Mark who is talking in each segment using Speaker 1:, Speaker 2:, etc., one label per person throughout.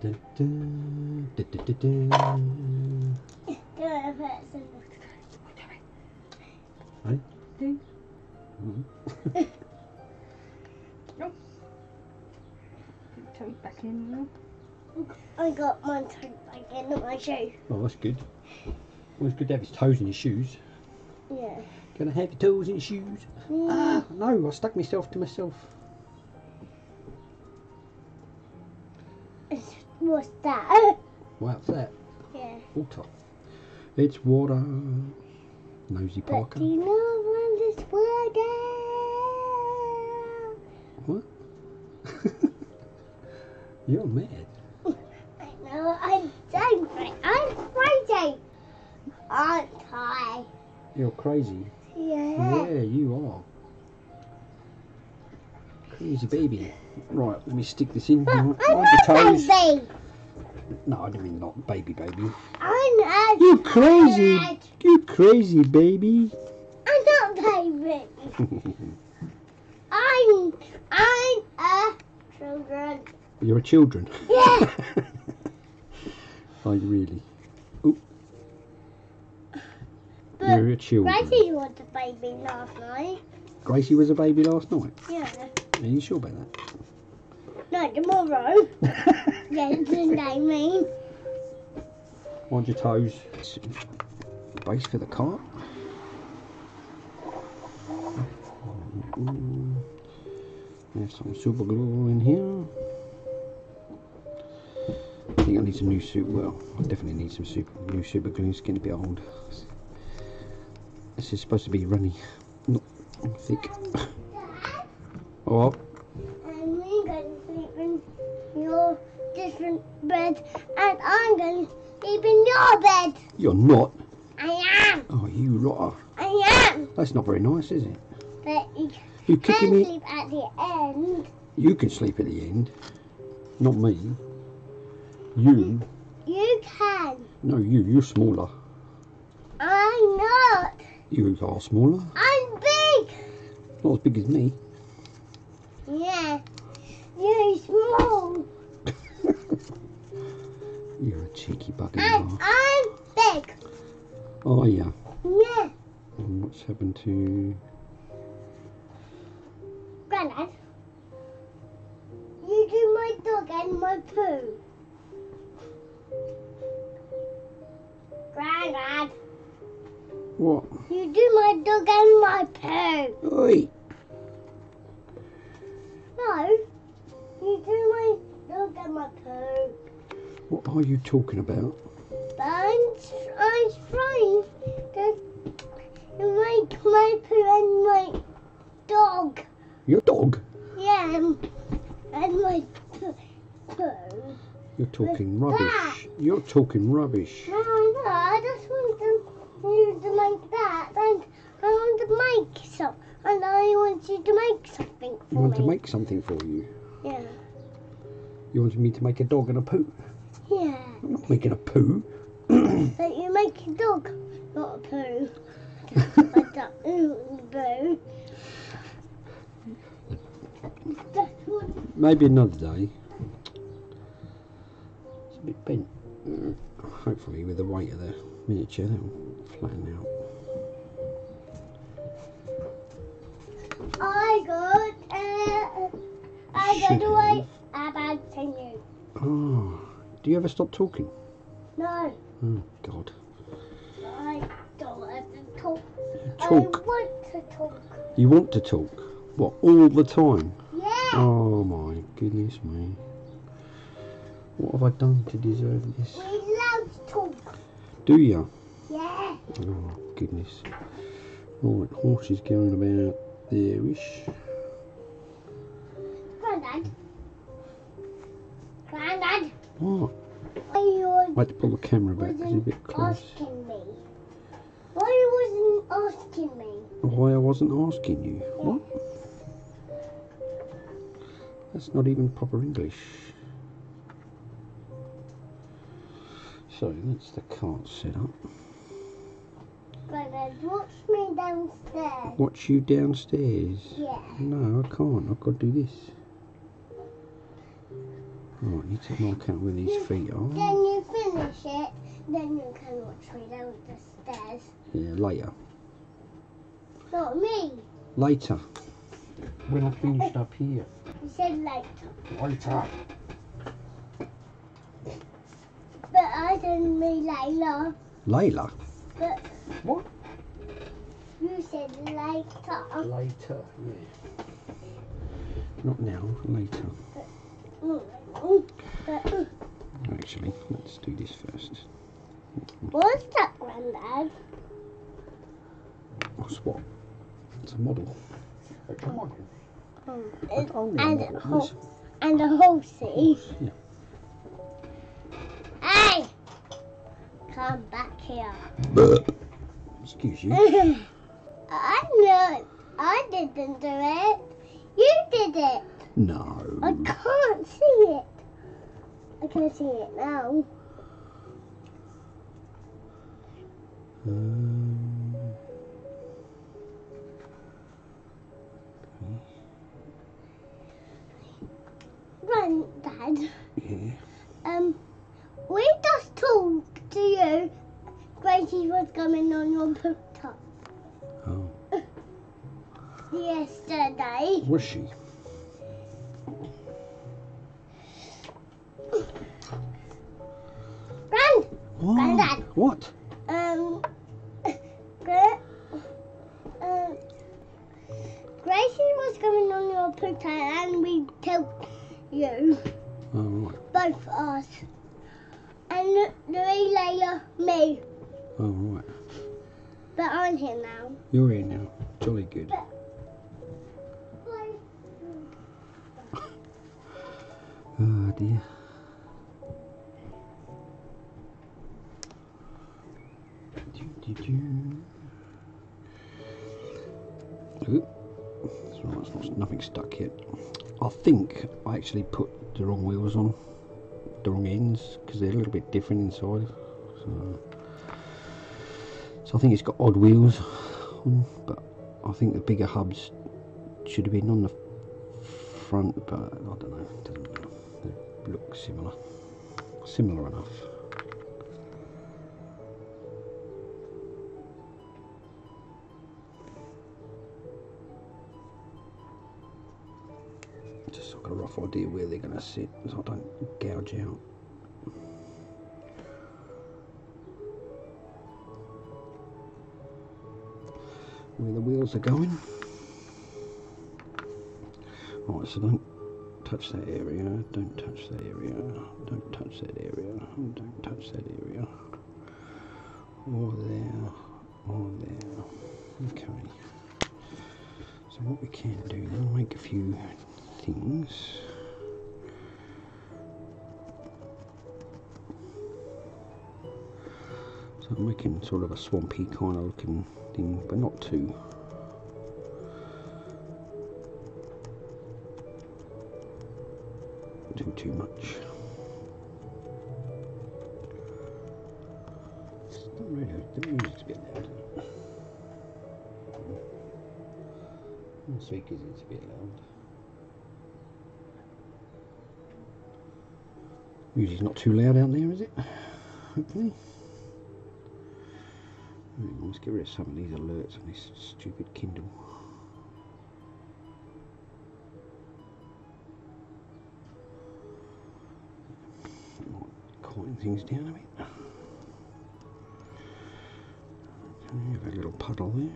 Speaker 1: Dun, dun, dun, dun, dun, dun. Hey? Mm.
Speaker 2: Nope. Toe back in now.
Speaker 3: I got my toe back into my shoe.
Speaker 1: Oh, that's good. Well, it's good to have his toes in his shoes.
Speaker 3: Yeah.
Speaker 1: Gonna have your toes in your shoes. Ah, no, I stuck myself to myself.
Speaker 3: What's that?
Speaker 1: What's that?
Speaker 3: Yeah.
Speaker 1: Water. It's water. Nosy
Speaker 3: But
Speaker 1: Parker.
Speaker 3: do you know when this water?
Speaker 1: What? You're mad.
Speaker 3: I know, I'm angry. I'm crazy. Aren't I?
Speaker 1: You're crazy.
Speaker 3: Yeah.
Speaker 1: Yeah, you are. Crazy baby. Right, let me stick this in.
Speaker 3: But
Speaker 1: Mind
Speaker 3: I'm
Speaker 1: your
Speaker 3: not
Speaker 1: toes.
Speaker 3: baby.
Speaker 1: No, I didn't mean not baby.
Speaker 3: I'm not.
Speaker 1: You crazy. You crazy baby.
Speaker 3: I'm not baby. I'm a children.
Speaker 1: You're a children.
Speaker 3: Yeah.
Speaker 1: Are you really? Ooh.
Speaker 3: But
Speaker 1: You're a children.
Speaker 3: Gracie was a baby last night.
Speaker 1: Gracie was a baby last night.
Speaker 3: Yeah.
Speaker 1: Are you sure about that?
Speaker 3: No, tomorrow. Yesterday, I mean.
Speaker 1: Mind your toes. Base for the cart. There's some super glue in here. I think I need some new super. Well, I definitely need some new super glue. It's getting a bit old. This is supposed to be runny, not thick. Oh,
Speaker 3: And we're going to sleep in your different bed, and I'm going to sleep in your bed.
Speaker 1: you're not.
Speaker 3: I am.
Speaker 1: Oh, you rotter.
Speaker 3: I am.
Speaker 1: That's not very nice, is it?
Speaker 3: But you
Speaker 1: You
Speaker 3: can
Speaker 1: kicking me?
Speaker 3: sleep at the end.
Speaker 1: You can sleep at the end. Not me. You.
Speaker 3: You can.
Speaker 1: No, you're smaller.
Speaker 3: I'm not.
Speaker 1: You are smaller.
Speaker 3: I'm big.
Speaker 1: Not as big as me.
Speaker 3: Yeah. You're small.
Speaker 1: You're a cheeky bugger.
Speaker 3: And
Speaker 1: You are.
Speaker 3: I'm big.
Speaker 1: Oh, yeah.
Speaker 3: Yeah.
Speaker 1: And what's happened to...
Speaker 3: Grandad, you do my dog and my poo. Grandad,
Speaker 1: What?
Speaker 3: you do my dog and my poo.
Speaker 1: Oi!
Speaker 3: No, you do my dog and my poo.
Speaker 1: What are you talking about?
Speaker 3: But I'm trying to make my poo and my dog.
Speaker 1: Your dog?
Speaker 3: Yeah, and my poo.
Speaker 1: You're talking
Speaker 3: What's
Speaker 1: rubbish.
Speaker 3: that?
Speaker 1: You're talking rubbish.
Speaker 3: No, I just want you to make that, and I want to make some, and I want you to make something for
Speaker 1: You want
Speaker 3: me.
Speaker 1: to make something for you?
Speaker 3: Yeah.
Speaker 1: You wanted me to make a dog and a poo?
Speaker 3: Yeah.
Speaker 1: I'm not making a poo.
Speaker 3: But you make a dog, not a poo. A poo. That's what.
Speaker 1: Maybe another day. It's a bit bent. Hopefully with the weight of the miniature that'll flatten out.
Speaker 3: I got to wait about 10 years.
Speaker 1: Oh, do you ever stop talking?
Speaker 3: No,
Speaker 1: Oh, God.
Speaker 3: I don't have to talk.
Speaker 1: Talk.
Speaker 3: I want to talk.
Speaker 1: You want to talk? What, all the time?
Speaker 3: Yeah.
Speaker 1: Oh, my goodness me. What have I done to deserve this?
Speaker 3: We love to talk.
Speaker 1: Do you?
Speaker 3: Yeah.
Speaker 1: Oh, goodness. Right, horse is going about there-ish.
Speaker 3: Grandad. Grandad.
Speaker 1: What?
Speaker 3: Why you
Speaker 1: I had to pull the camera back because it's a bit close.
Speaker 3: asking me? Why you wasn't asking me?
Speaker 1: Why I wasn't asking you? What? That's not even proper English. So that's the cart set up.
Speaker 3: Grandad, watch me downstairs.
Speaker 1: Watch you downstairs.
Speaker 3: Yeah.
Speaker 1: No, I can't. I've got to do this. Oh, I need to mark out where these feet are.
Speaker 3: Then you finish it, then you can watch me down the stairs.
Speaker 1: Yeah, later.
Speaker 3: Not me.
Speaker 1: Later. When I've finished up here.
Speaker 3: You said later.
Speaker 1: Later.
Speaker 3: But I said me later.
Speaker 1: Layla?
Speaker 3: But
Speaker 1: What?
Speaker 3: you said later.
Speaker 1: Later, yeah. Not now, later.
Speaker 3: But,
Speaker 1: Actually, let's do this first.
Speaker 3: what's that, Grandad?
Speaker 1: What's what? It's a model. It's a model.
Speaker 3: And,
Speaker 1: told you
Speaker 3: and,
Speaker 1: what it
Speaker 3: ho-
Speaker 1: was.
Speaker 3: and a horsey.
Speaker 1: Yeah.
Speaker 3: Hey! Come back here.
Speaker 1: Excuse you.
Speaker 3: I know. I didn't do it. You did it.
Speaker 1: No.
Speaker 3: I can't see it. I can see it now. Granddad,
Speaker 1: Yeah.
Speaker 3: we just talked to you. Gracie was coming on your poop top
Speaker 1: Oh.
Speaker 3: yesterday.
Speaker 1: Was she? Oh,
Speaker 3: Granddad.
Speaker 1: what?
Speaker 3: Gracie was coming on your poop top and we told you,
Speaker 1: Oh, right.
Speaker 3: both us, and Louis, Layla, me.
Speaker 1: Oh, right.
Speaker 3: But I'm here now.
Speaker 1: You're here now. Jolly good. Oh, dear. Ooh. That's right, it's not, nothing stuck yet. I think I actually put the wrong wheels on, the wrong ends, because they're a little bit different inside. So I think it's got odd wheels on, but I think the bigger hubs should have been on the front, but I don't know. Doesn't matter. They look similar enough. Just so I've got a rough idea where they're going to sit, so I don't gouge out. Where the wheels are going. Right, so don't touch that area, don't touch that area, don't touch that area, don't touch that area. Or there, or there. Okay. So what we can do then, make a few things. So I'm making sort of a swampy kind of looking thing, but not too. Too much. The music's a bit loud. The speakers, it's a bit loud. Music's not too loud out there, is it? Hopefully. Right, let's get rid of some of these alerts on this stupid Kindle. Quieten things down a bit. Okay, have a little puddle there.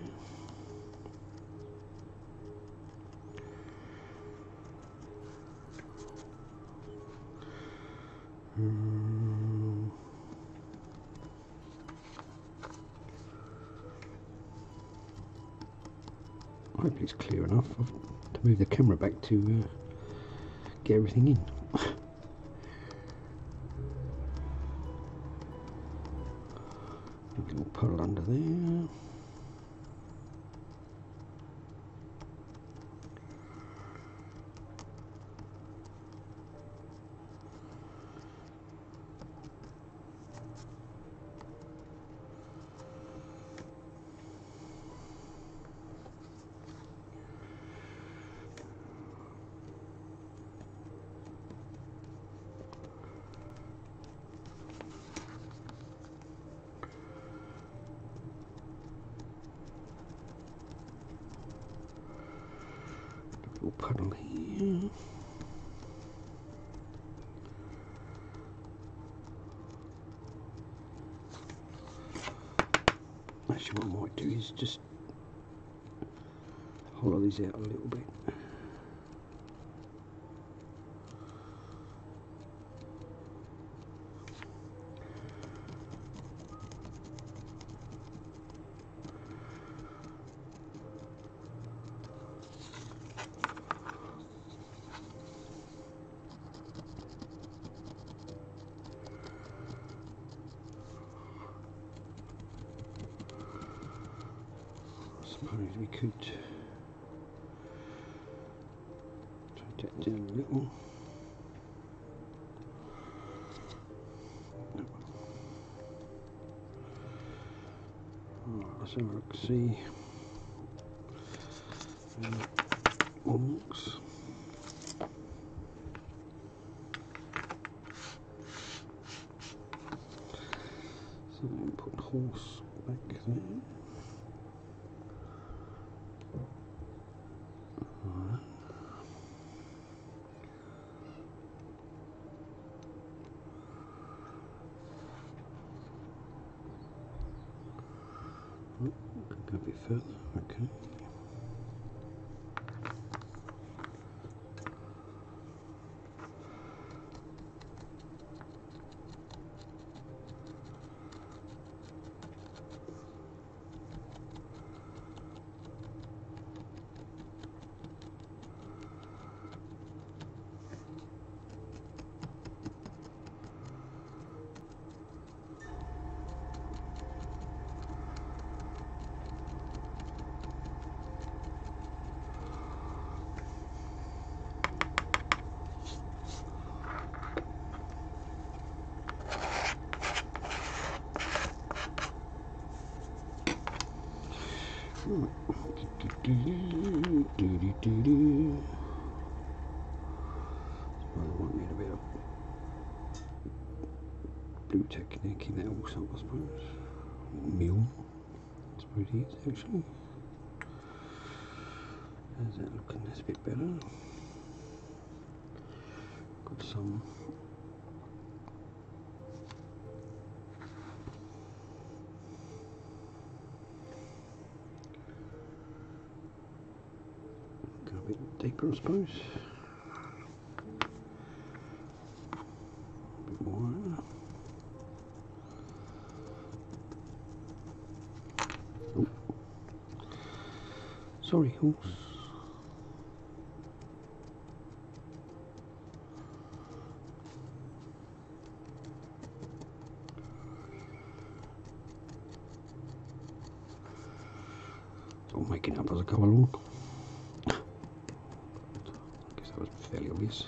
Speaker 1: Hopefully it's clear enough to move the camera back to get everything in. A little puddle under there. puddle here. Actually, what I might do is just hollow these out a little bit. I suppose we could take that down a little. Alright, so I can see walks. So we put the horse back there. Could go a bit further, okay. Want me a bit of blue technique in there also, I suppose. Mule, I suppose it is actually. How's that looking? That's a bit better. Got some a bit deeper, I suppose. A bit more. Oh. Sorry, horse. I'll make it up as I go along. I guess that was fairly obvious.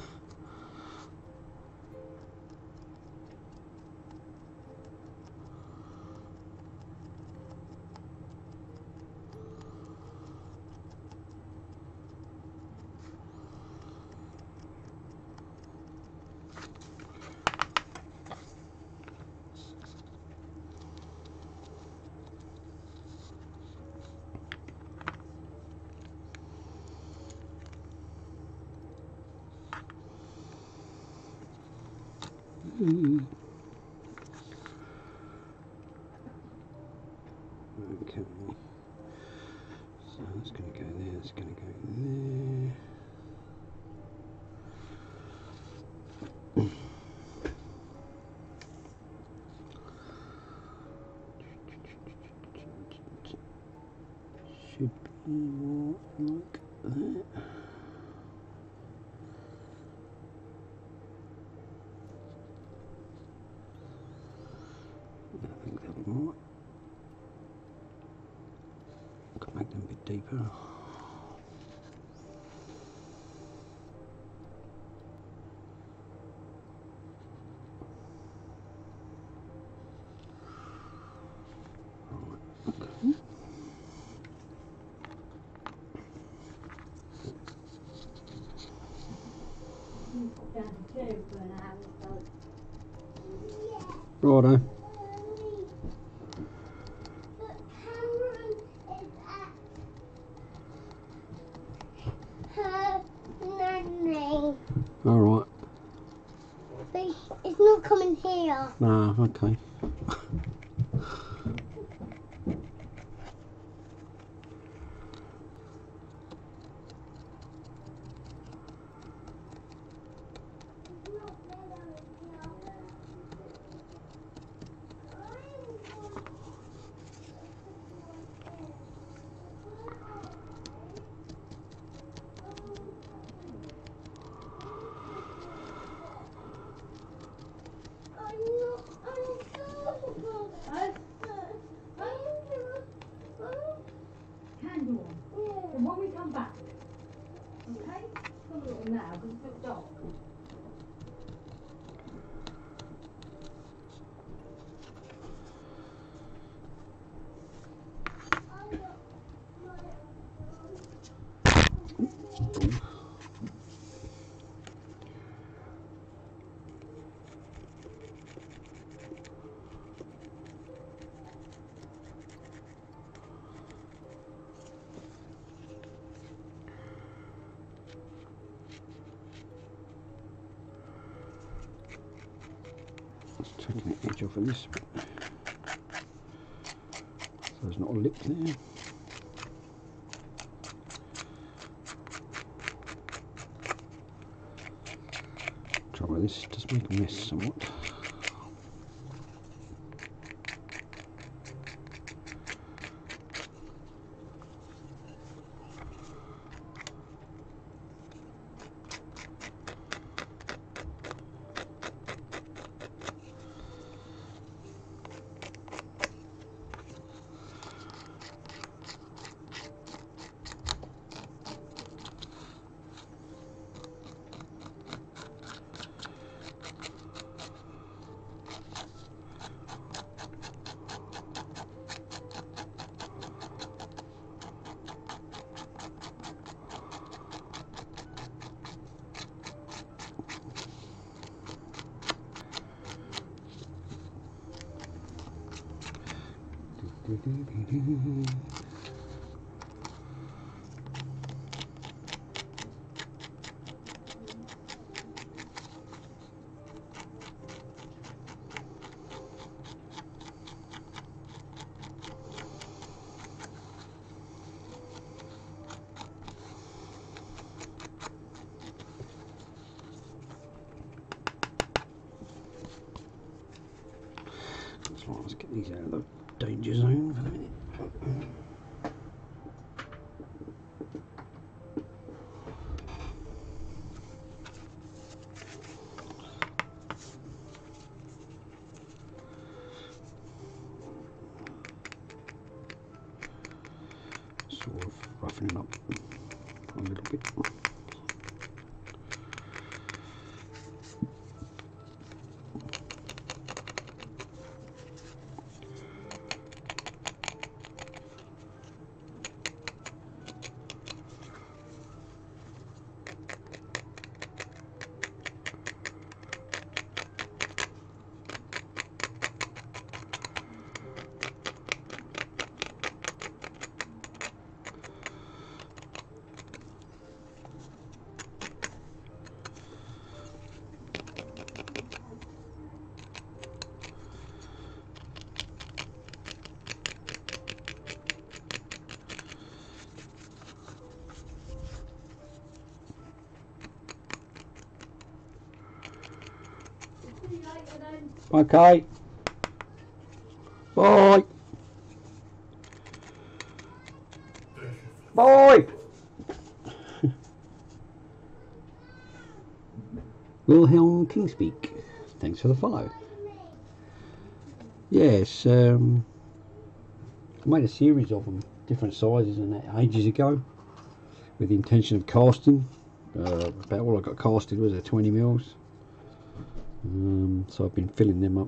Speaker 1: Okay, so that's going to go there, it's going to go there. Should be more like that. I think that might. Could make them a bit deeper. Righto.
Speaker 3: Cameron is at
Speaker 1: Ah, okay.
Speaker 2: Candle on. And when we come back, okay? Come a little now, because it's a bit dark.
Speaker 1: Just taking the edge off of this bit. So there's not a lip there. Trouble with this does make a mess somewhat. Let's get these out of the danger zone for a minute. Sort of roughing it up a little bit. Okay. Bye. Bye. Wilhelm Kingspeak. Thanks for the follow. Yes, I made a series of them, different sizes and that ages ago, with the intention of casting. About all I got casted was a 20 mils. So I've been filling them up.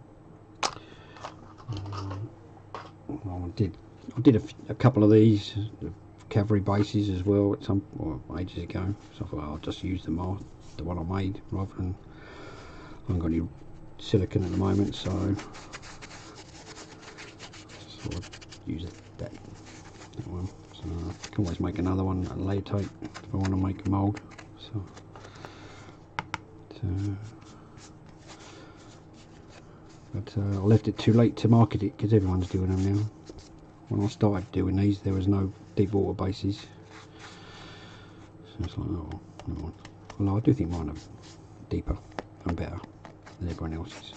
Speaker 1: I did a couple of these cavalry bases as well at some ages ago. So I thought I'll just use them all, the one I made, rather than I haven't got any silicon at the moment, so I'll use that one. So I can always make another one at a later date if I want to make a mould. So but I left it too late to market it because everyone's doing them now. When I started doing these, there was no deep water bases, so it's like, oh, never mind. Although I do think mine are deeper and better than everyone else's.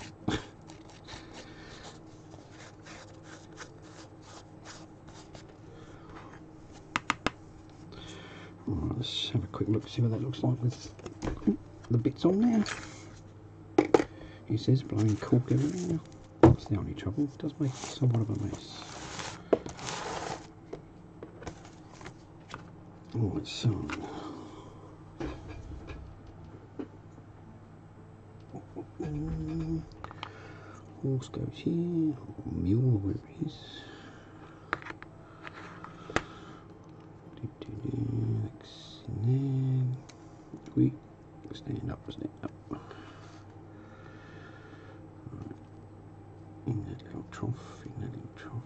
Speaker 1: Alright, let's have a quick look, see what that looks like with the bits on there. He says blowing cork everywhere. That's the only trouble, it does make somewhat of a mess. Alright, so horse goes here, mule where it is. We stand up, stand up. Right. In that little trough, in that little trough.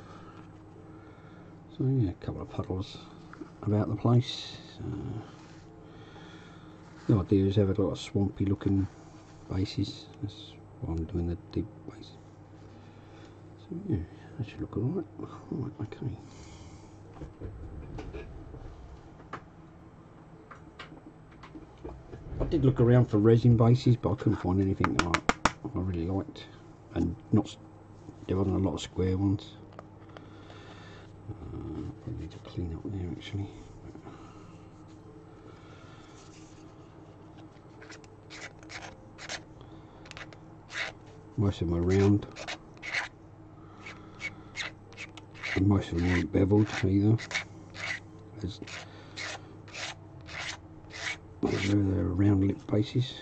Speaker 1: So yeah, a couple of puddles about the place. The idea is have a lot of swampy looking bases. That's why I'm doing the deep base. So yeah, that should look alright. Alright, okay. I did look around for resin bases, but I couldn't find anything that I really liked, and there wasn't a lot of square ones. Probably need to clean up there actually. Most of them are round, and most of them aren't beveled either. They're round lip bases,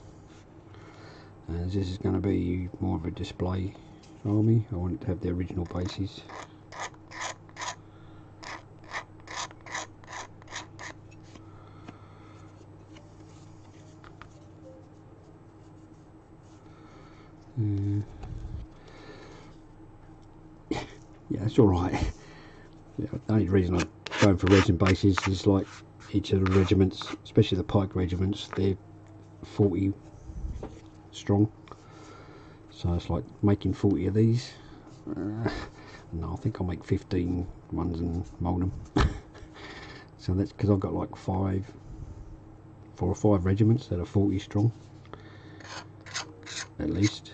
Speaker 1: as this is going to be more of a display army. I want it to have the original bases. Yeah, that's alright. Yeah, the only reason I'm going for resin bases is like each of the regiments, especially the pike regiments, they're 40 strong, so it's like making 40 of these. No, I think I'll make 15 ones and mould them. So that's because I've got like 4 or 5 regiments that are 40 strong at least.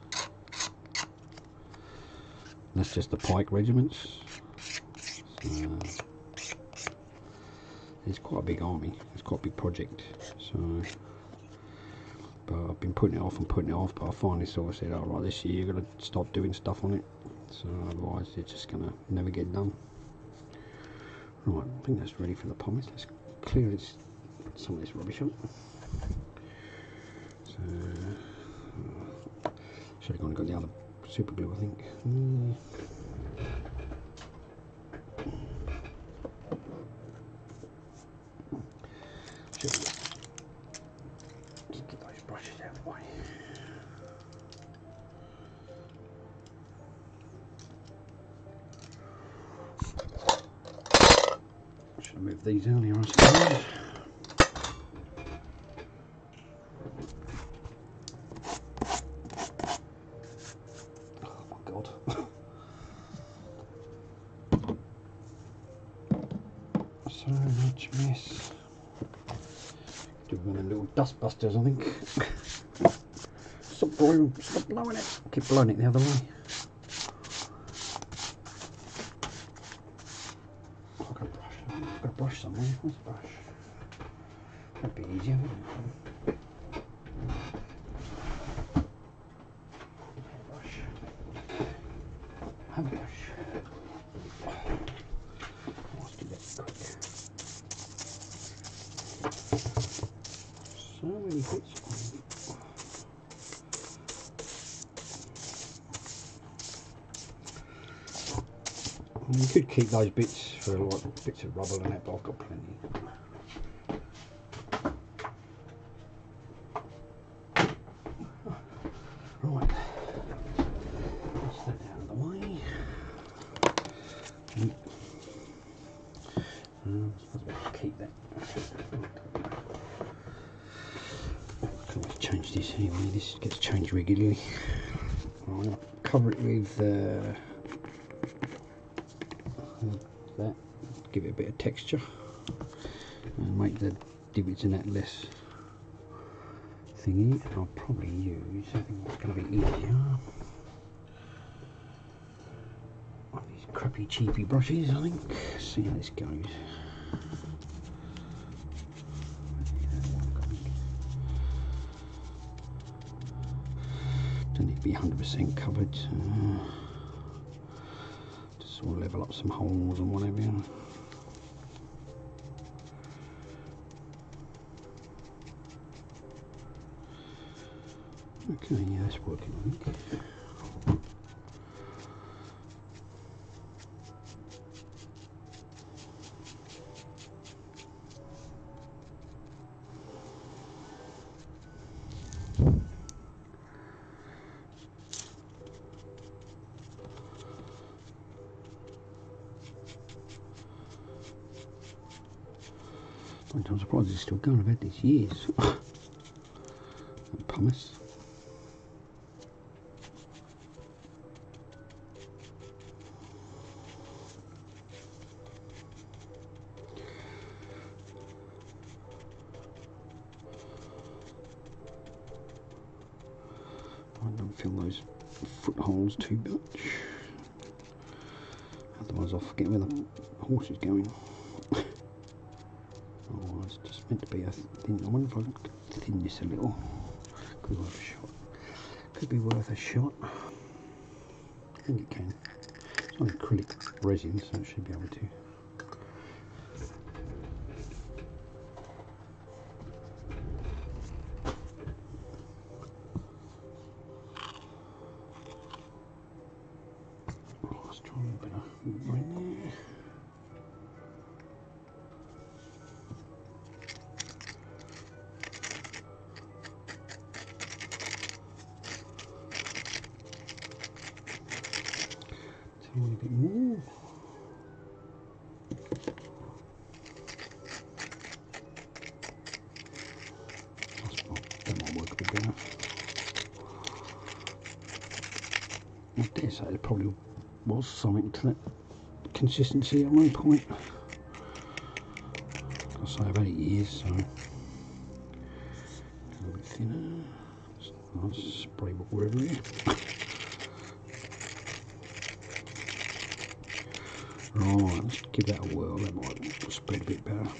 Speaker 1: That's just the pike regiments. So it's quite a big army, it's quite a big project, so, but I've been putting it off and putting it off, but I finally sort of said, alright, this year you're going to stop doing stuff on it, so otherwise it's just going to never get done. Right, I think that's ready for the pumice. Let's clear some of this rubbish up. So, should have gone and got the other super glue, I think. Just get those brushes out of the way. Should have moved these earlier, I suppose. Oh my god. So much mess. Do one of them little dust busters, I think. Stop blowing it. Keep blowing it the other way. I've got a brush. I've got a brush somewhere. Where's the brush? That'd be easier, wouldn't it? Have a brush. Let's do that quick. So many bits. You could keep those bits for like bits of rubble and that, but I've got plenty. Right, that's that out of the way. I'm supposed to keep that. I can always change this anyway, this gets changed regularly. Right. cover it with that, give it a bit of texture and make the divots in that less thingy. I'll probably use, I think it's going to be easier, one of these crappy cheapy brushes, I think. See how this goes. Don't need to be 100% covered. Just sort of level up some holes and whatever. Okay, yeah, that's working, I think. I'm surprised it's still going. I've had this years. Pumice. I don't fill those footholes too much. Otherwise I'll forget where the horse is going. Oh, it's just meant to be a thin. I wonder if I could thin this a little. Could be worth a shot. Could be worth a shot. I think it can. It's on acrylic resin, so it should be able to. Let's try a bit of right there. A little bit more. That might work a bit better. I dare say there probably was something to that consistency at one point. I'll say about 8 years, so a little bit thinner. Just nice spray ball everywhere. Right, let's give that a whirl, that might spread a bit better.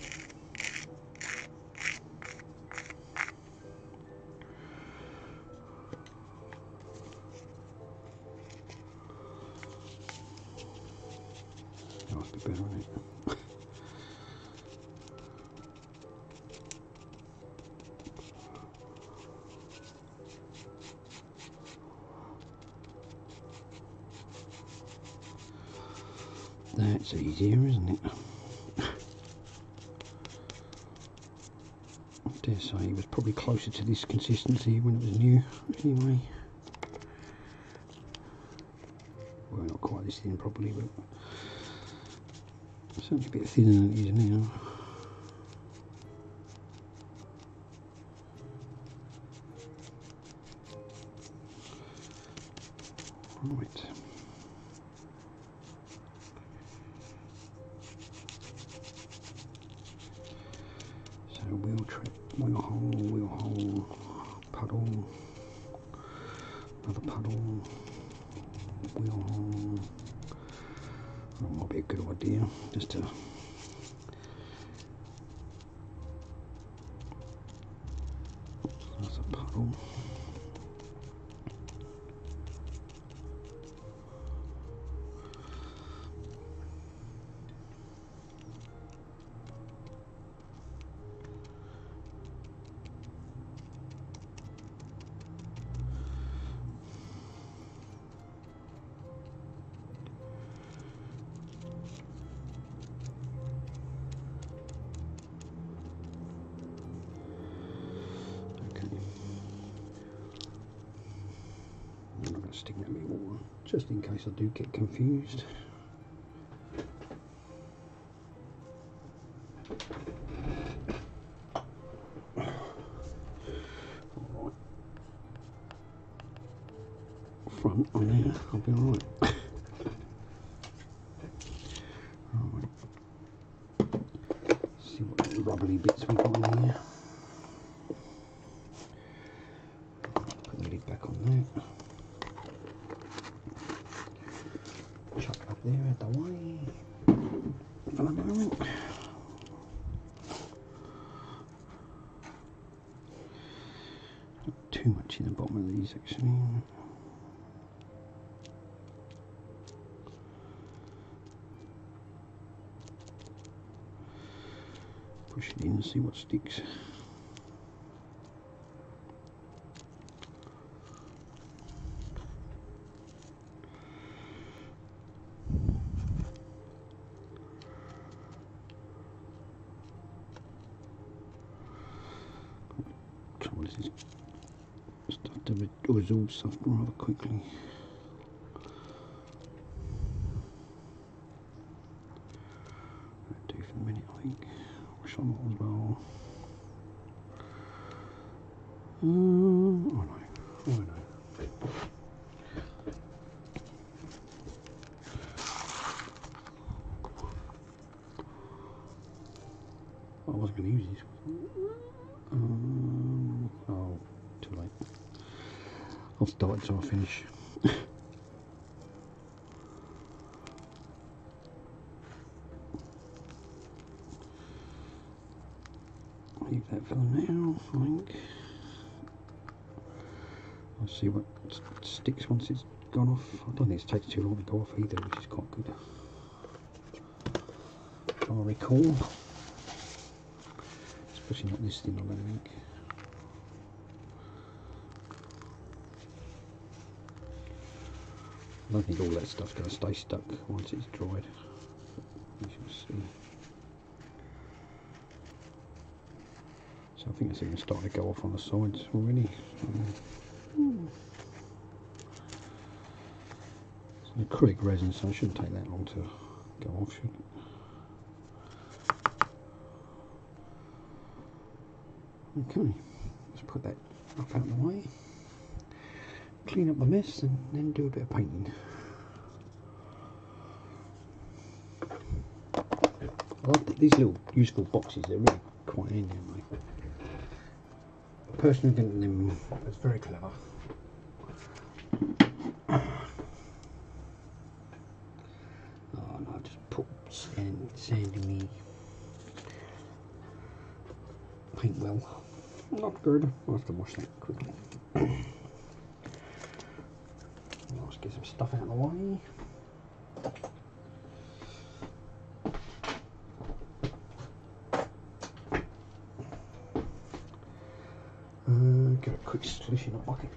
Speaker 1: That must be better, isn't it? That's easier, isn't it? I dare say it was probably closer to this consistency when it was new, anyway. Well, not quite this thin probably, but certainly a bit thinner than it is now. Right. Wheel trip, wheel hole, puddle, another puddle, wheel hole. That might be a good idea, just to that's a puddle. I'm not going to stick that in my water, just in case I do get confused. Alright. Front. on there, I'll be alright. Right. See what rubbly bits we got in here. Put the lid back on there. Chuck it up there out the way for the moment. Not too much in the bottom of these actually. Push it in and see what sticks. Trouble is this stuff to absorb stuff rather quickly. That'll do for the minute, I think. Wash on that as well. Oh no, oh no. I wasn't going to use this. Oh, too late. I'll start until I finish. Leave that for now, I think. I'll see what sticks once it's gone off. I don't think it takes too long to go off either, which is quite good. If I recall. Especially not this thin, I don't think. I don't think all that stuff's going to stay stuck once it's dried. You shall see. So I think it's even starting to go off on the sides already. It's an acrylic resin, so it shouldn't take that long to go off, should it? Okay, let's put that up out of the way, clean up the mess and then do a bit of painting. I like these little useful boxes, they're really quite handy, aren't they? The person who invented them was very clever. Oh no, I just put sand in me paint well. Not good. I'll have to wash that quickly. Let's get some stuff out of the way. Get a quick solution in a bucket.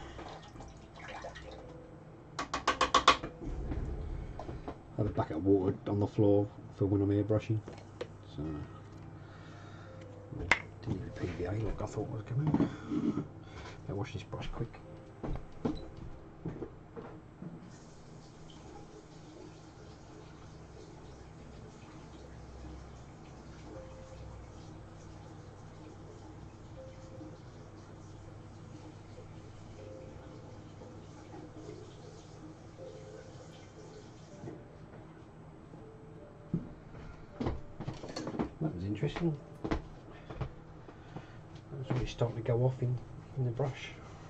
Speaker 1: I have a bucket of water on the floor for when I'm airbrushing. So didn't need a PVA like I thought was coming. I'll wash this brush quick. That was interesting. It's really starting to go off in the brush.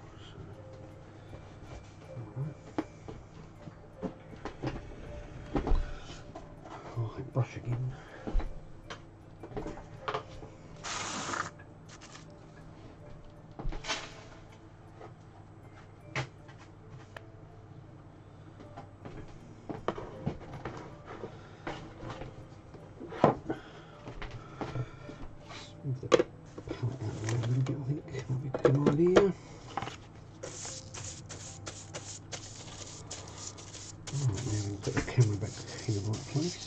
Speaker 1: Alright, brush again. Move the palette out of the way a little bit, I think that'll be a good idea. Alright, now we can put the camera back in the right place.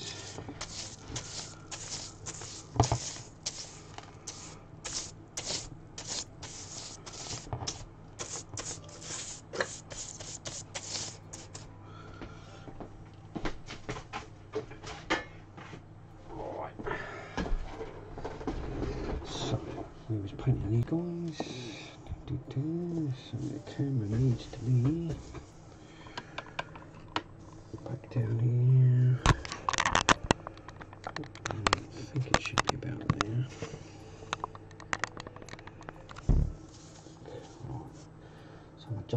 Speaker 1: We was painting these guys. So the camera needs to be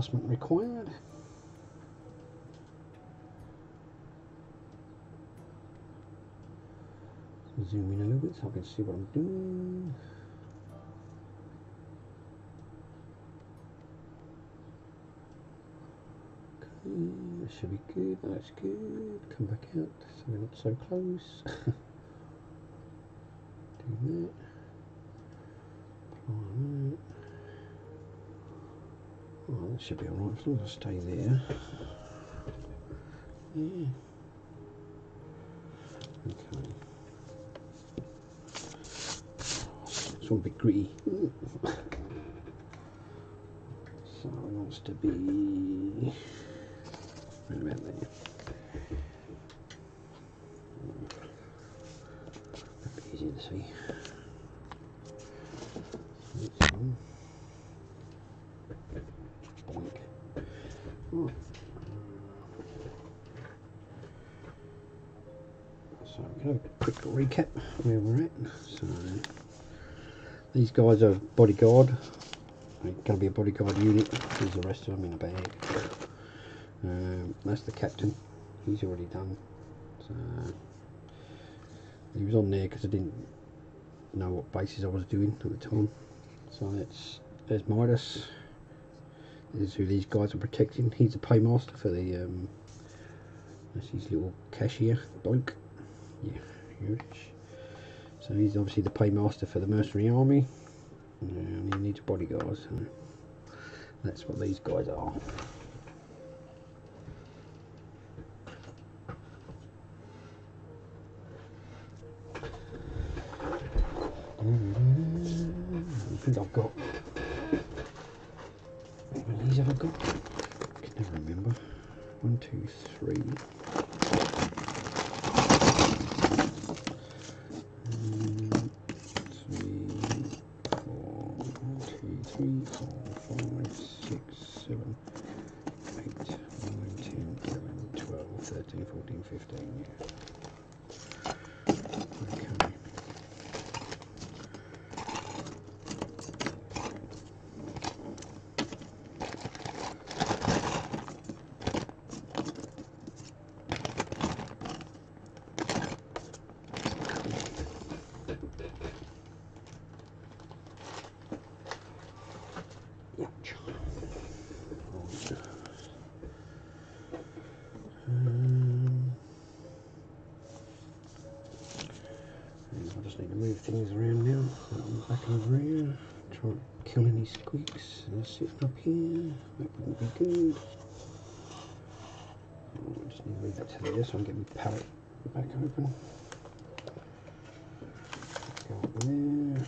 Speaker 1: adjustment required. Zoom in a little bit so I can see what I'm doing. Okay, that should be good. That's good. Come back out so we're not so close. Do that. Apply that. Oh, that should be alright as long as I stay there. Yeah. Okay. It's all a bit gritty. So it wants to be right about there. A bit easier to see. Right. So we're going to have a quick recap where we're at. So these guys are bodyguard. They're going to be a bodyguard unit. There's the rest of them in a bag. That's the captain. He's already done. So he was on there because I didn't know what bases I was doing at the time. So there's Midas. This is who these guys are protecting. He's the paymaster for the that's his little cashier bloke. Yeah, here it is. So he's obviously the paymaster for the mercenary army, and he needs bodyguards. So that's what these guys are. I think I've got. How many of these have I got? I can never remember. 1, 2, 3. 3, 4, 5, 6, 7, 8, 9, 10, 11, 12, 13, 14, 15. Yeah. Okay. I just need to move things around now. Back over here. Try and kill any squeaks that are sitting up here. That wouldn't be good. I just need to move that to there so I can get my pallet back open. Go up there.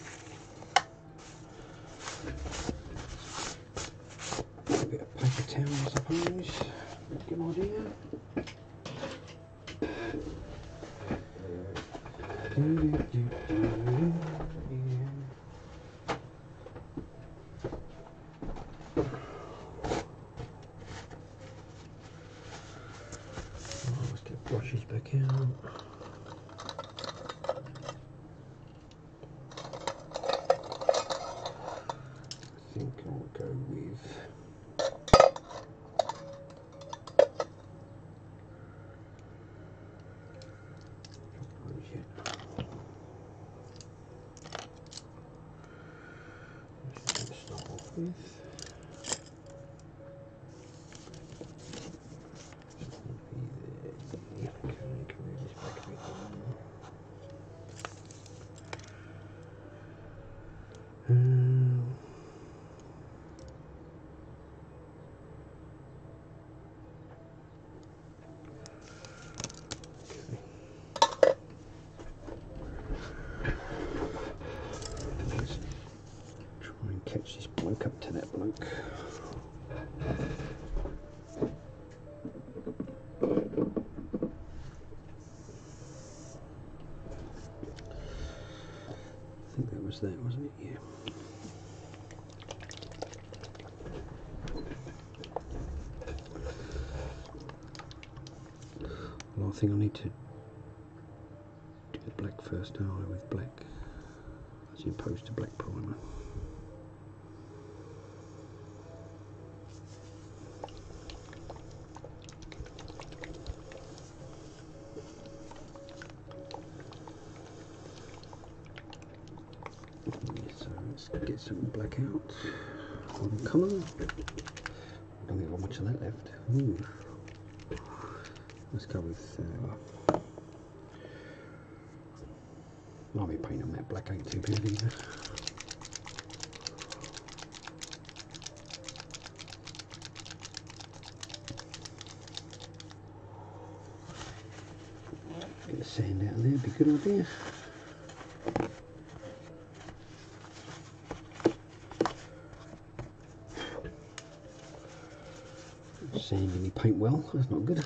Speaker 1: A bit of paper towel, I suppose. Good idea. Let's get brushes back out. I think I'll go with with. Okay, can we just back a bit let's try and catch this bloke up to that bloke. I think that was that, wasn't it? Yeah. Well, I think I need to do the black first, don't I, with black, as opposed to black primer. get some black out on colour. Don't think I've got much of that left. Ooh. Let's go with army paint on that black, ain't too bad either. Bit of sand out there, be a good idea. Sand in my paint well, that's not good.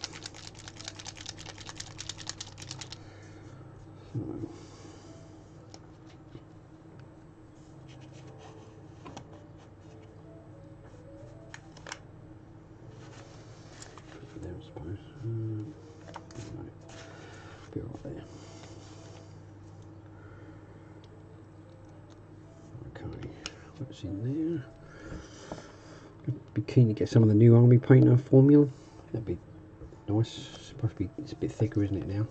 Speaker 1: There, I suppose. Right. Be right there. Okay, what's in there? Be keen to get some of the new army painter formula. That'd be nice. Supposed to be, it's a bit thicker, isn't it now?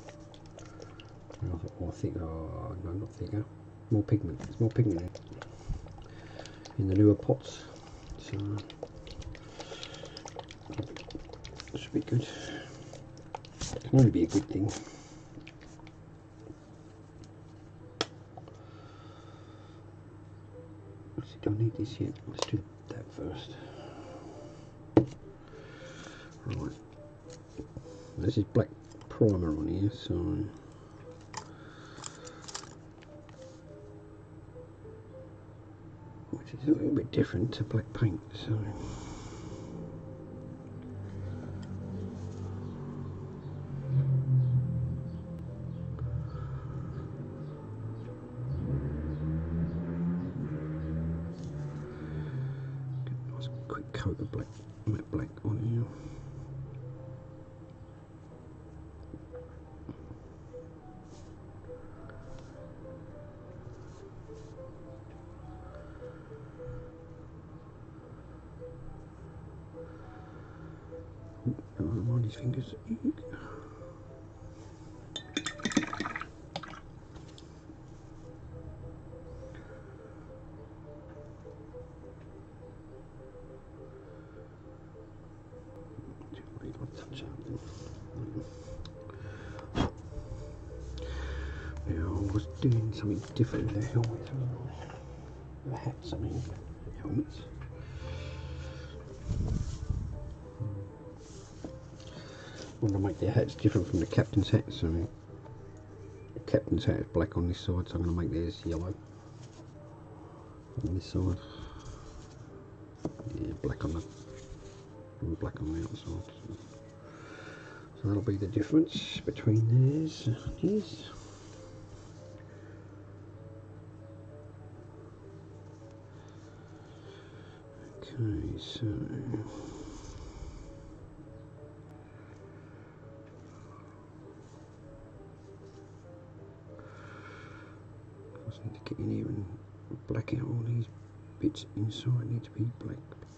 Speaker 1: Or thicker? Oh, no, not thicker. More pigment. There's more pigment in the newer pots. So that should be good. It can only be a good thing. Actually, don't need this yet. Let's do that first. Right. This is black primer on here, so which is a little bit different to black paint. So nice quick coat of black, matte black on here. Mind his fingers. Touch up. Now I was doing something different with the helmet. The hats, I mean, helmets. I want to make their hats different from the captain's hats. So the captain's hat is black on this side, so I'm going to make theirs yellow on this side. Yeah, black on the and black on the outside. So that'll be the difference between theirs and his. Okay, so I need to get in here and black out all these bits inside. Need to be black.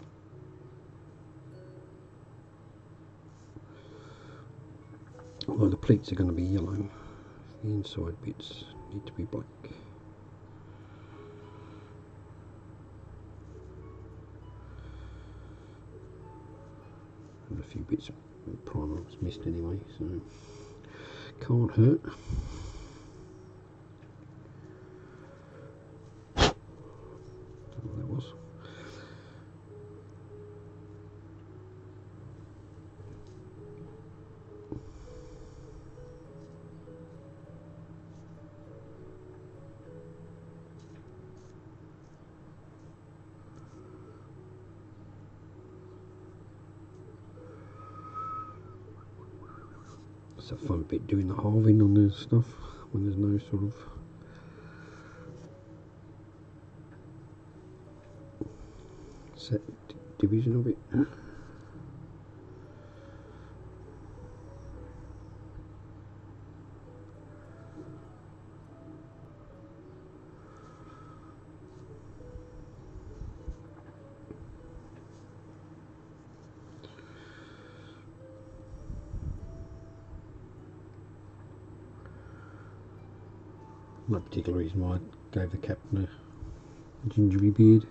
Speaker 1: Although the pleats are going to be yellow, the inside bits need to be black. And a few bits of primer was missed anyway, so can't hurt. That was. It's a fun bit doing the halving on the stuff when there's no sort of set division of it. No particular reason why I gave the captain gingery beard.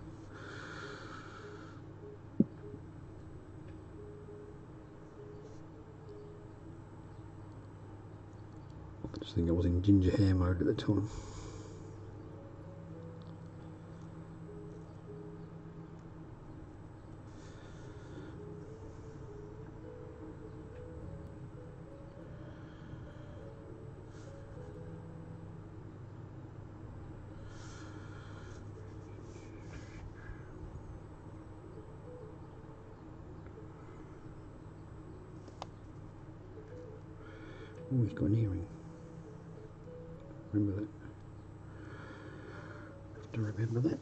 Speaker 1: I just think I was in ginger hair mode at the time. Oh, he's got an earring. Remember that. Have to remember that.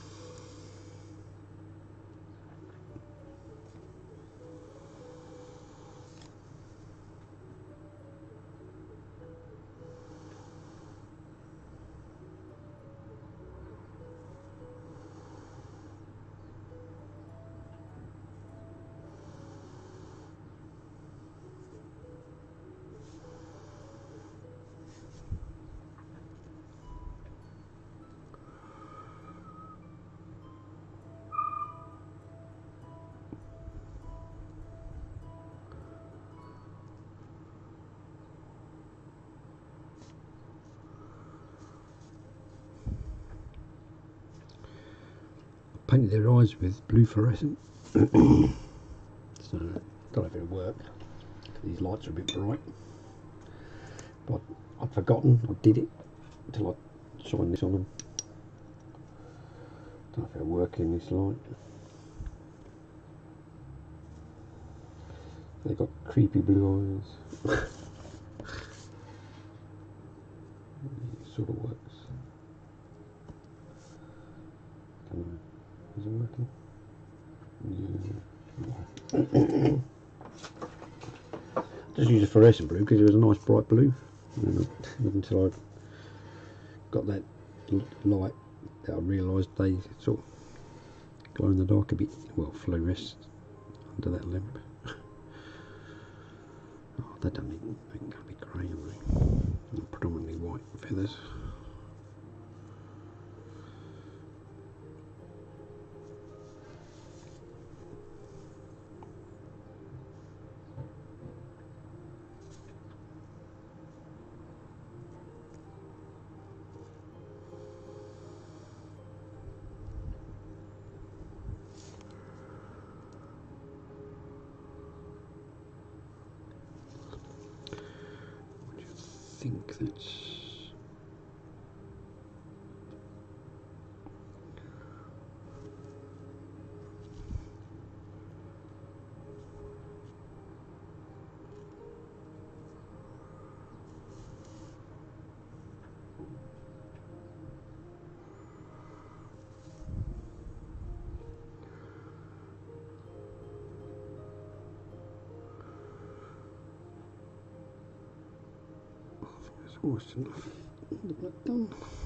Speaker 1: Painted their eyes with blue fluorescent. So, don't know if it'll work. These lights are a bit bright. But I'd forgotten I did it until I shined this on them. Don't know if it'll work in this light. They've got creepy blue eyes. It sort of works. Don't know. Is it working? Yeah. Just use a fluorescent blue because it was a nice bright blue. And until I got that light, that I realised they sort of glow in the dark a bit. Well, fluoresce under that lamp. Oh, they don't need. They can go a bit grey, aren't they? Not predominantly white feathers. I think that's almost enough. The black done.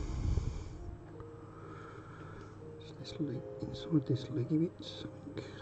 Speaker 1: Just this leg, inside this leggy bits, I think.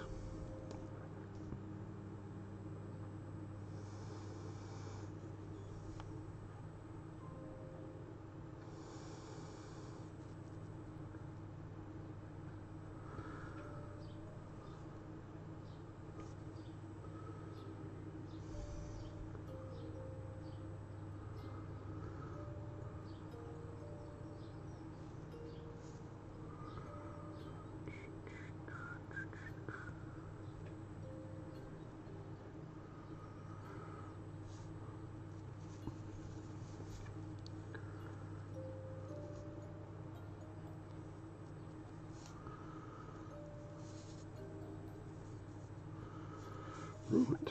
Speaker 1: Right.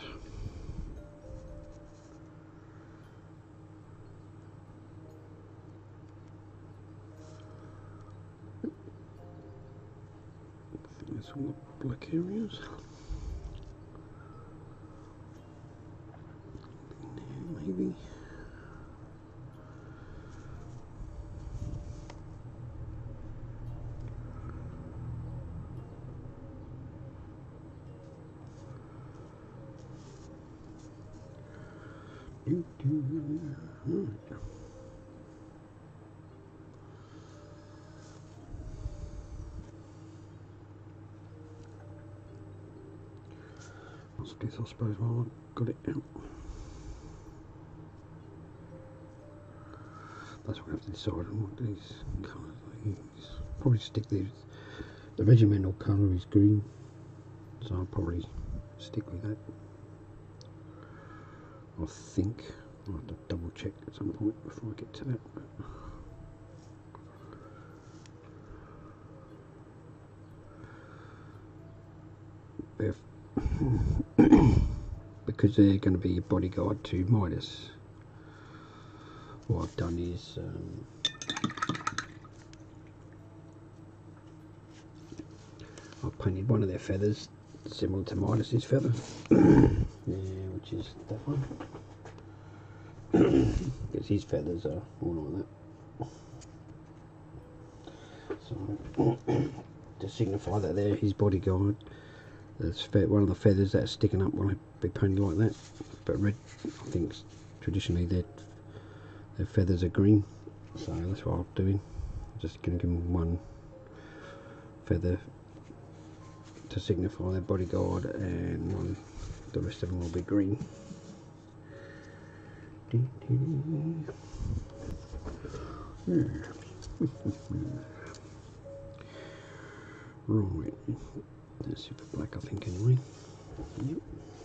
Speaker 1: I think that's all the black areas. There, maybe. Right. this, I suppose, while I've got it out. That's what I have to decide on what these colours I use. Probably stick these. The regimental colour is green, so I'll probably stick with that. I think I'll have to double check at some point before I get to that. Because they're going to be a bodyguard to Midas, what I've done is I've painted one of their feathers similar to Midas's feather. Yeah, which is that one. Because his feathers are all like that. So to signify that they're his bodyguard, there's one of the feathers that's sticking up will be painted like that. But red, I think traditionally their feathers are green, so that's what I'm doing. I'm just going to give them one feather to signify their bodyguard, and the rest of them will be green. Right, that's super black, I think, anyway. Yep.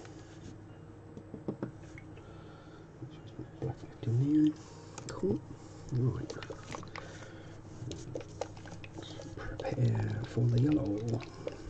Speaker 1: Black left in there. Cool. Right. Let's prepare for the yellow.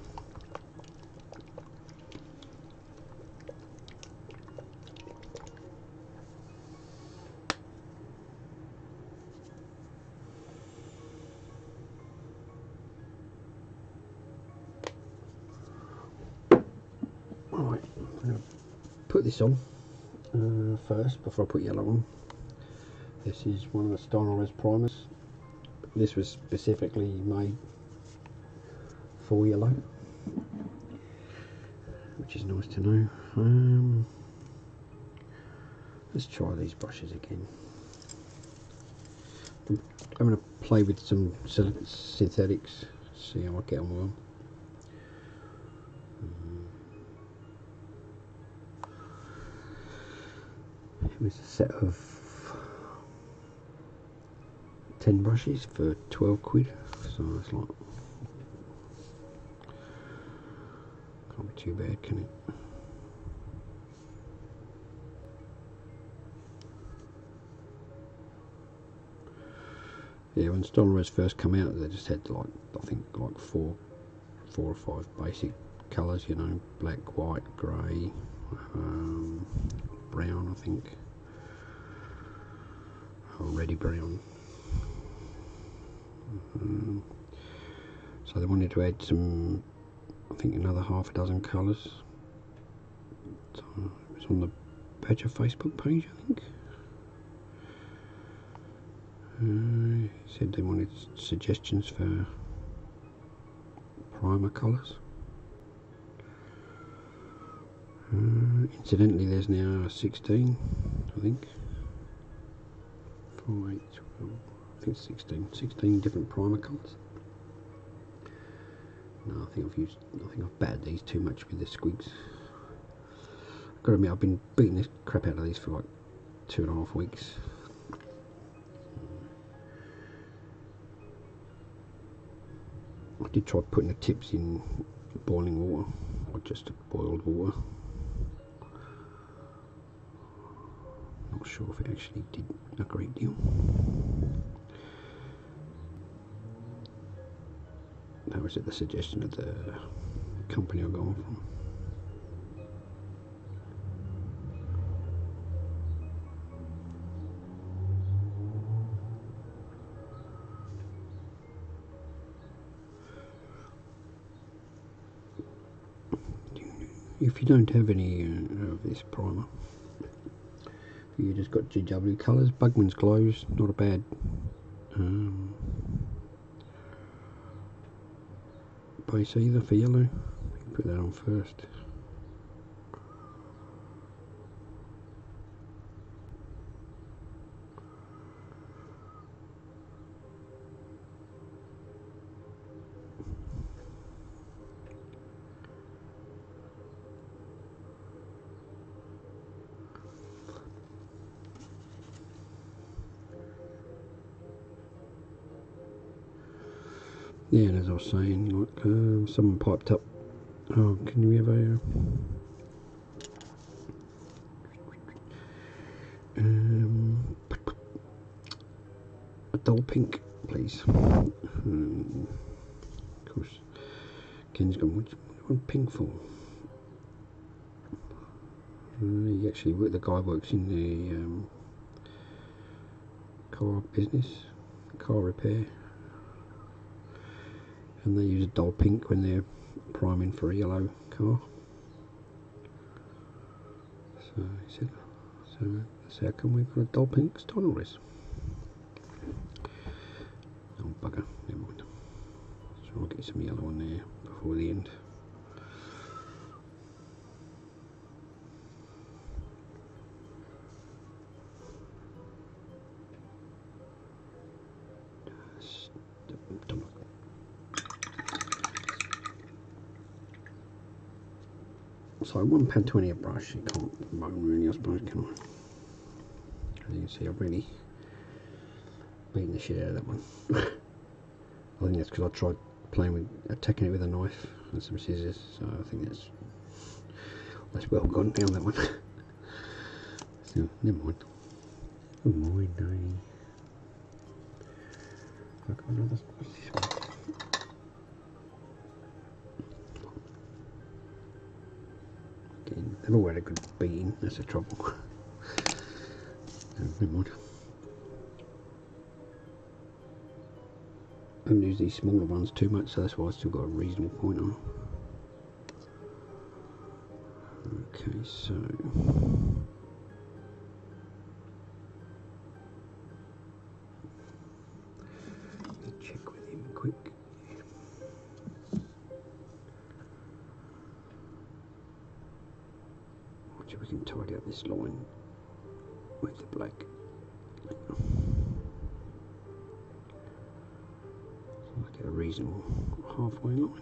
Speaker 1: Right, I'm going to put this on first before I put yellow on. This is one of the Stynylrez primers. This was specifically made for yellow, which is nice to know. Let's try these brushes again. I'm going to play with some synthetics, see how I get on with them. It was a set of 10 brushes for 12 quid, so it's like, can't be too bad, can it? Yeah, when Stynylrez first come out, they just had like, I think like four or five basic colours, you know, black, white, grey, brown, I think, or reddy brown. So they wanted to add some, I think another half a dozen colours. So it was on the Badger Facebook page, I think. He said they wanted suggestions for primer colours. Incidentally, there's now 16, I think. 4, 8, 12, I think 16 different primer colours. No, I think I've battered these too much with the squigs. I've got to admit, I've been beating this crap out of these for like 2.5 weeks. I did try putting the tips in boiling water, or just boiled water. Not sure if it actually did a great deal. That was at the suggestion of the company I've gone from. If you don't have any of this primer, you just got GW colours, Bugman's Glows, not a bad base either for yellow. You can put that on first. Yeah, and as I was saying, like someone piped up. Oh, can you have a dull pink, please? Of course, Ken's gone. What do you want pink for? He actually, the guy works in the car business, car repair, and they use a dull pink when they're priming for a yellow car. So he said, so how come we've got a dull pink tunnelers? Oh bugger, never mind. So I'll get some yellow on there before the end. So £1.20 a brush, you can't moan really, I suppose, can I? As you can see, I've really beaten the shit out of that one. I think that's because I tried playing with, attacking it with a knife and some scissors, so I think that's well gone down, that one. So, never mind. Never mind, I've got another, what's this one? They've all had a good beating, that's the trouble. So, never mind. I don't use these smaller ones too much, so that's why I've still got a reasonable point on. Okay, so let me check with him quick. Watch if we can tidy up this line with the black. So I get a reasonable halfway line.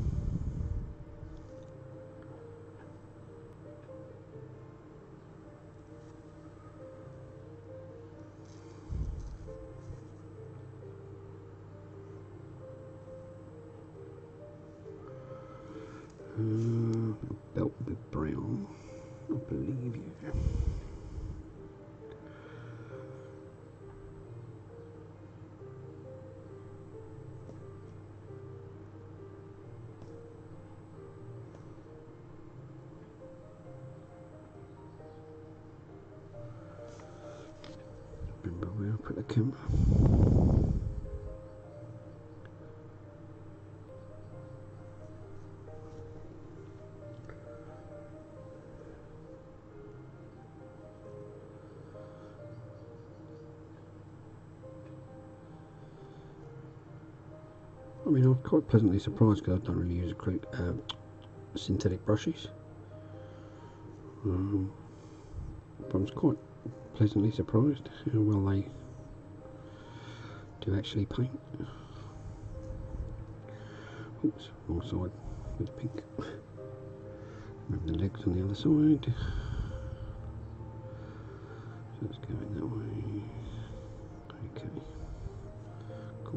Speaker 1: Belt will be brown, I believe, yeah. Remember where I put the camera. I mean, I'm quite pleasantly surprised because I don't really use synthetic brushes. But I was quite pleasantly surprised how well they do actually paint. Oops, wrong side with pink. Remember the legs on the other side. So let's go in that way. Okay. Cool.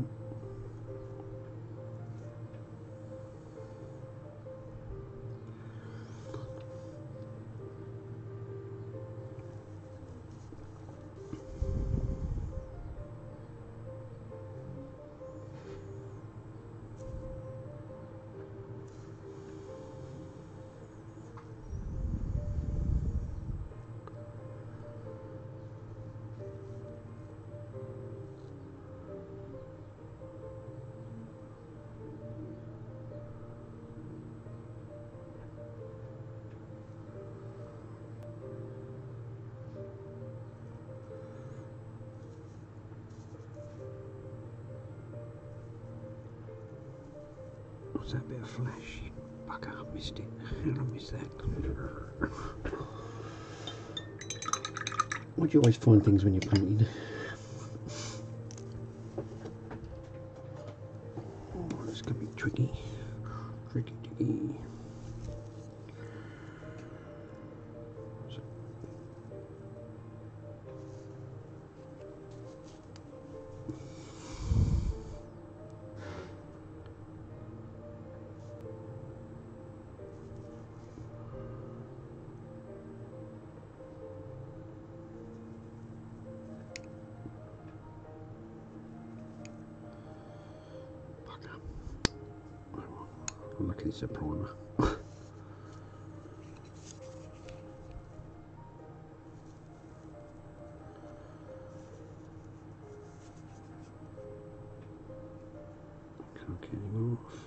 Speaker 1: What's that bit of flash? Bugger, I missed it. How did I miss that? Why do you always find things when you're painting? Oh, this could be tricky. Tricky. reckon it's a primer. Can't get him off.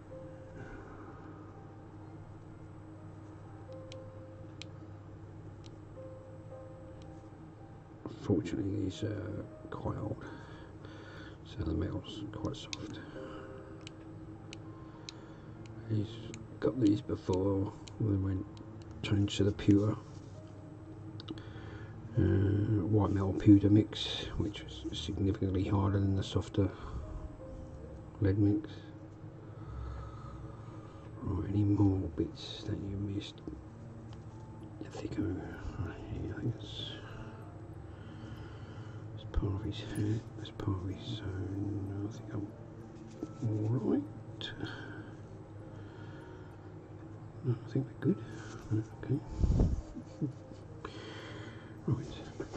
Speaker 1: Fortunately, these are quite old, so the metal's quite soft. He's got these before we went changed to the pure white metal pewter mix, which was significantly harder than the softer lead mix. Right, any more bits that you missed? The thicker, I think it's part of his head, that's part of his zone. I think I'm alright. No, I think we're good. Okay. Right.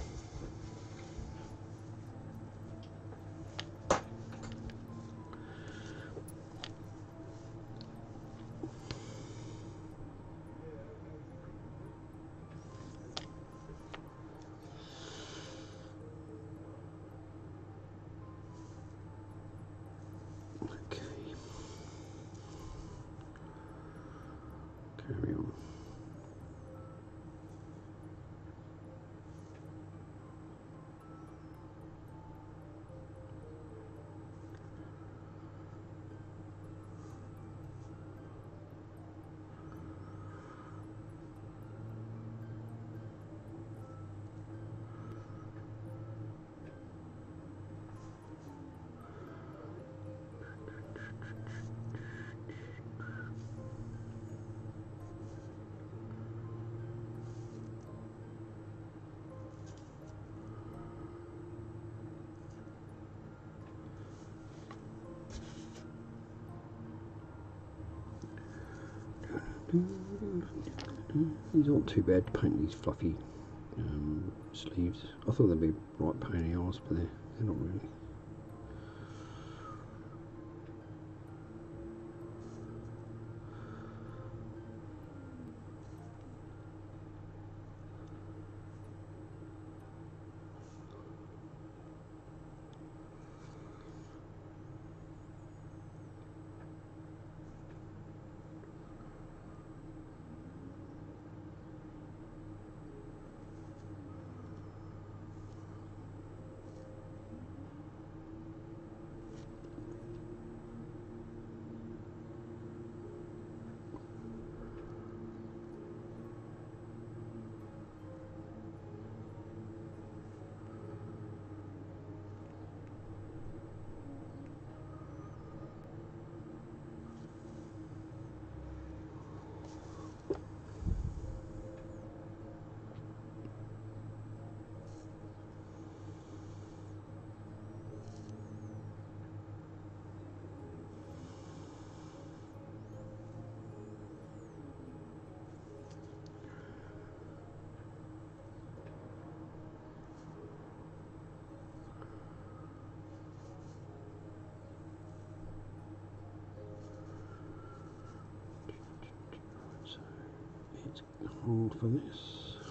Speaker 1: Carry on. These aren't too bad to paint these fluffy sleeves. I thought they'd be right pain in the arse, but they're not really. Hold for this.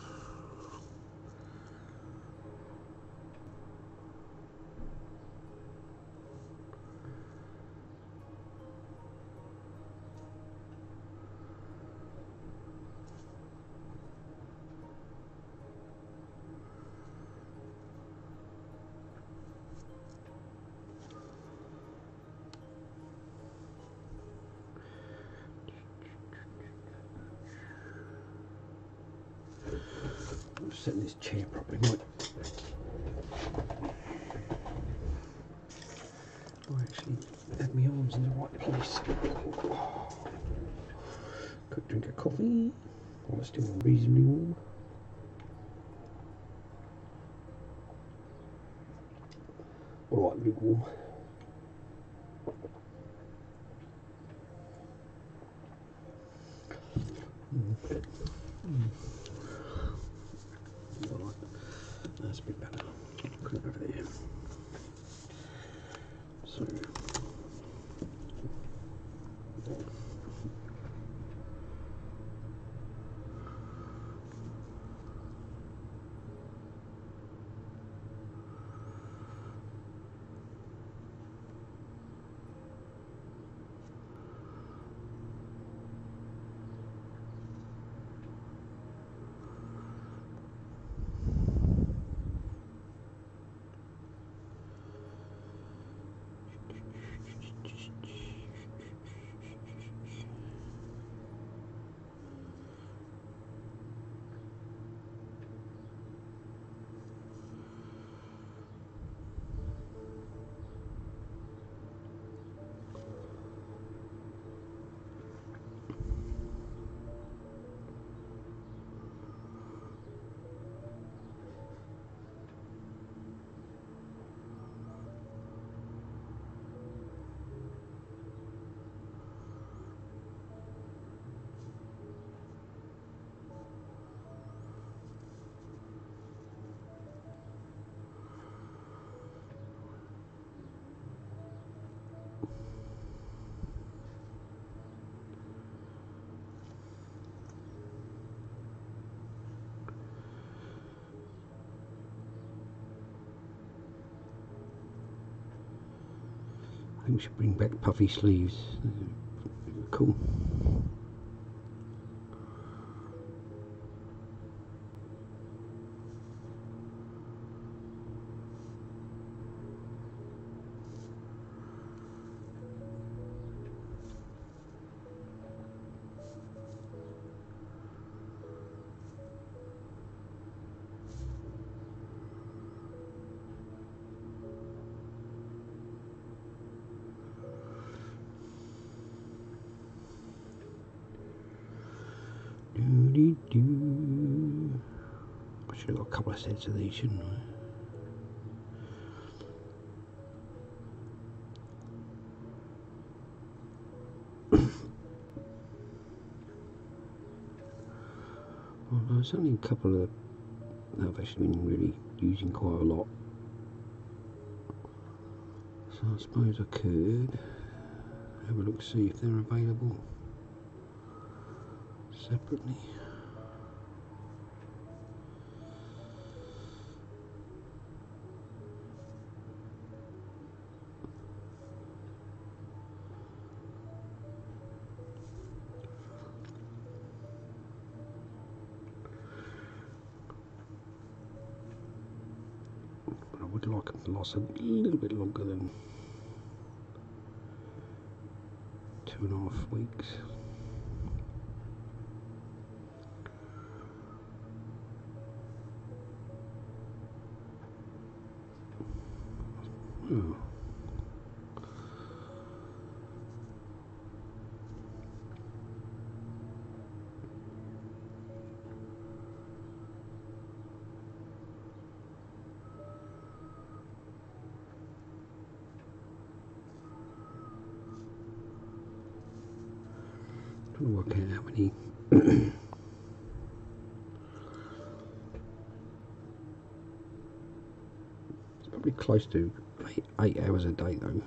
Speaker 1: Setting this chair properly, might. I actually had my arms in the right place. Could drink a coffee while it's still reasonably warm. Alright, lukewarm. That's a bit better. Put it over there. So think we should bring back puffy sleeves. Cool. I should have got a couple of sets of these, shouldn't I? Well, there's only a couple of that I've actually been really using quite a lot. So I suppose I could have a look, see if they're available separately. But I would like them to last a little bit longer than 2.5 weeks. Oh. Trying to work out how many it's probably close to 8 hours a day though.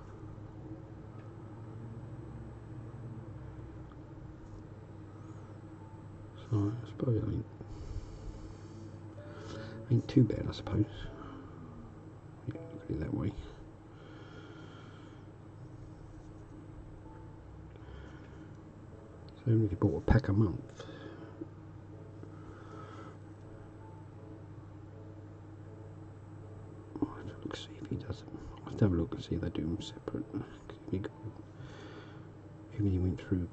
Speaker 1: So I suppose it ain't too bad, I suppose. Yeah, look at it that way. So even if you bought a pack a month, I'll have to look, see if he does them. I'll have to have a look and see if they do them separate. Even he went through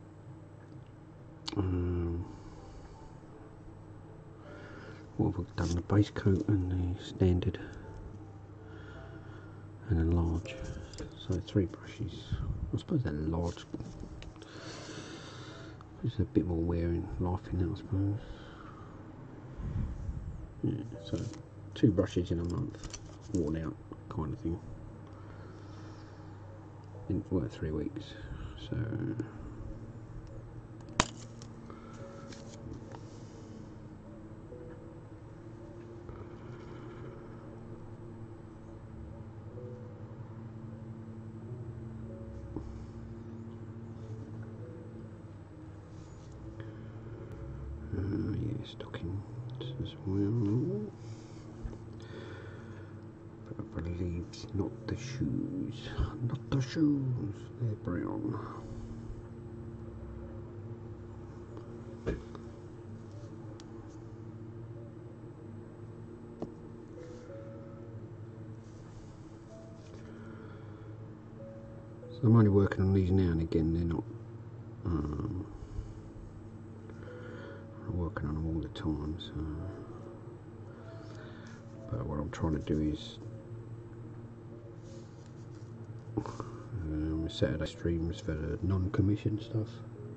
Speaker 1: what have we done, the base coat and the standard and a large, so 3 brushes. I suppose that large, there's a bit more wear in life in that, I suppose. Yeah, so 2 brushes in a month, worn out kind of thing. In 3 weeks, so yeah, stockings as well. But I believe it's not the shoes. Not the shoes. They're brown. So I'm only working on these now and again. They're not. I'm working on them all the time. So. But what I'm trying to do is Saturday streams for the non-commissioned stuff.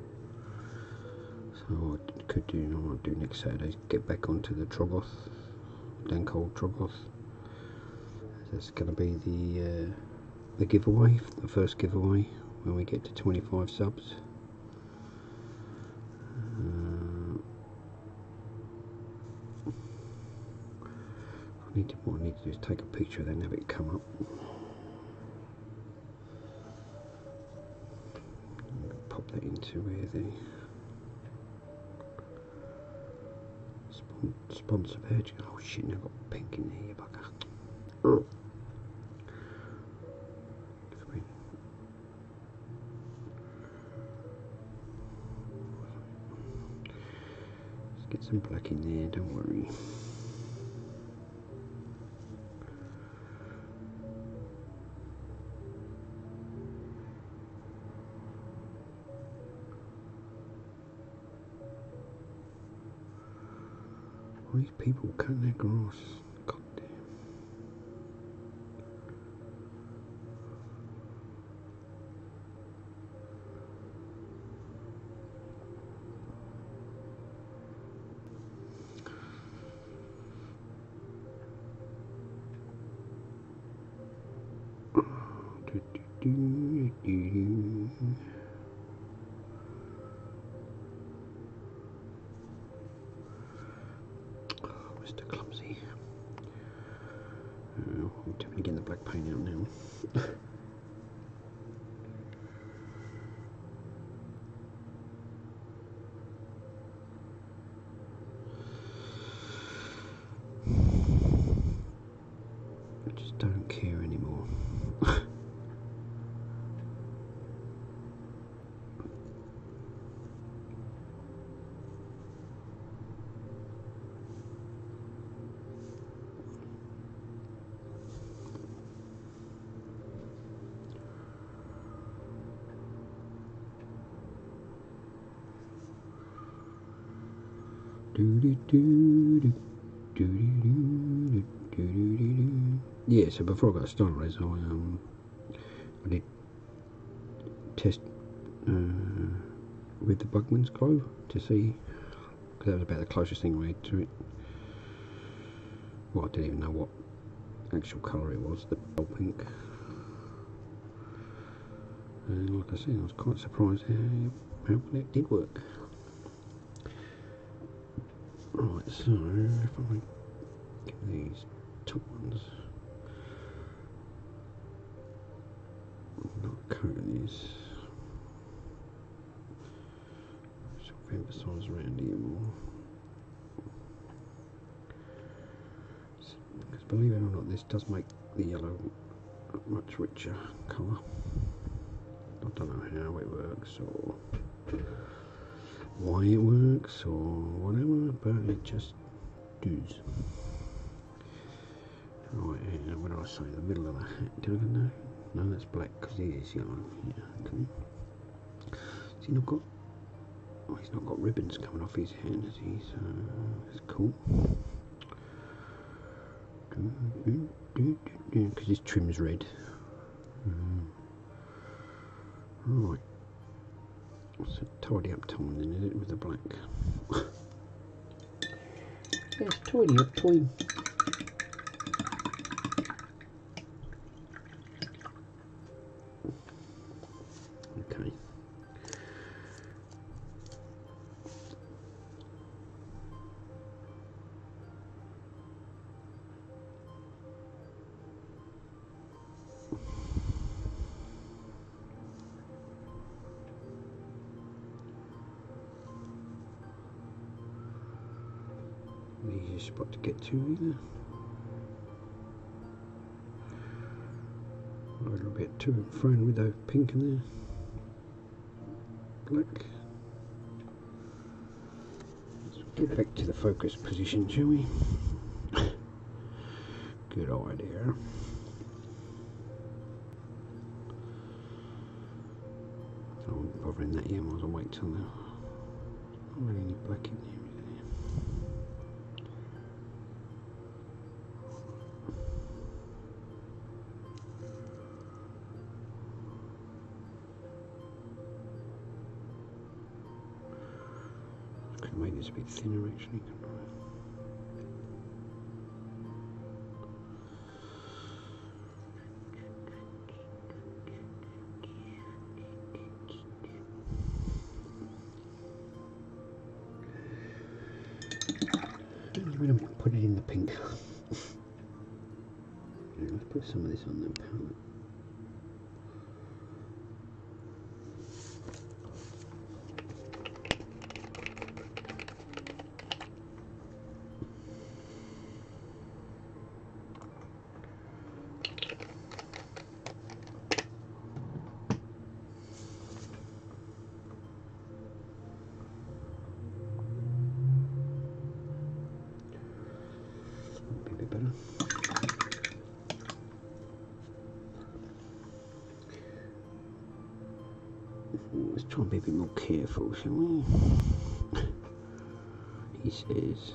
Speaker 1: So what I could do, I might do next Saturday, get back onto the Troggoth, Dancold Troggoth. That's going to be the giveaway, the first giveaway when we get to 25 subs. What I need to do is take a picture and then have it come up. Pop that into where the sponsor badge. Oh shit, I've got pink in there, you bugger. some black in there, don't worry. All these people cutting their grass. God damn. Mr. Clumsy. I'm definitely getting the black paint out now. I just don't care anymore. Yeah, so before I got started, I did test with the Bugman's glue to see, because that was about the closest thing I had to it. Well, I didn't even know what actual colour it was, the pale pink. And like I said, I was quite surprised how well it did work. Right, so if I get these top ones, not coat this, sort of emphasise around here more. Because believe it or not, this does make the yellow a much richer colour. I don't know how it works or why it works or whatever, but it just does. Right, and what do I say? The middle of the hat, do I know? No, that's black because it is yellow. Yeah, okay. So he's not got, oh, he's not got ribbons coming off his hand, has he? So that's cool. Because his trim's red. Right. So tidy up time then, is it, with the black? Yes, tidy up time. Okay. Easiest spot to get to either. A little bit to and fro with the pink in there. Black. Let's get back to the focus position, shall we? Good idea. I won't bother in that yet, might as well wait till now. Not really any black in there, is there? Could make this a bit thinner actually, couldn't I? I'm going to put it in the pink. Yeah, let's put some of this on the palette. Let's try and be a bit more careful, shall we? He says.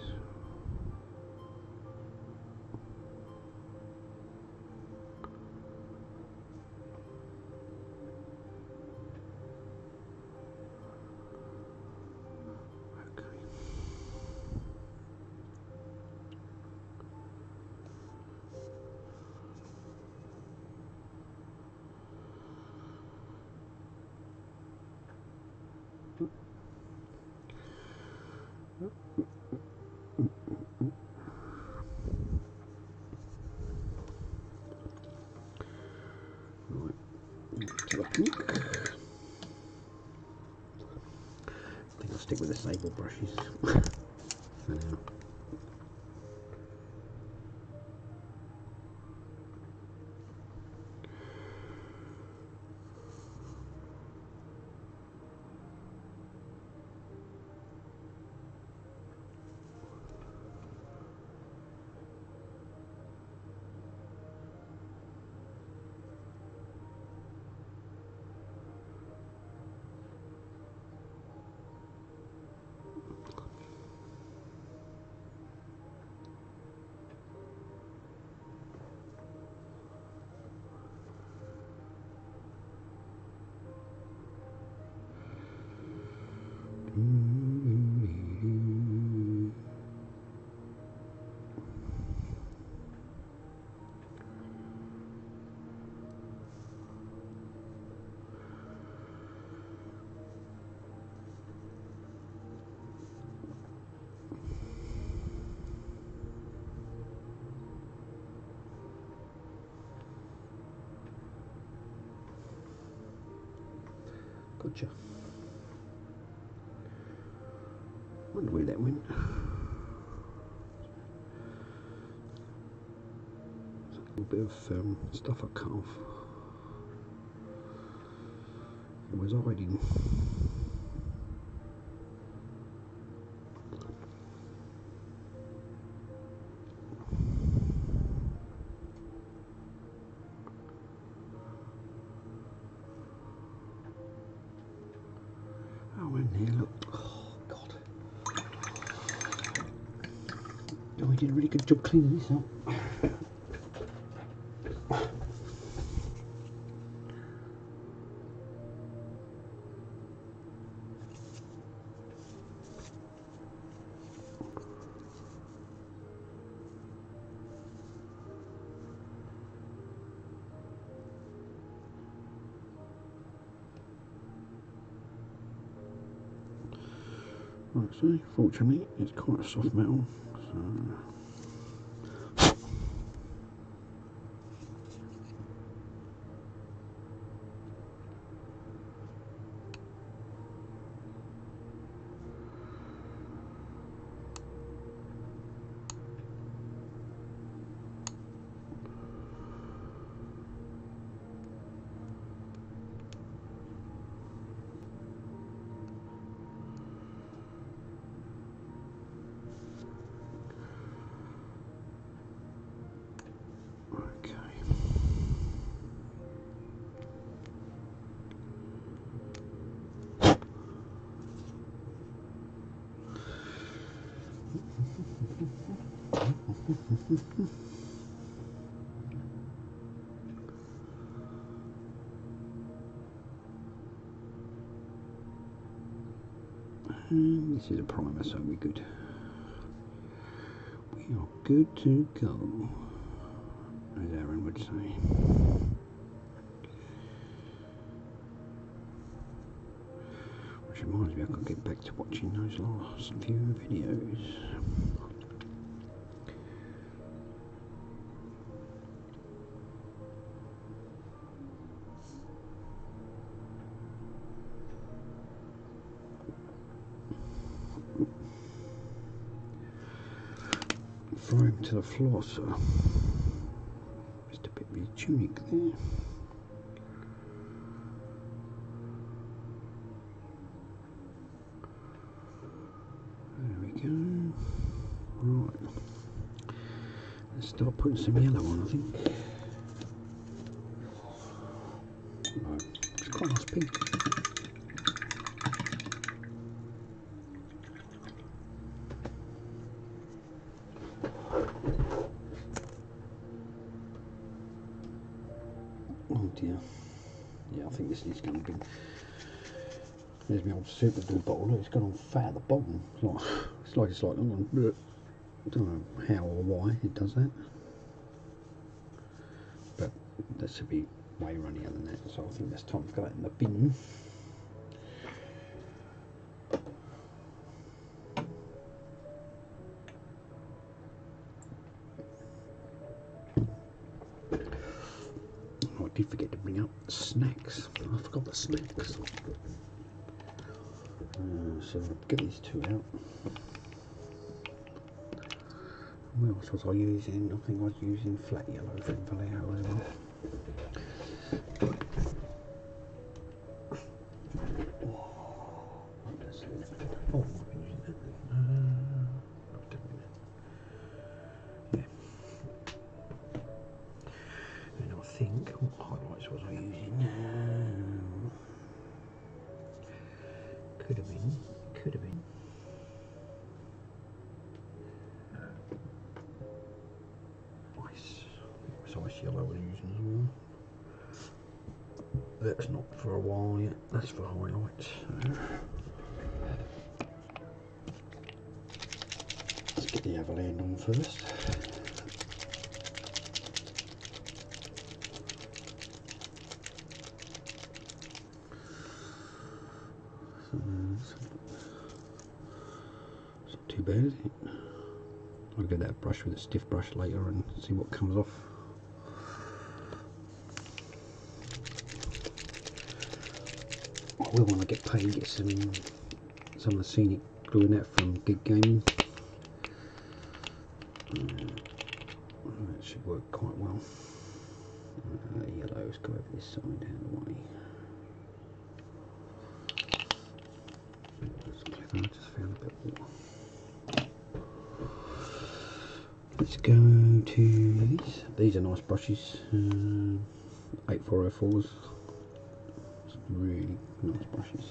Speaker 1: I think I'll stick with the sable brushes for now. Gotcha. Wonder where that went. There's a little bit of stuff I cut off. It was hiding. Oh, in there, look. Oh, God. Oh, we did a really good job cleaning this up. Right, so fortunately it's quite a soft metal, so okay. And this is a primer, so we're good. We are good to go, as Aaron would say. Which reminds me, I could get back to watching those last few videos. Throw him to the floor, sir. Just a bit of his tunic there. There we go. Right. Let's start putting some yellow on, I think. Right. It's quite a nice pink. here. Yeah, I think this is going to be. There's my old super glue bottle. Look, it's got on fat at the bottom. It's like I don't know how or why it does that, but that should be way runnier than that. So I think that's time to go that in the bin. I did forget to bring up snacks. I forgot the snacks. So I'll get these two out. What else was I using? I think I was using flat yellow from Vallejo as well. Oh, I've been using that. Yeah. And I think, what highlights was I using? Could have been. Ice yellow we're using as well. That's not for a while yet, that's for highlights. Let's get the Everland on first. It's not too bad, is it? I'll get that brush with a stiff brush later and see what comes off. I will want to get paid, get some of the scenic glue in that from Gig Gaming. That should work quite well. Yellows go over this side out of the way. That's clever, I just found a bit more. Let's go to these. These are nice brushes, 8404s. Really nice brushes.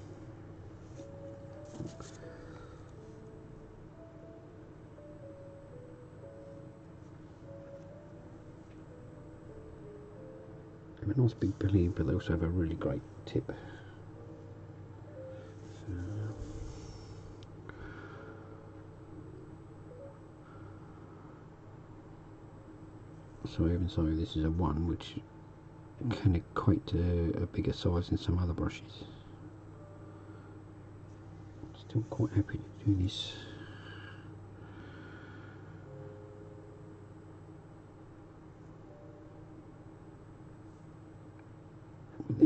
Speaker 1: They have a nice big belly, but they also have a really great tip. So even so, this is a 1, which can equate to a bigger size than some other brushes. Still quite happy to do this. With it.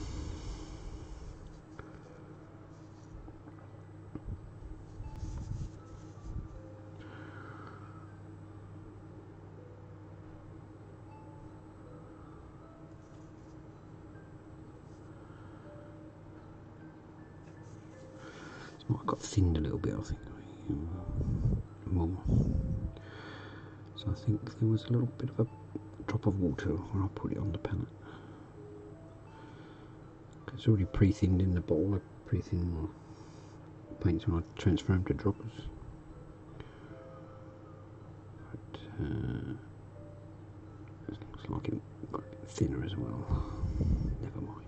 Speaker 1: Might have got thinned a little bit, I think, more. So I think there was a little bit of a drop of water when I put it on the palette. It's already pre-thinned in the bottle. I pre-thin my paints when I transfer them to droppers. But it looks like it got a bit thinner as well. Never mind.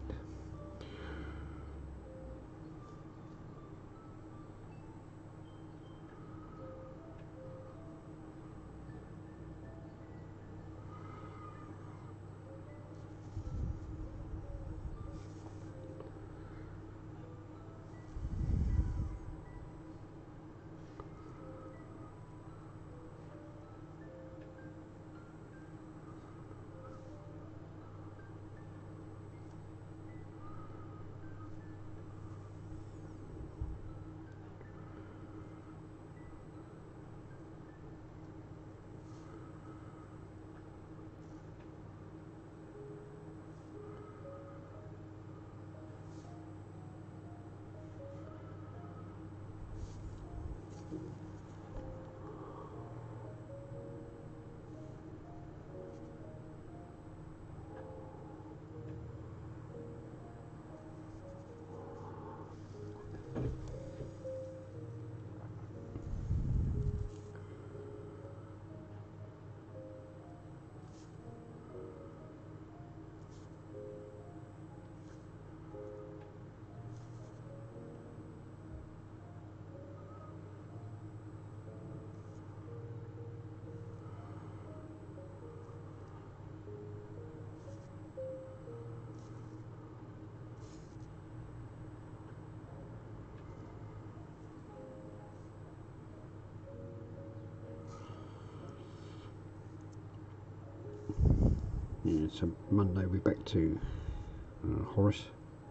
Speaker 1: Yeah, so Monday we're back to Horace.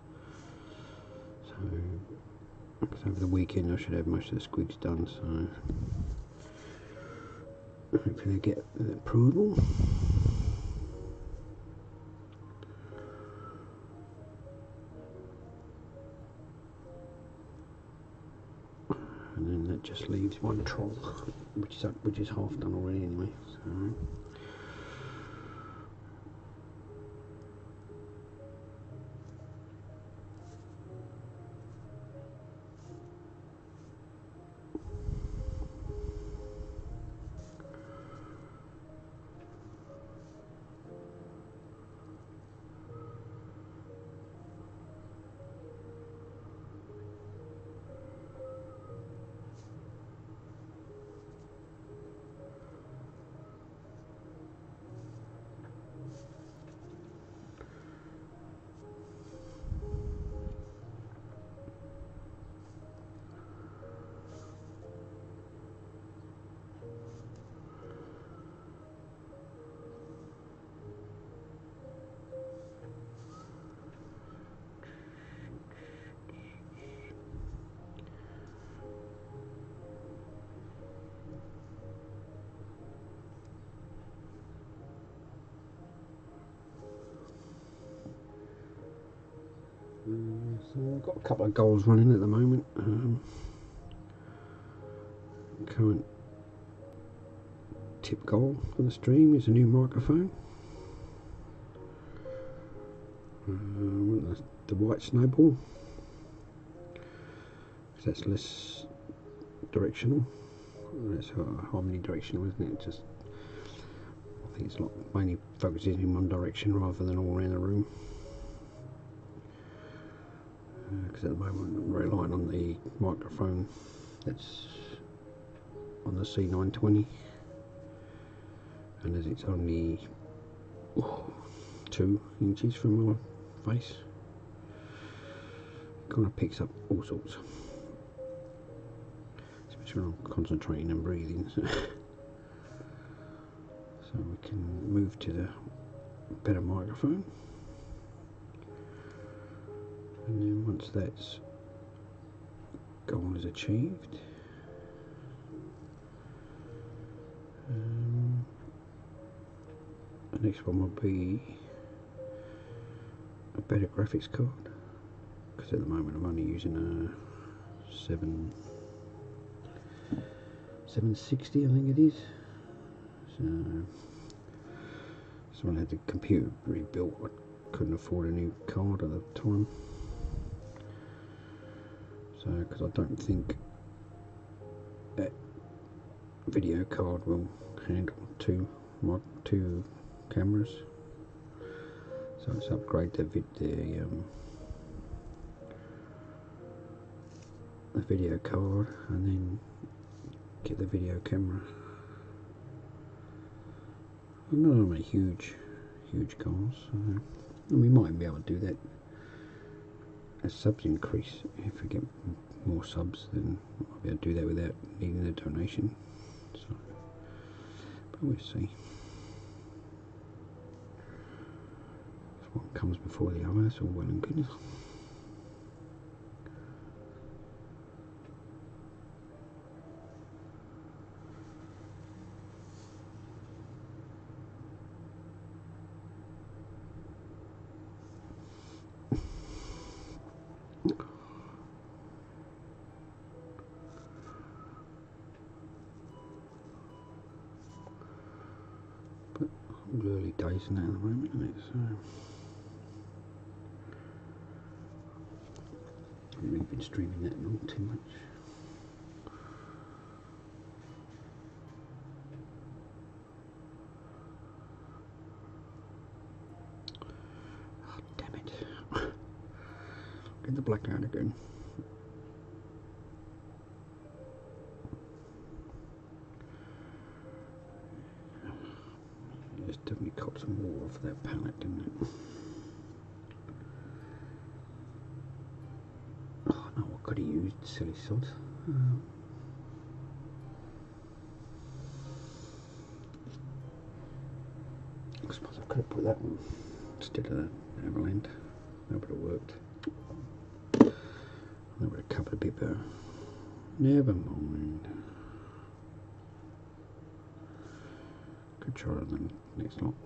Speaker 1: So over the weekend I should have most of the squigs done, so hopefully I get approval. And then that just leaves one troll, which is half done already anyway. So. So I've got a couple of goals running at the moment. Current tip goal for the stream is a new microphone. The white snowball, because that's less directional. That's omnidirectional, isn't it? Just, I think it's mainly focuses in one direction rather than all around the room. Because at the moment I'm relying on the microphone that's on the C920, and as it's only 2 inches from my face, it kind of picks up all sorts, especially when I'm concentrating and breathing. So we can move to the better microphone. And then once that's goal is achieved, the next one will be a better graphics card, because at the moment I'm only using a 760, I think it is. So when I had the computer rebuilt, I couldn't afford a new card at the time. So, because I don't think that video card will handle two cameras, so let's upgrade the video card and then get the video camera. Not on a huge goals, and we might be able to do that as subs increase. If we get more subs, then I'll be able to do that without needing a donation. So, but we'll see. What comes before the other, that's all well and good. But early days in that at the moment, isn't it? So I haven't really been streaming that long too much. Oh, damn it. Get the black out again. It's definitely caught some more off that palette, didn't it? Oh no, I could have used silly sod. I suppose I could have put that one instead of that Everland. That would have worked. That would have covered a bit better. Never mind. Could try it on the next lot.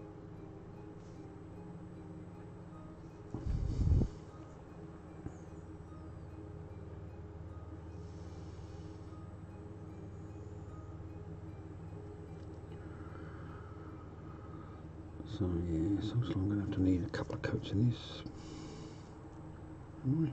Speaker 1: So yeah, so I'm going to have to need a couple of coats in this. Right.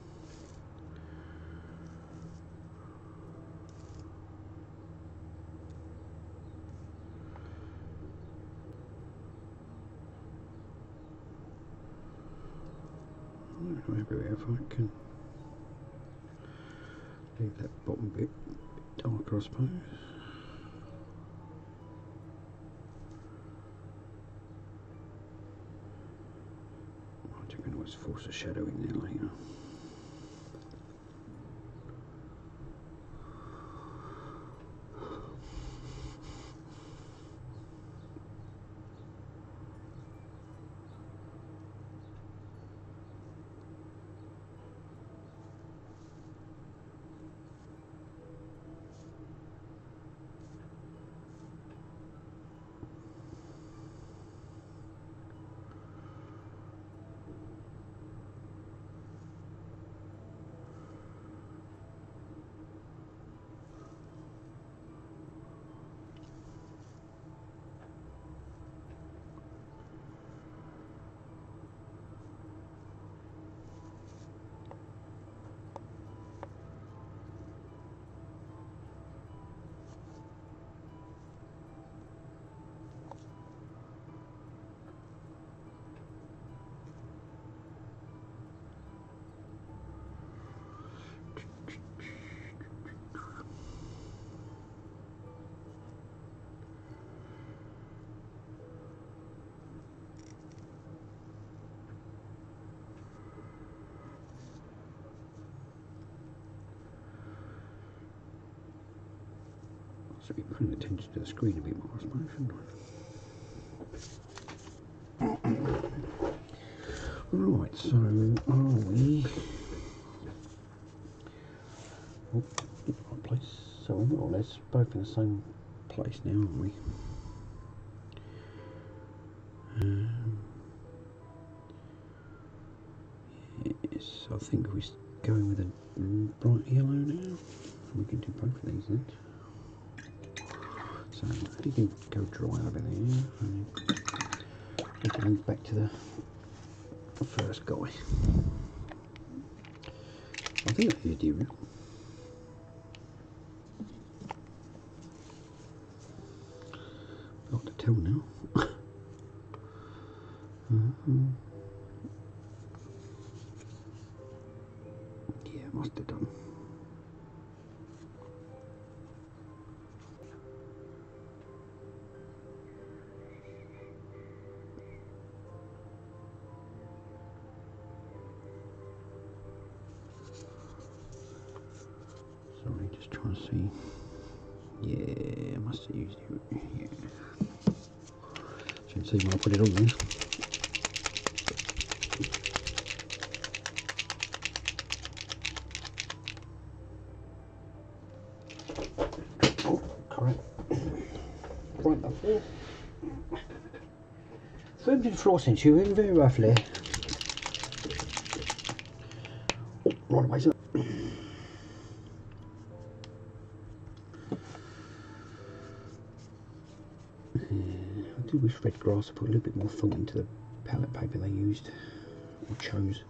Speaker 1: Maybe if I can leave that bottom bit darker, I suppose. I can always force a shadow in there later. So be paying attention to the screen a bit more, I suppose, shouldn't I? Right, so are we? Oh, in the right place. So we're more or less both in the same place now, aren't we? Yes, I think we're going with a bright yellow now. We can do both of these then. So you can go dry over there and we can move back to the first guy. I think I hear deer. Hard to tell now. Yeah, must have done. Sorry, just trying to see. Yeah, I must have used it. Yeah. So you can see when I put it on there. Oh, correct. Right up there. Firmed in floor since you in very roughly. Oh, right away, sir. I do wish Red Grass put a little bit more thought into the palette paper they used or chose.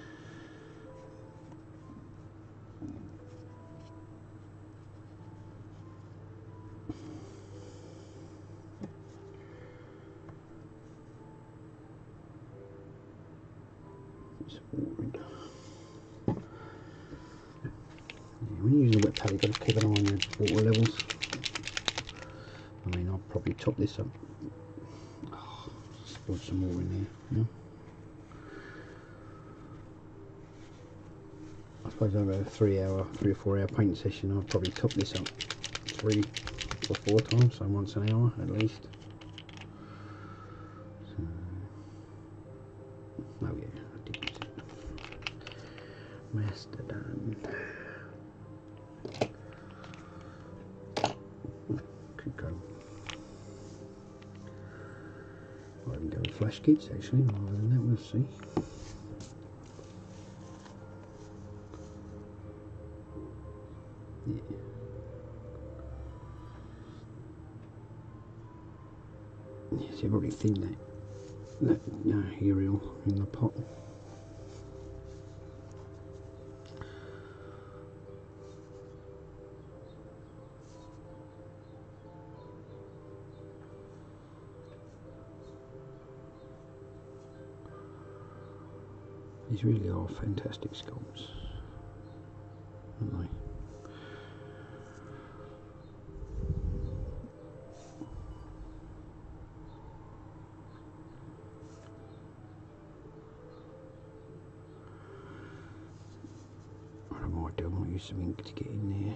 Speaker 1: When you're using a wet palette, you've got to keep an eye on the water levels. I mean, I'll probably top this up. Oh, spilled some more in there. Yeah. I suppose over a 3 or 4 hour paint session, I'll probably top this up 3 or 4 times, so once an hour at least. So. flash kits actually, rather than that, we'll see. Yeah. Yes, you've already thinned that aerial in the pot. These really are fantastic sculpts, aren't they? What I might do, I might use some ink to get in there.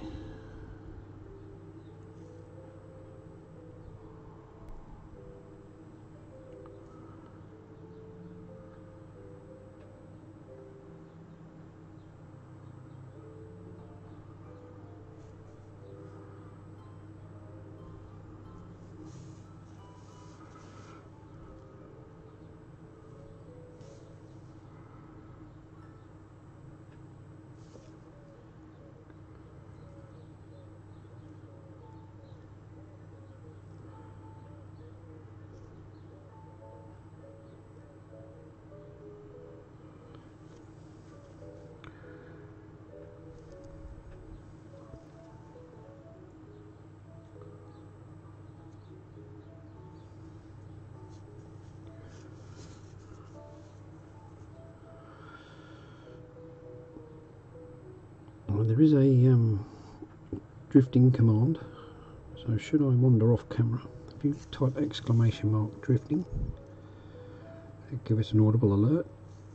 Speaker 1: Well, there is a drifting command, so should I wander off camera, if you type !drifting, it'll give us an audible alert,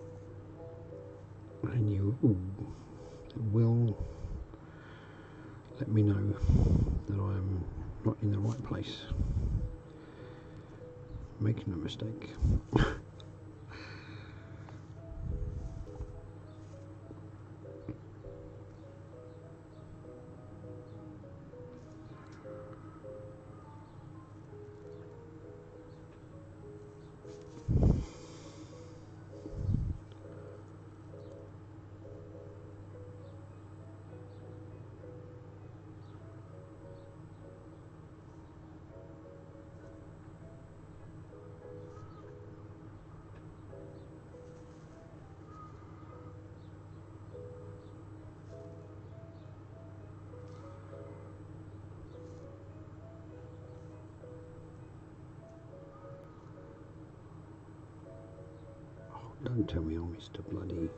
Speaker 1: and you will let me know that I am not in the right place, making a mistake. Don't tell me I missed a bloody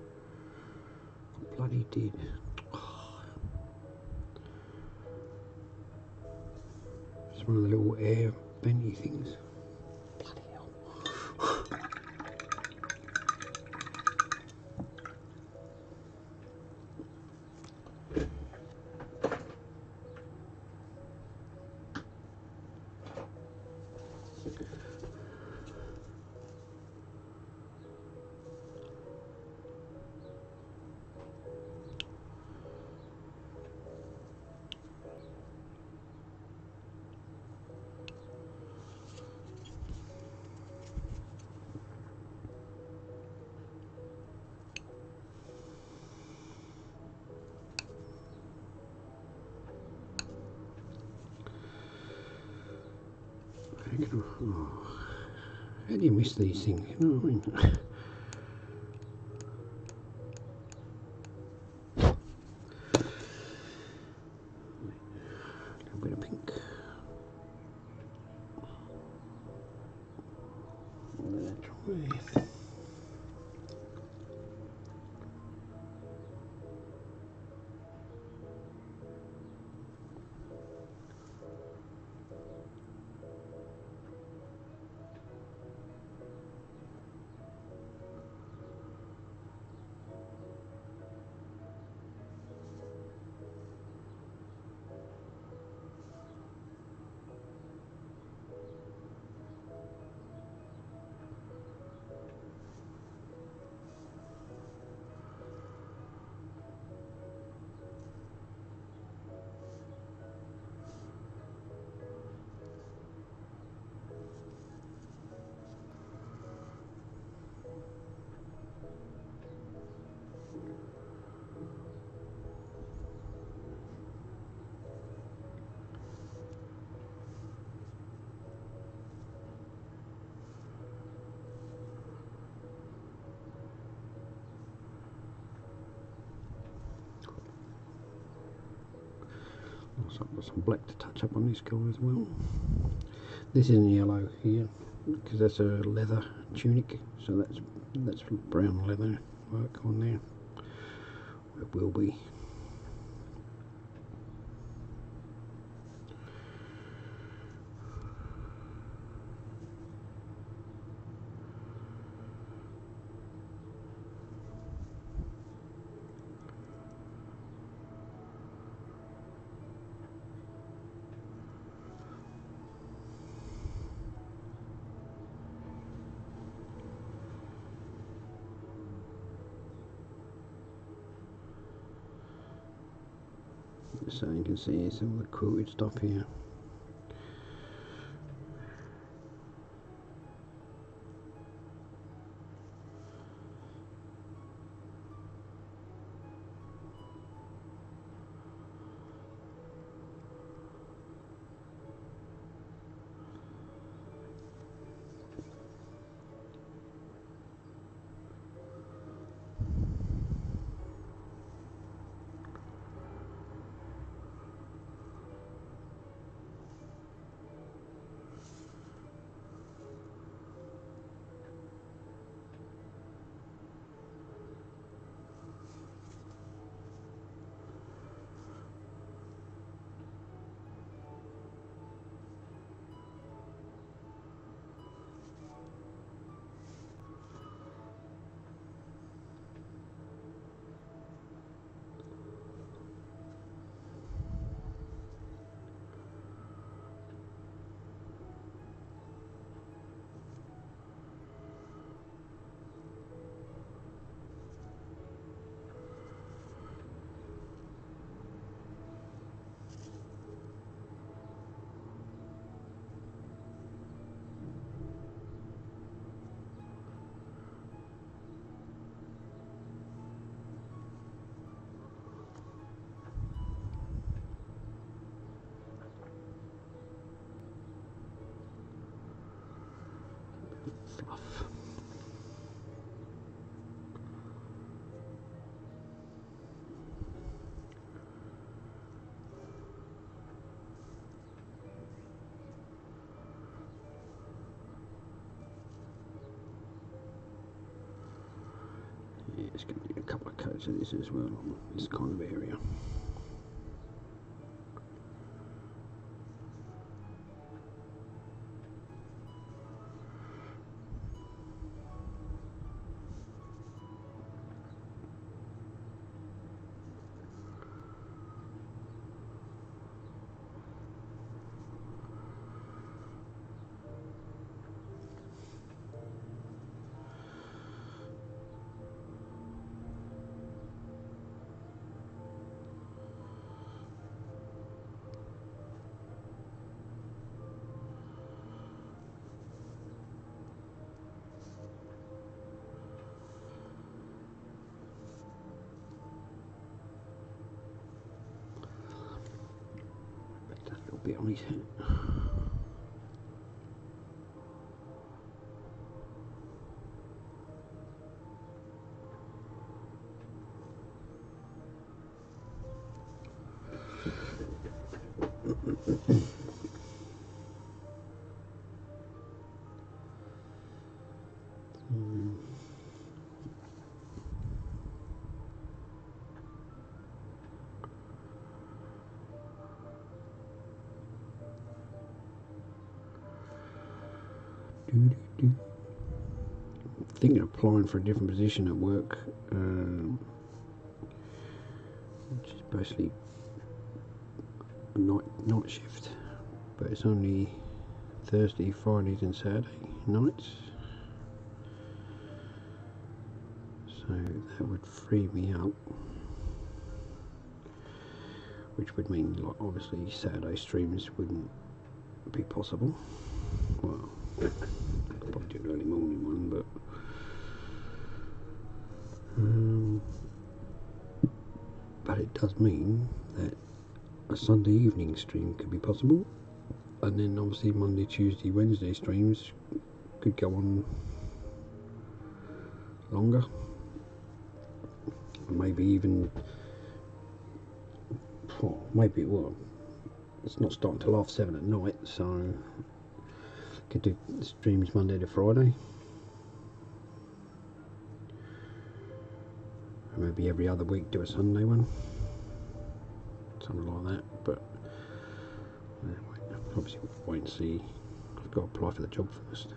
Speaker 1: did. It's one of the little air venty things. Bloody hell. Oh, how do you miss these things? You know what I mean? A little bit of pink. That's right. got some black to touch up on this guy as well. This isn't yellow here because that's a leather tunic, so that's brown leather work on there. It will be. So you can see some of the quilted stuff here. Fluff. Yeah, it's going to need a couple of coats of this as well on this kind of area. Bit on his head. Thinking of applying for a different position at work, which is basically a night shift, but it's only Thursday, Fridays and Saturday nights, so that would free me up, which would mean, like, obviously Saturday streams wouldn't be possible. Well, I'll probably do an early morning one, but it does mean that a Sunday evening stream could be possible, and then obviously Monday, Tuesday, Wednesday streams could go on longer, maybe even, maybe, well, it's not starting till 7:30 at night, so could do streams Monday to Friday, or maybe every other week do a Sunday one, something like that. But obviously we'll wait and see. I've got to apply for the job first.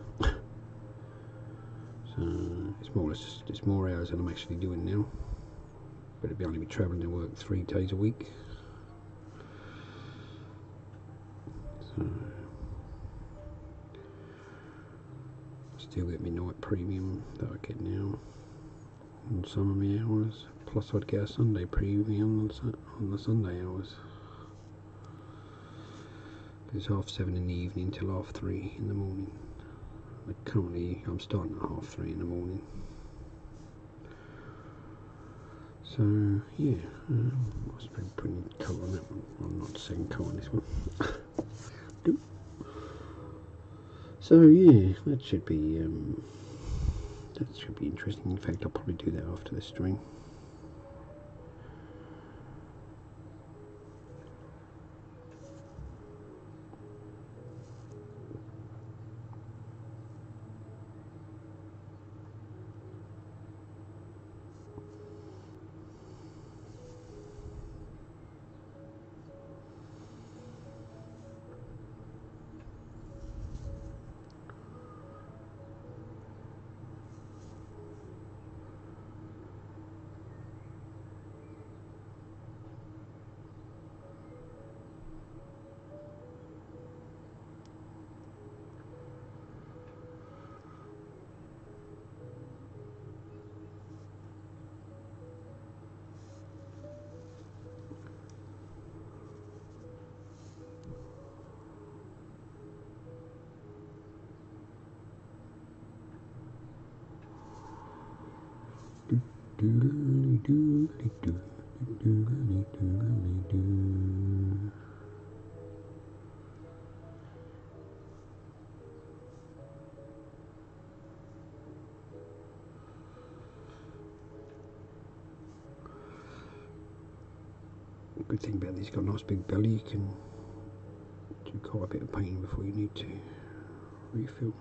Speaker 1: So it's more or less it's more hours than I'm actually doing now, but it'd be only be travelling to work 3 days a week. So still get my night premium that I get now on some of my hours, plus I'd get a Sunday premium on the Sunday hours. It's 7:30 in the evening till 3:30 in the morning. Like currently I'm starting at 3:30 in the morning. So yeah, I was pretty cool on that one. I'm not second cool on this one. So yeah, that should be interesting. In fact, I'll probably do that after the stream. Good thing about this, got a nice big belly. You can do quite a bit of painting before you need to refill.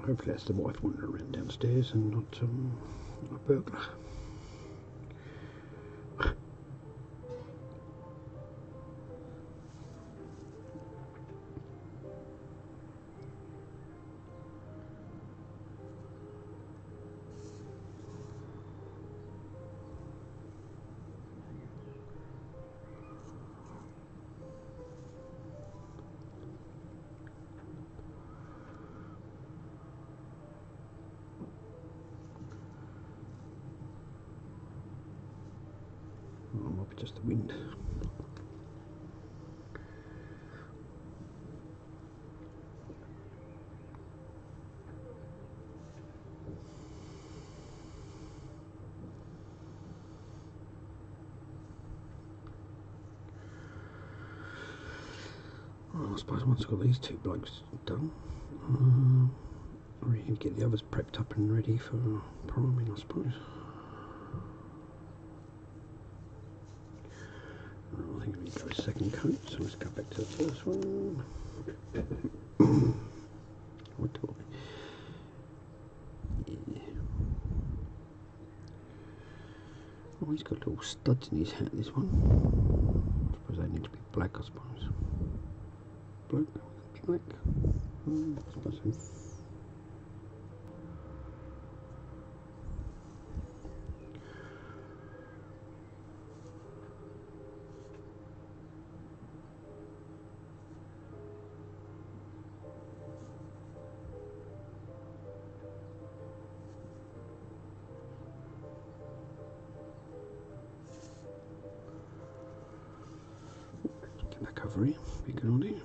Speaker 1: Hopefully that's the wife wandering around downstairs and not a burglar. Oh, might be just the wind. Well, I suppose once I've got these two blokes done, I really need to get the others prepped up and ready for priming, I suppose. I think I need to go a second coat, so let's go back to the first one. What do I? Yeah. Oh, he's got little studs in his hat, this one. I suppose they need to be black, I suppose. Black? Black? I suppose so. Get that cover here, be a good idea.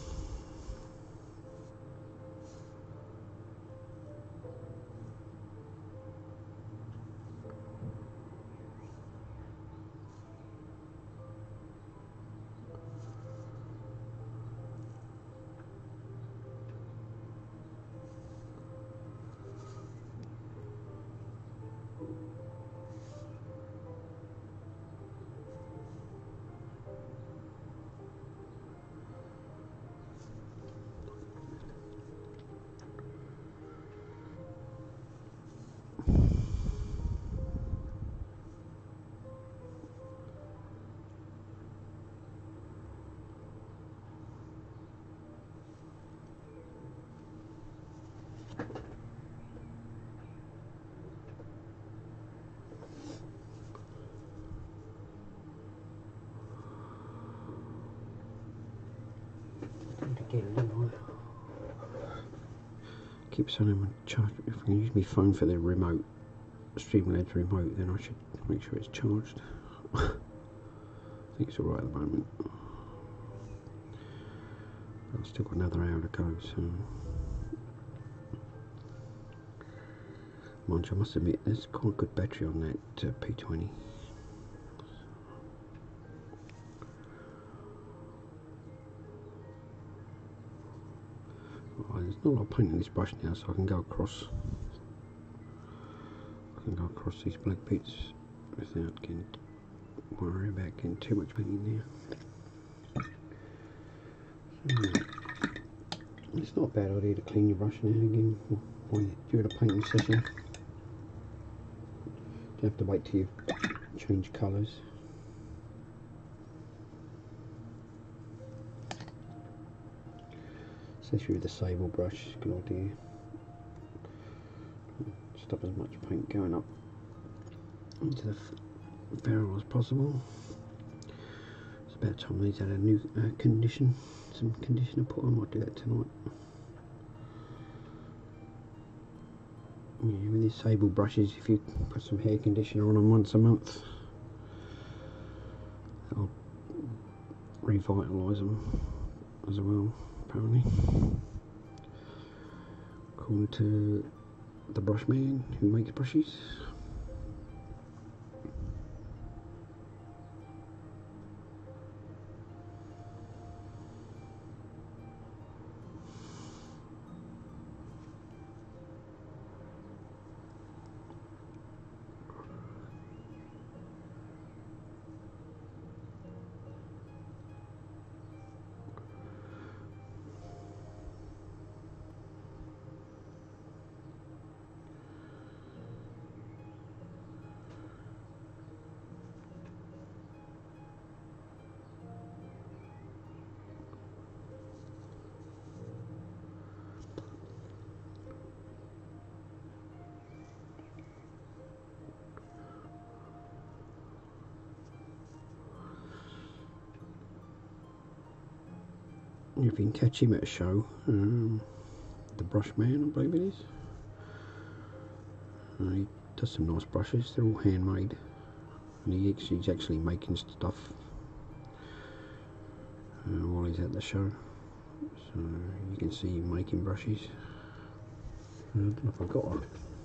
Speaker 1: Keep saying I'm charged. If I can use my phone for the remote, Streamlabs remote, then I should make sure it's charged. I think it's alright at the moment. But I've still got another hour to go, so. Mind you, I must admit, there's quite a good battery on that P20. There's not a lot of paint in this brush now, so I can go across. These black bits without getting worried about getting too much paint in there. It's not a bad idea to clean your brush now and again during a painting session. You don't have to wait till you change colours. Especially with the sable brush, it's a good idea. Stop as much paint going up into the barrel as possible. It's about time these had a new some conditioner put on. I might do that tonight. Yeah, with these sable brushes, if you put some hair conditioner on them once a month, that'll revitalise them as well, apparently, according to the brush man who makes brushes. You can catch him at a show, the Brush Man, I believe it is. He does some nice brushes, they're all handmade, and he's actually making stuff while he's at the show, so you can see him making brushes. I don't know if I got one.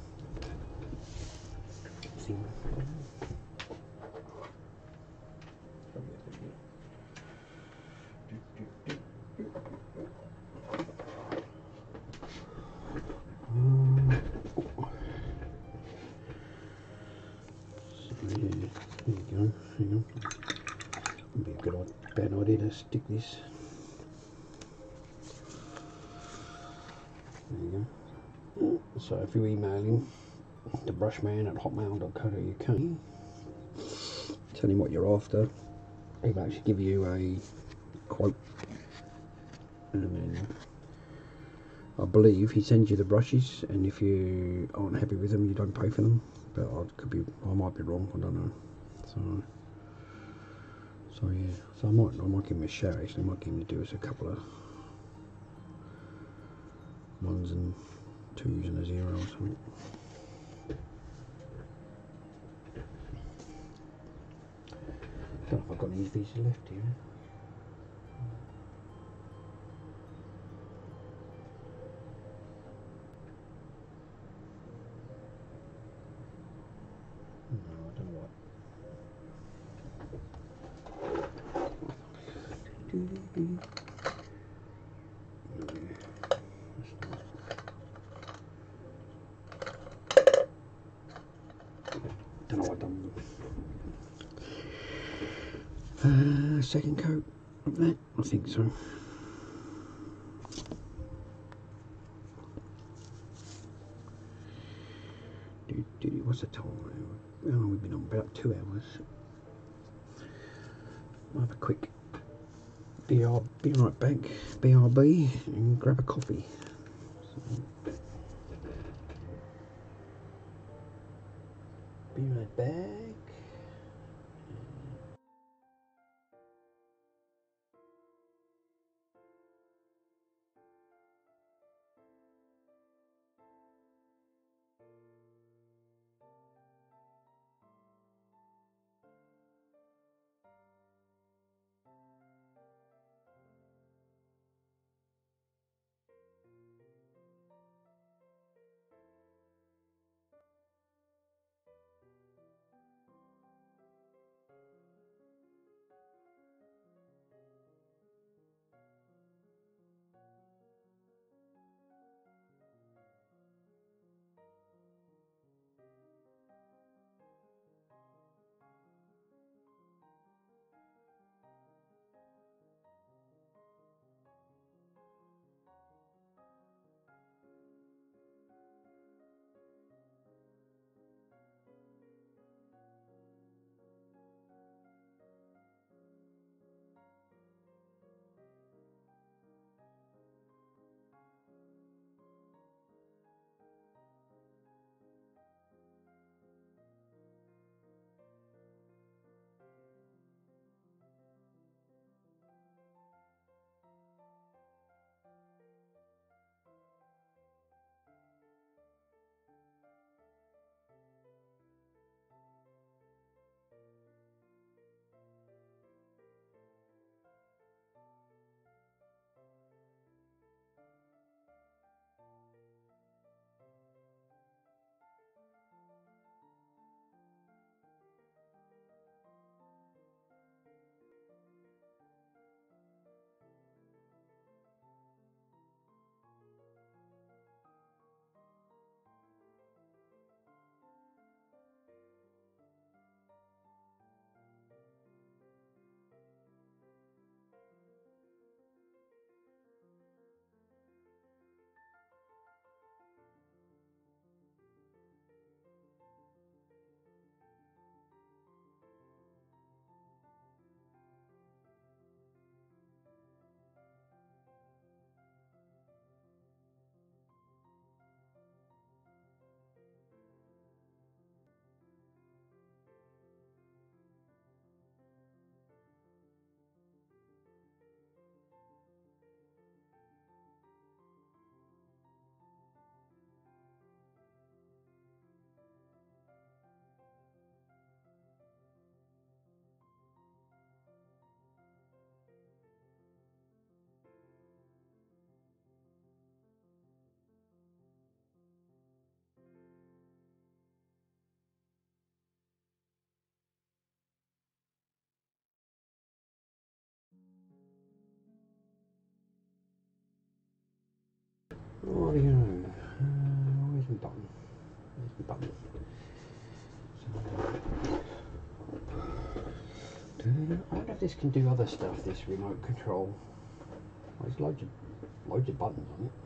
Speaker 1: There you go, hang on. Would be a bad idea to stick this. There you go. So if you email him, thebrushman@hotmail.co.uk, tell him what you're after, he'll actually give you a quote, and then I believe he sends you the brushes, and if you aren't happy with them, you don't pay for them. But I might be wrong, I don't know. So yeah, so I might give him a shout. Actually, I might give him to do us a couple of 1s and 2s and a 0 or something. Don't know if I've got any of these left here. No, I don't know what. Don't know what done. Second coat of that, I think so. What's the time? Oh, we've been on about 2 hours. I'll have a quick be right back, BRB, and grab a coffee. So, be right back. What do you know? Where's the button? Where's the button? I wonder if this can do other stuff, this remote control. There's loads of buttons on it.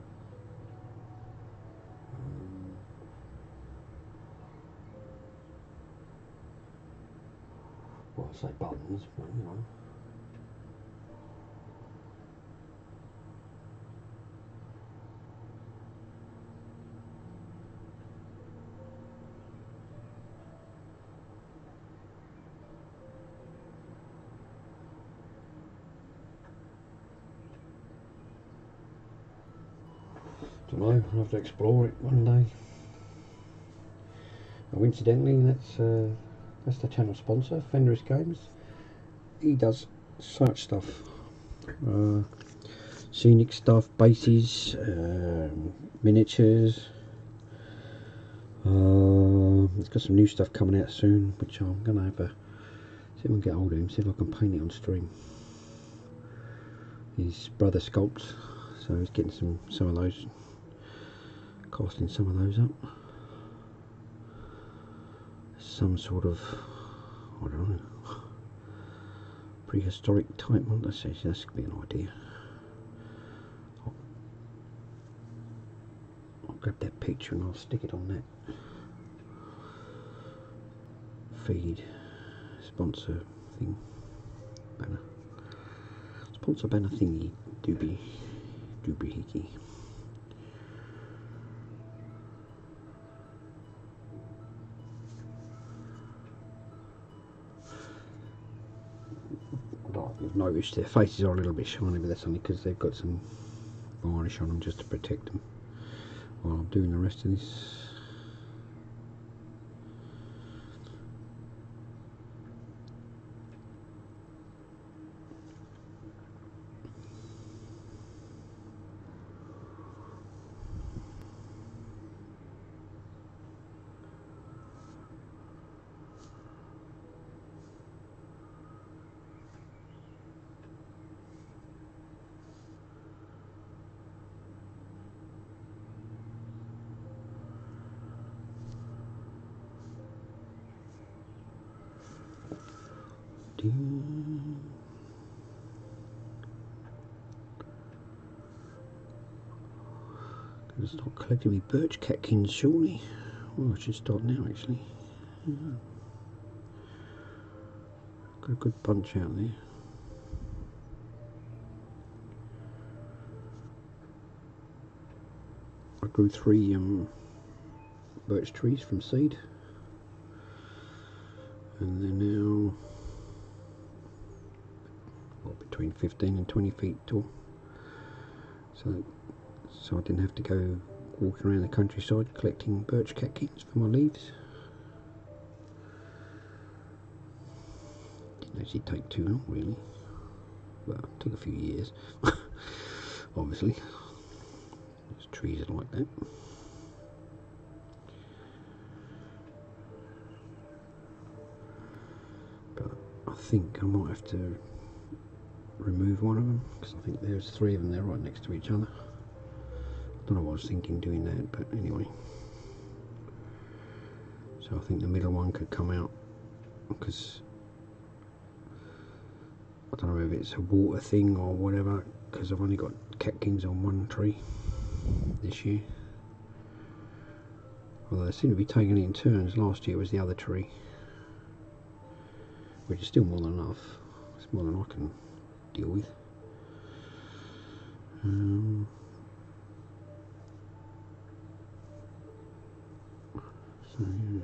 Speaker 1: Well, I say buttons, but you know. Don't know, I'll have to explore it one day. Oh, incidentally, that's the channel sponsor, Fenris Games. He does such stuff, scenic stuff, bases, miniatures. He's got some new stuff coming out soon, which I'm gonna have a see if I can get hold of him, see if I can paint it on stream. His brother sculpts, so he's getting some of those, casting some of those up. Some sort of, I don't know, prehistoric type one. Let's say that could be an idea. I'll grab that picture and I'll stick it on that feed sponsor thing banner. Sponsor banner thingy doobie hickey. You've noticed their faces are a little bit shiny, but that's only because they've got some varnish on them just to protect them while I'm doing the rest of this. Gonna start collecting me birch catkins shortly. Well, I should start now actually. Yeah. Got a good bunch out there. I grew 3 birch trees from seed, and they're now between 15 and 20 feet tall. So I didn't have to go walking around the countryside collecting birch catkins for my leaves. Didn't actually take too long really. Well, it took a few years. Obviously. Those trees are like that. But I think I might have to remove one of them, because I think there's 3 of them there right next to each other. I don't know what I was thinking doing that, but anyway. So I think the middle one could come out, because I don't know if it's a water thing or whatever, because I've only got catkins on one tree this year. Although they seem to be taking it in turns. Last year was the other tree, which is still more than enough. It's more than I can deal with. So yeah.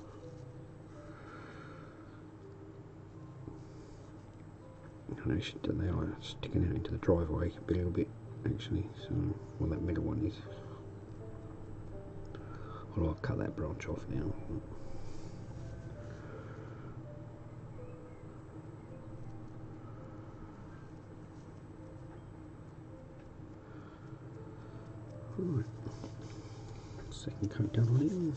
Speaker 1: And they are sticking out into the driveway a little bit actually, so well, that middle one is. Although I've cut that branch off now. Right. Second coat done on it.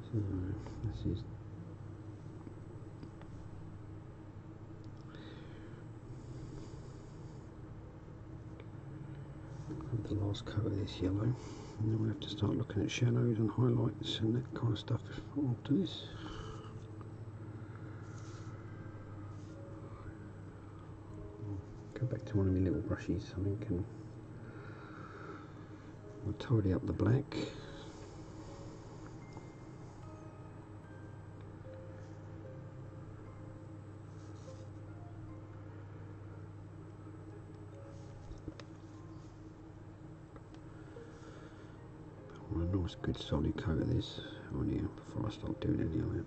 Speaker 1: So this is the last coat of this yellow, and then we'll have to start looking at shadows and highlights and that kind of stuff after this. Go back to one of my little brushes, I think, and we'll tidy up the black. A nice good solid coat of this on here before I start doing any of it.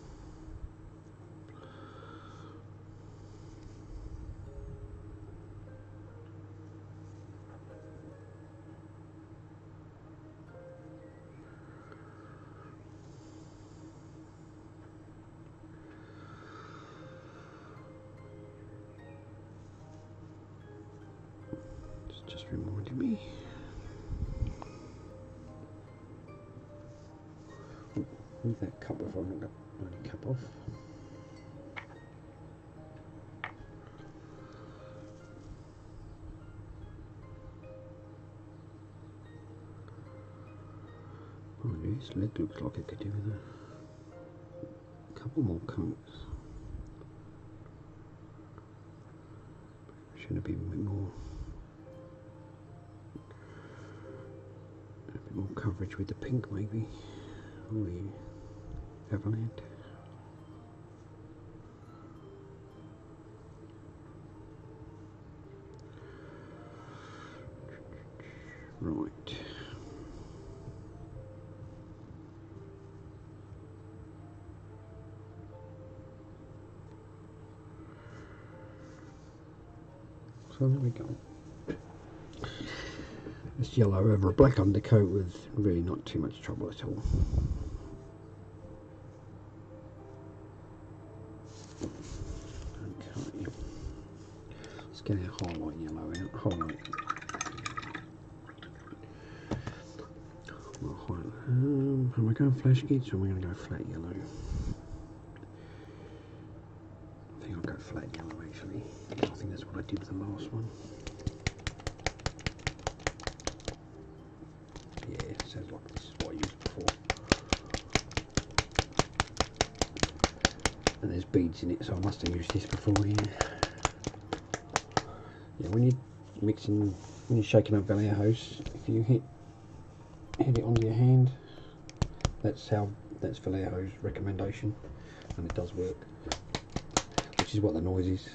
Speaker 1: It's just reminded me. Move that cup before I got the cup off. Oh, this leg looks like it could do with a couple more coats. Should have been a bit more coverage with the pink, maybe. Oh, yeah. Everland. Right. So there we go. This yellow over a black undercoat with really not too much trouble at all. Okay. Let's get our highlight yellow out. Highlight. Am I going flash kits or am I going to go flat yellow? I think I'll go flat yellow actually. I think that's what I did with the last one. Yeah, it sounds like this is what I used before. And there's beads in it, so I must have used this before, yeah. Yeah, when you're shaking up Vallejo's, if you hit it onto your hand, that's Vallejo's recommendation, and it does work, which is what the noise is.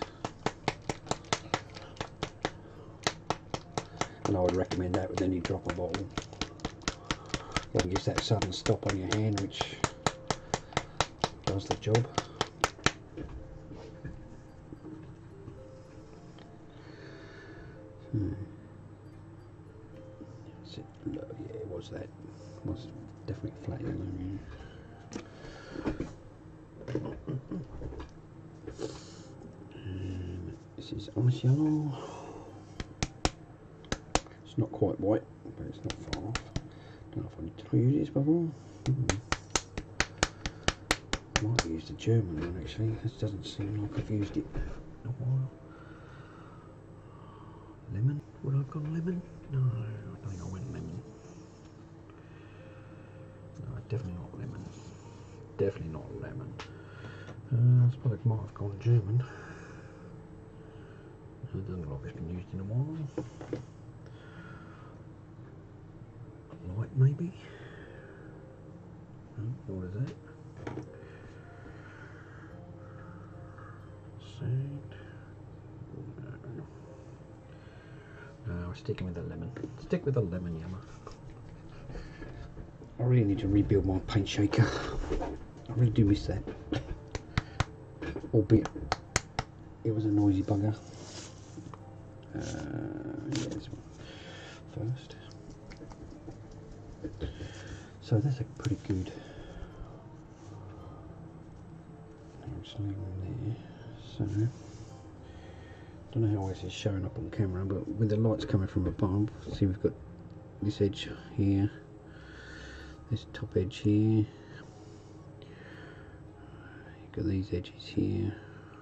Speaker 1: And I would recommend that with any dropper bottle. It gives that sudden stop on your hand, which does the job. Yeah, it was that. It was definitely flat yellow. And this is ice yellow. It's not quite white, but it's not far off. Don't know if I need to use this before. Might have used the German one actually. This doesn't seem like I've used it in a while. Lemon? Would I have gone lemon? No, I don't think I went lemon. No, definitely not lemon. Definitely not lemon. I suppose I might have gone German. It doesn't look like it's been used in a while. Light maybe? What is that? Sand? No, we're sticking with the lemon. Stick with the lemon yellow. I really need to rebuild my paint shaker. I really do miss that. Albeit it was a noisy bugger. Yeah, this one first. So that's a pretty good. Actually, there. So. Don't know how this is showing up on camera, but with the lights coming from above, see we've got this edge here, this top edge here, Got these edges here.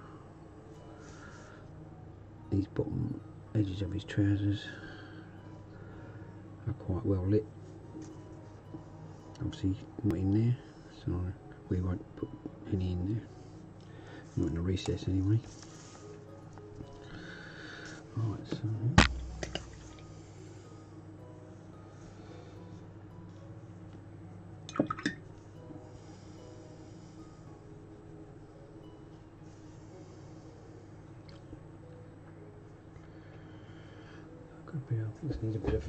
Speaker 1: These bottom edges of his trousers are quite well lit. Obviously not in there, so we won't put any in there. Not in the recess anyway. Right, so I think this needs a bit of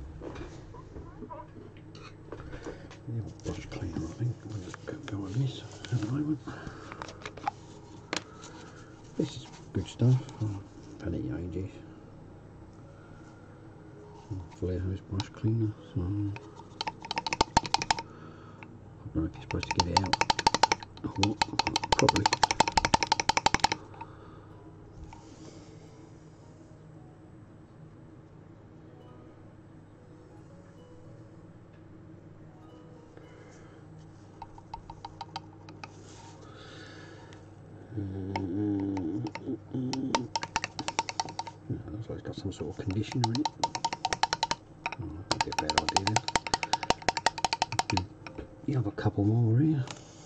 Speaker 1: brush cleaner, I think. We'll just go on this at the moment. This is good stuff. I've had it ages. Vallejo's brush cleaner, so I don't know if you're supposed to get it out or what, probably. Looks like it's got some sort of conditioner in it. Oh, that'd be a bad idea then. You have a couple more here.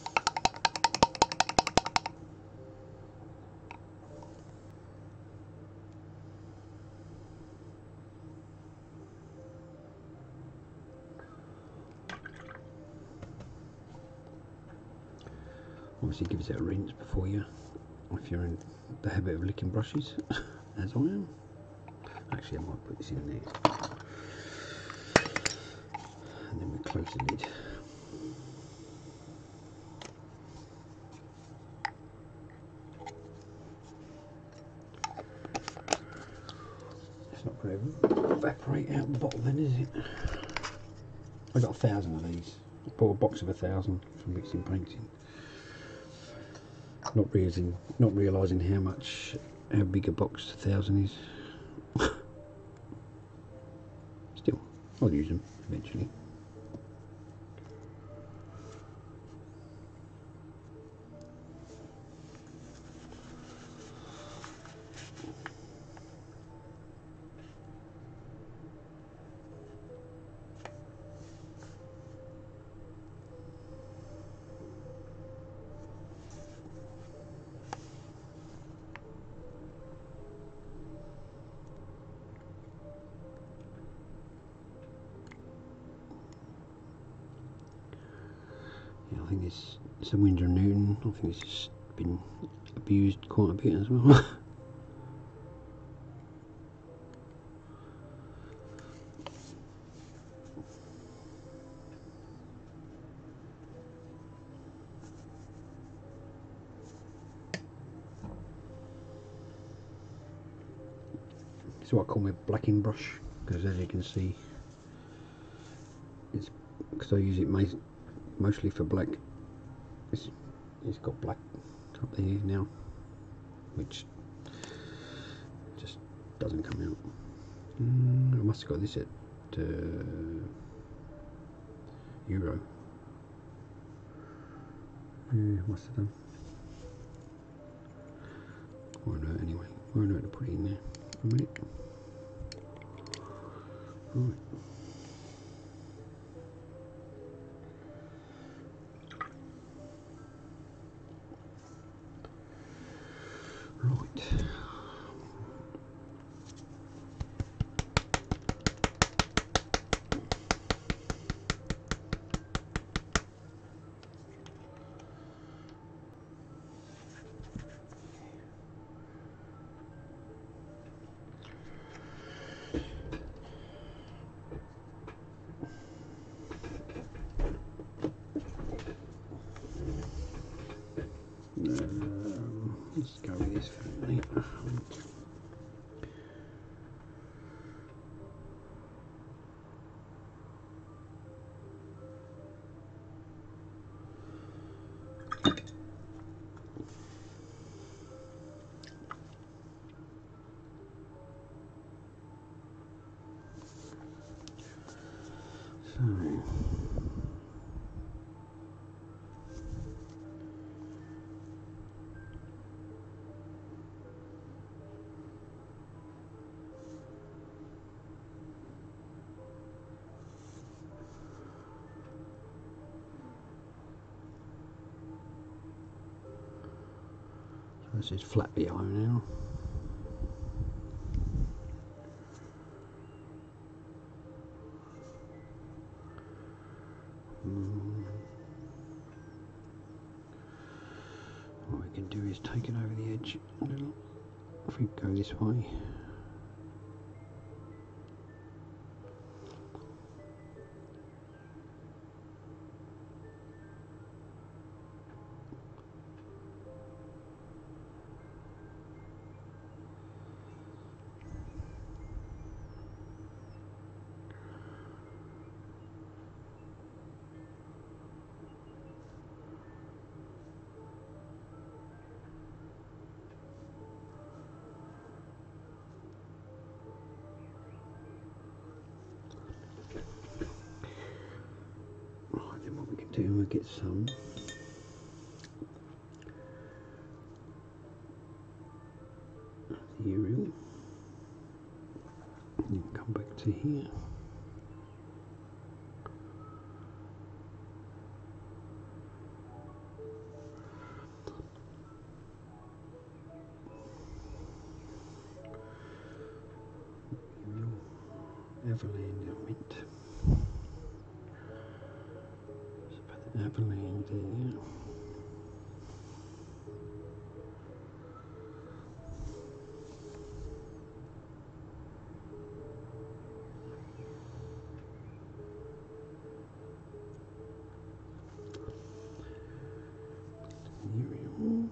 Speaker 1: Obviously gives it a rinse before you, if you're in the habit of licking brushes, as I am. Actually I might put this in there. And then we close the lid. It's not going to evaporate out the bottle then, is it? I got 1,000 of these. I bought a box of 1,000 for mixing paints in. Not realising how big a box 1,000 is. Still, I'll use them eventually. I think it's a Winsor & Newton. I think it's just been abused quite a bit as well. It's what I call my blacking brush, because as you can see, it's because I use it mostly for black. It's got black up there now, which just doesn't come out. I must have got this at Euro. Yeah, must have done. Won't hurt anyway. Won't hurt to put it in there for a minute. Right. Right. Let's go with this for a minute. This is flat yellow now. What we can do is take it over the edge a little. If we go this way. We'll get some of the Arial and then come back to here. Everland Mint. Everland there. Arial.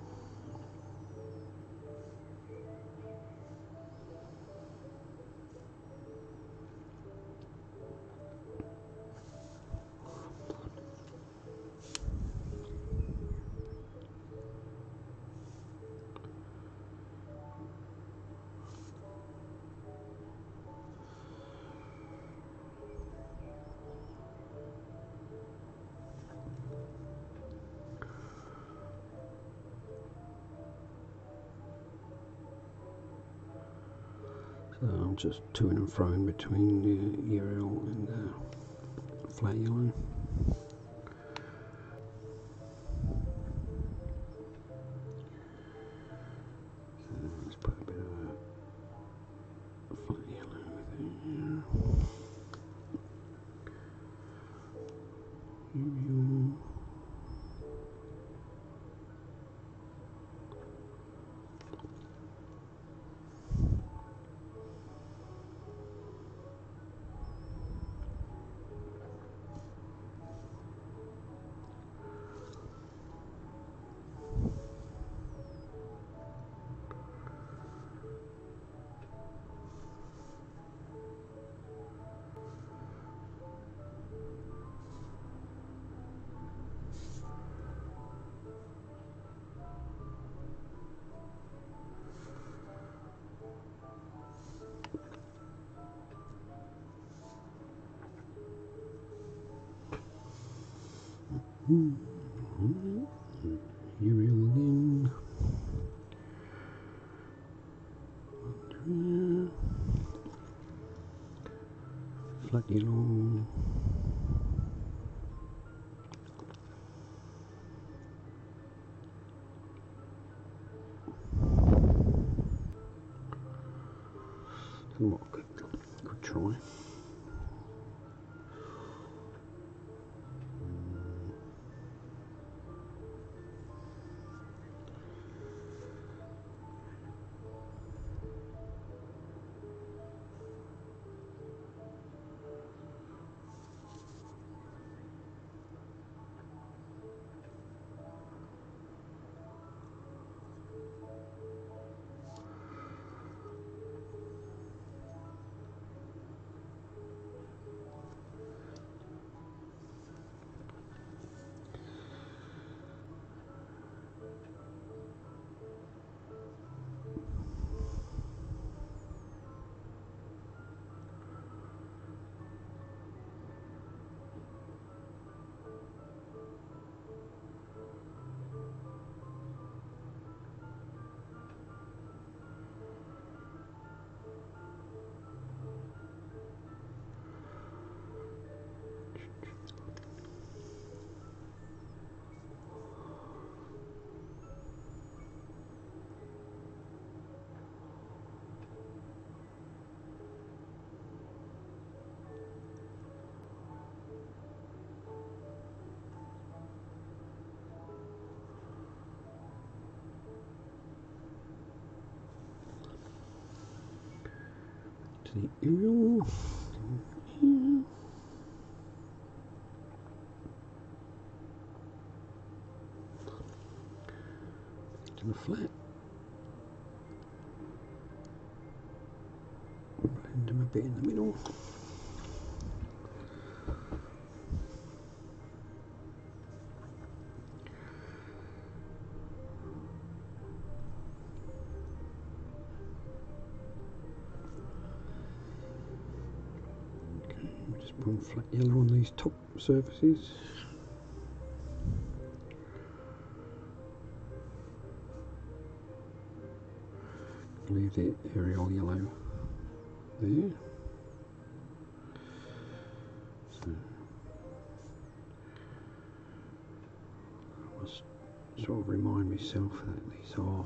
Speaker 1: So I'm just to and froing between the Arial and the flat yellow. So let's put a bit of flat yellow there. Arial. Arial again. Flat yellow. Somewhat good try. the aerial. Here. To the flat. Blend them a bit in the middle. Just put flat yellow on these top surfaces. Leave the aerial yellow there. So I must sort of remind myself that these are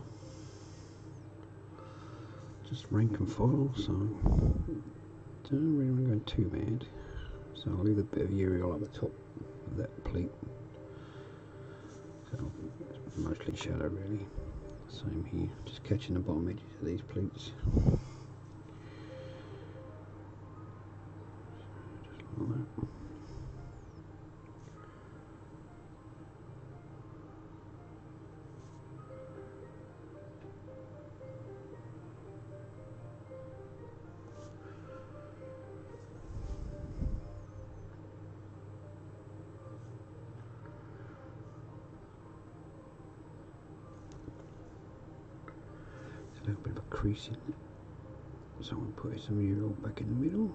Speaker 1: just rank and file, so don't really want to go too bad. So I'll leave a bit of aerial at the top of that pleat. So it's mostly shadow really. Same here, just catching the bottom edges of these pleats. Just like that. A little bit of a crease in it, so I'm putting some aerial back in the middle.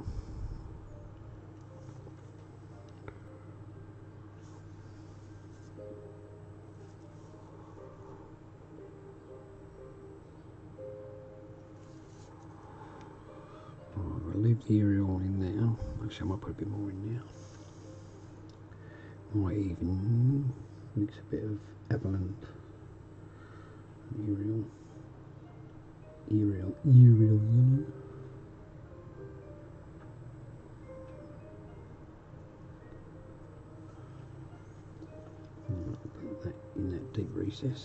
Speaker 1: I'll leave the aerial in there. Actually, I might put a bit more in there. Might even mix a bit of Avalon aerial. Aerial yellow. Put that in that deep recess.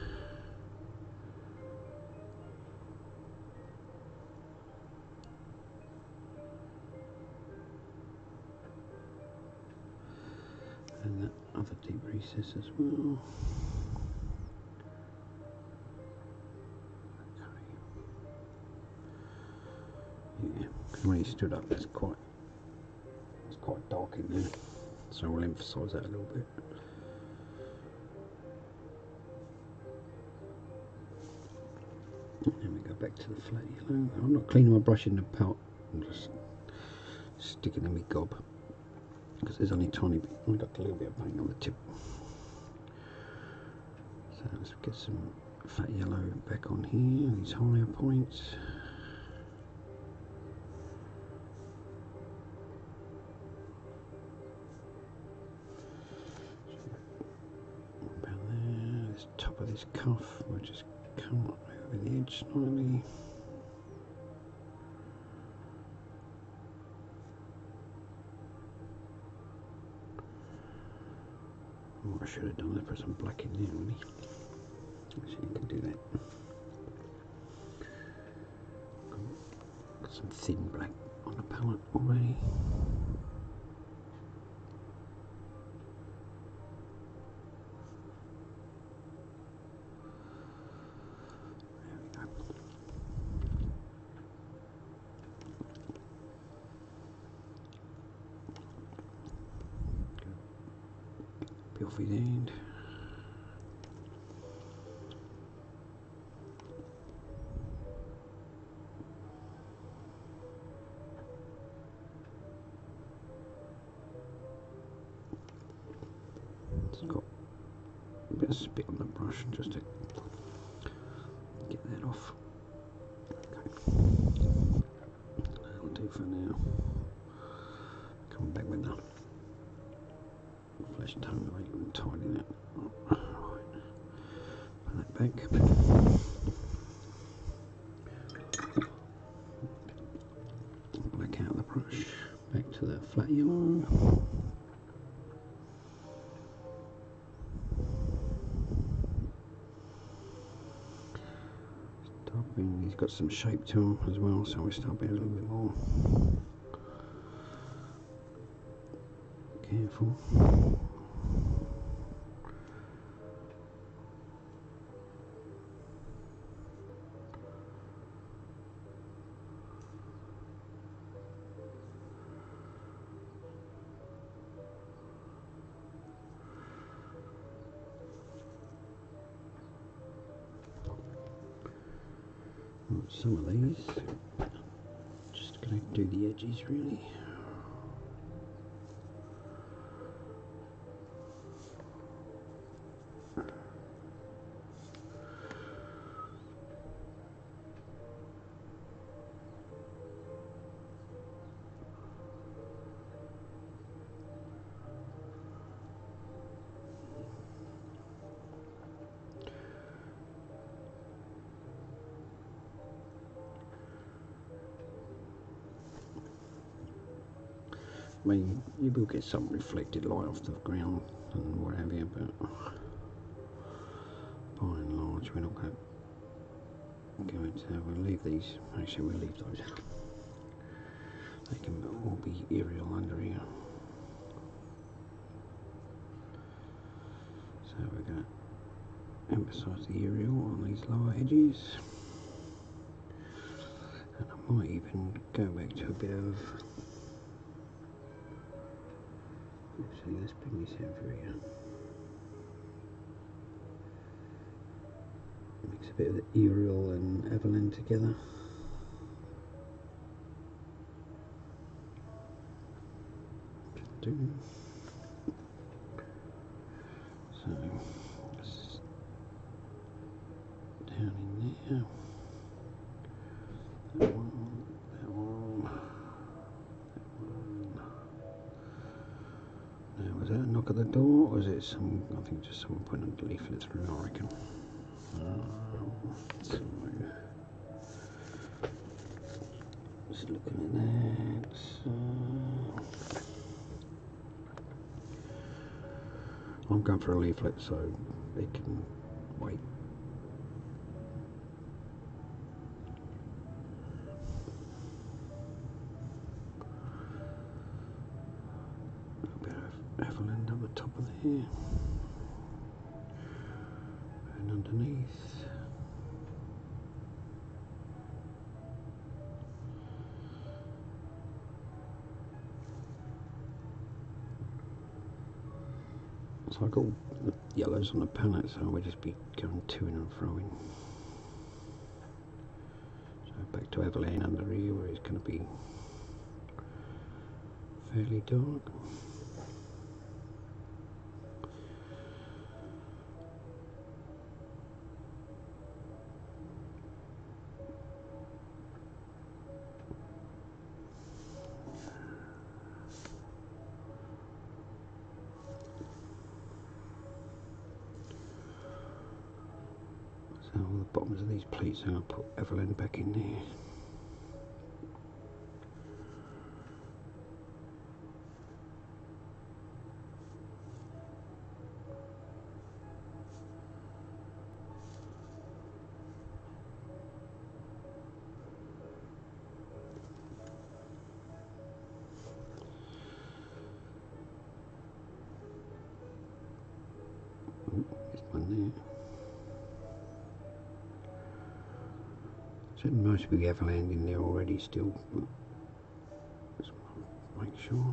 Speaker 1: And that other deep recess as well. Yeah, when he stood up, it's quite dark in there, so we'll emphasise that a little bit. And then we go back to the flat yellow. I'm not cleaning my brush in the pot, I'm just sticking in my gob because there's only a tiny bit. I've got a little bit of paint on the tip. So let's get some flat yellow back on here, these higher points. Top of this cuff, we'll just come up over the edge slightly. What I should have done is put some black in there really. So you can do that. Got some thin black on the palette already. Off his end. It's got a bit of spit on the brush just to get that off. Okay. That'll do for now. Come back with the flesh tone away and tidy that. Right. Put that back. Back out of the brush. Back to the flat yellow. He's got some shape to him as well, so we start being a little bit more careful. Some of these, just going to do the edges really. I mean, you will get some reflected light off the ground and what have you, but by and large we're not going to, we'll leave these, actually we'll leave those. They can all be aerial under here. So we're going to emphasise the aerial on these lower edges. And I might even go back to a bit of, actually let's bring this over here. Mix a bit of the aerial and Evelyn together. So just down in there. That one, that one, that one. Now, was that a knock at the door, or was it some, I think just someone putting a leaflet through, I reckon. So, just looking at that. I'm going for a leaflet, so it can wait. A bit of Evelyn on the top of the hair and underneath. So I've got the yellows on the palette, so we'll just be going to and froing. So back to Evelyn under here, where it's going to be fairly dark. So all the bottoms of these pleats, I'm going to put Evelyn back in there. There's one there. So it must be Evelyn in there already still, but just make sure.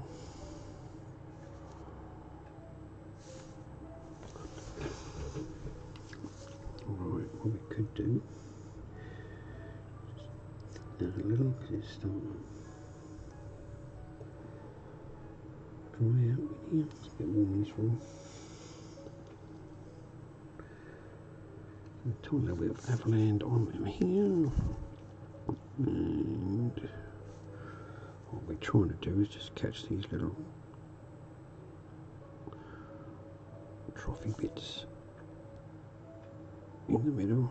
Speaker 1: Alright, what we could do, just add a little, because it's starting to dry out in here. It's a bit warm in this room. A little bit of Evelyn on here, and what we're trying to do is just catch these little trophy bits in the middle.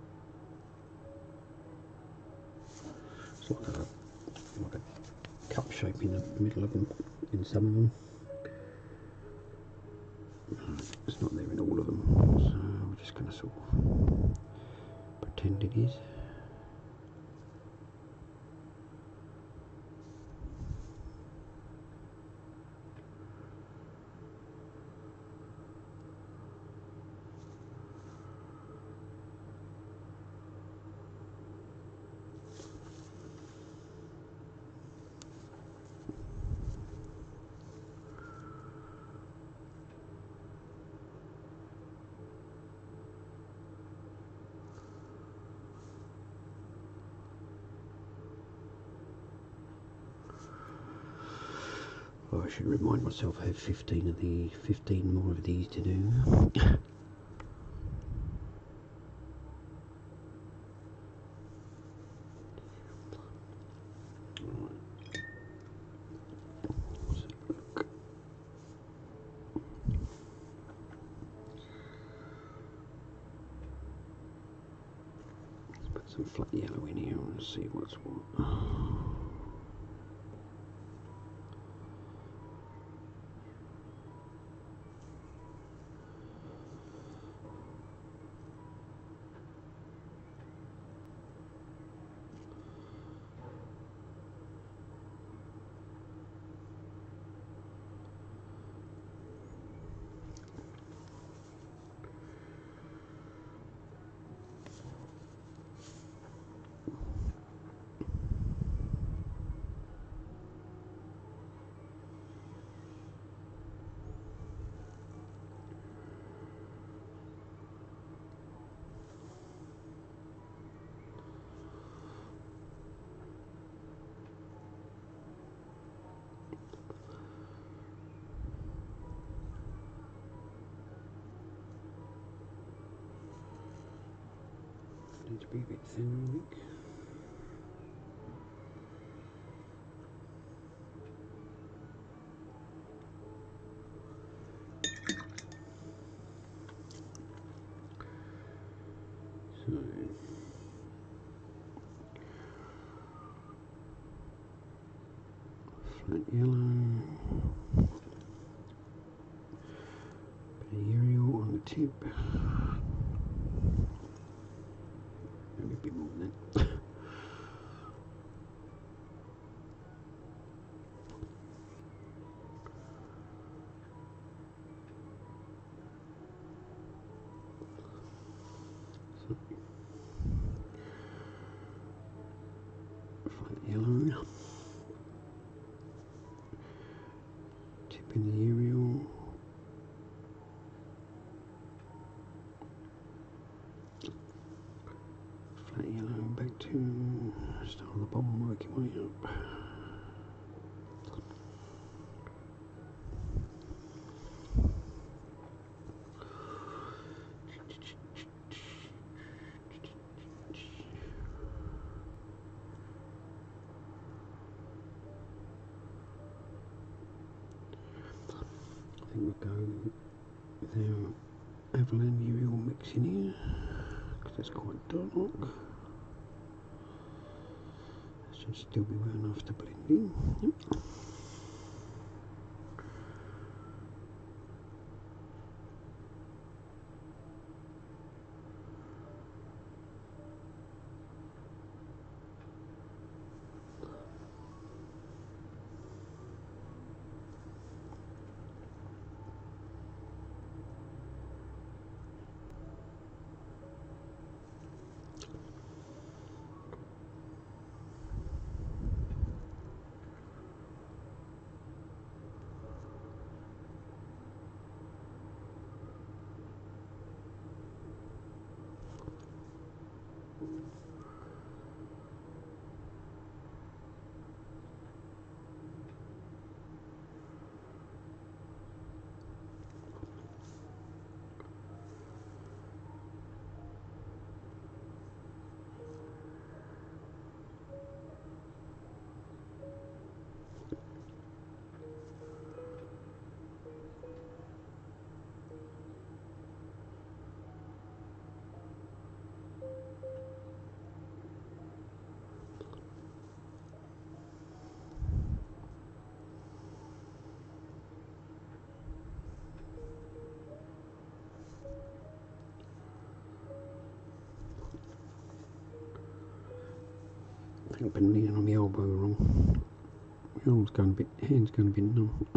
Speaker 1: It's like a cup shape in the middle of them, in some of them. It's not there in all of them, so we're just going to sort of pretend it is. Oh, I should remind myself I have 15 more of these to do. Let's put some flat yellow in here and see what's what. Need to be a bit thinner, I think. So, flat yellow, bit of Arial on the tip. Maybe a bit more than that. Flat yellow. Tip in the Arial. Flat yellow back to start on the bottom, working way up. I think we'll go with our Avalon Arial mix in here, because it's quite dark. Should still be well enough to blend in. Yep. think I've been leaning on my elbow wrong. My arm's going a bit, hand's going a bit numb.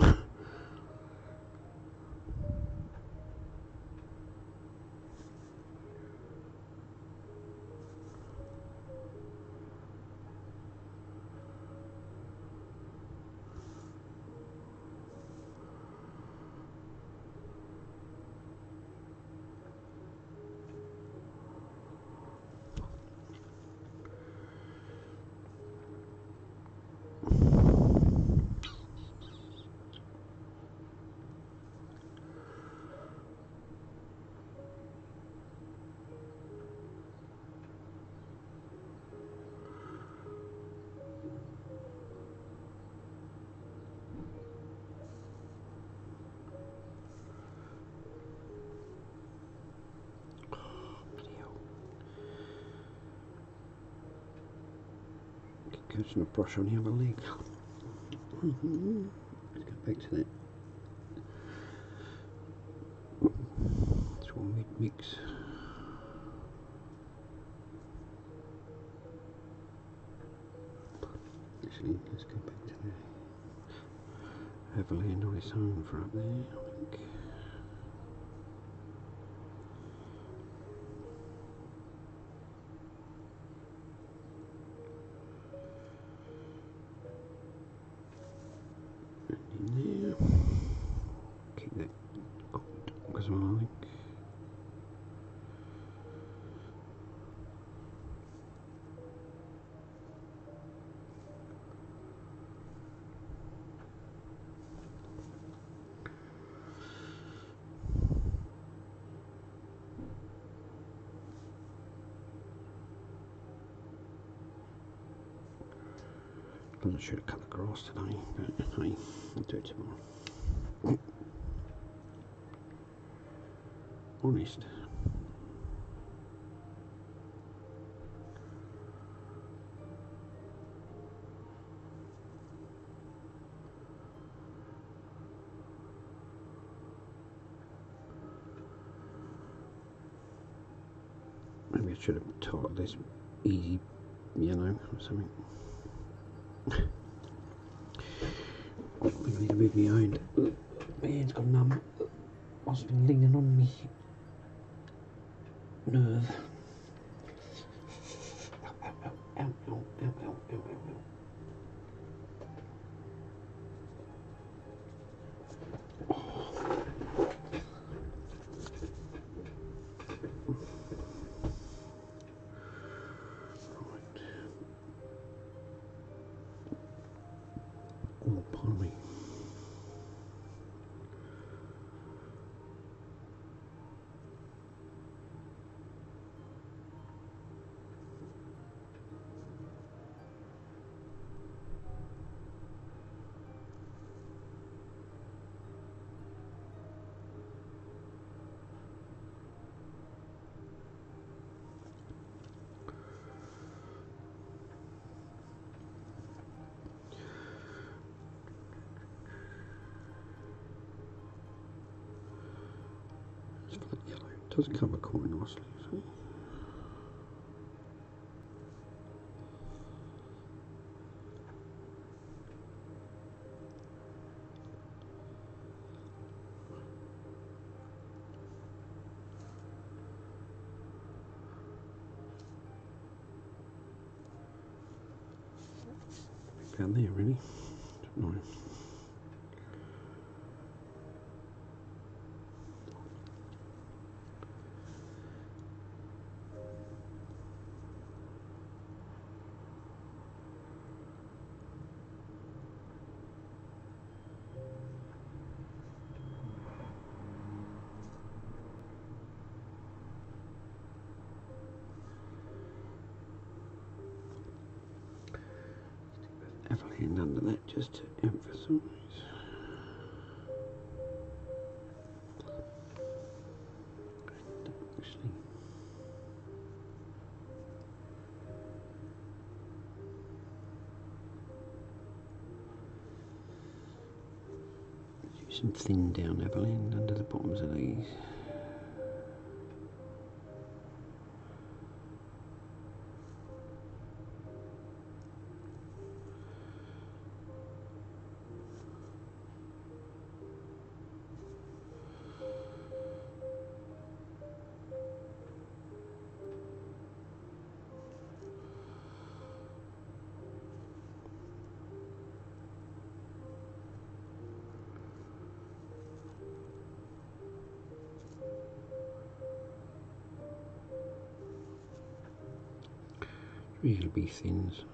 Speaker 1: Goes in a brush on the other leg. Let's go back to that. It's one mid-mix. Actually, let's go back to that. Have a land on its own for up there, I think. There. Keep that as well, I think. I should have cut the grass today, but hey, I'll do it tomorrow. Honest. Maybe I should have titled this Easy Yellow or something. I think I need to move my hand. My hand's gone numb. I've been leaning on me nerve. Ow, ow, ow, ow, ow, ow, ow, ow, ow, ow. Oh, pardon me. It's like yellow. It does cover quite nicely, see? Down there, really. Don't know. Have a hand under that just to emphasise. Actually, do some thin down, Evelyn, under the bottoms of these. reasonably thin. So.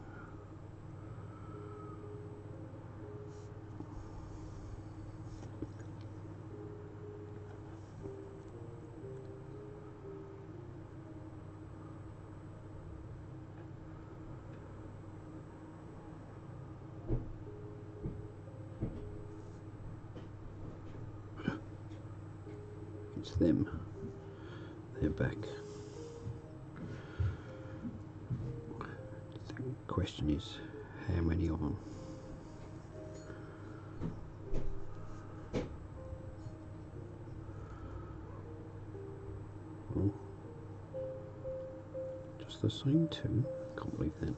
Speaker 1: It's them. They're back. The question is, how many of them? Oh, just the same two? Can't believe that.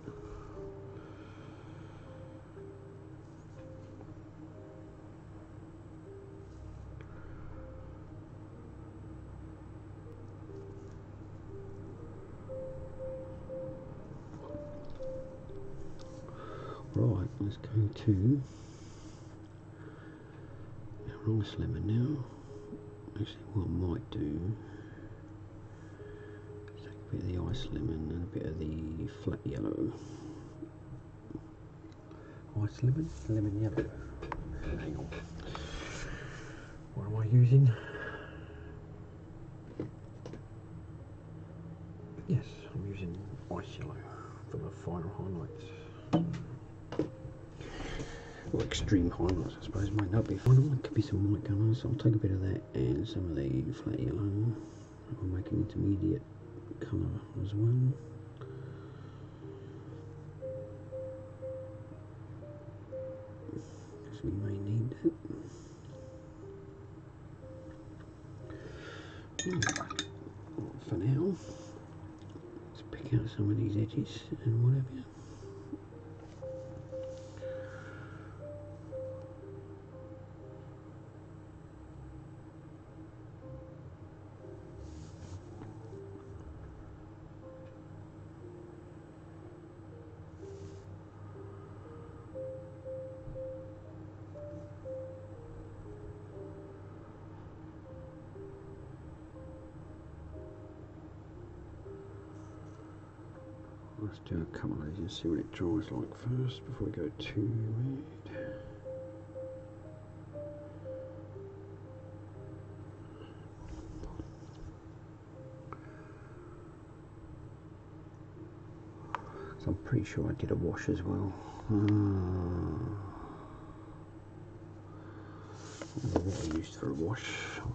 Speaker 1: Right, let's go to our ice lemon now. Actually, what I might do is take a bit of the ice lemon and a bit of the flat yellow. Ice lemon, lemon yellow. Hang on. What am I using? Yes, I'm using ice yellow for the final highlights. Or extreme highlights, I suppose. Might not be final. It could be some white colours. I'll take a bit of that and some of the flat yellow. I'll make an intermediate colour as well. Because we may need that. For now, let's pick out some of these edges and whatever. Let's do a couple of these and see what it dries like first before we go too red. So I'm pretty sure I did a wash as well. I don't know what I used for a wash.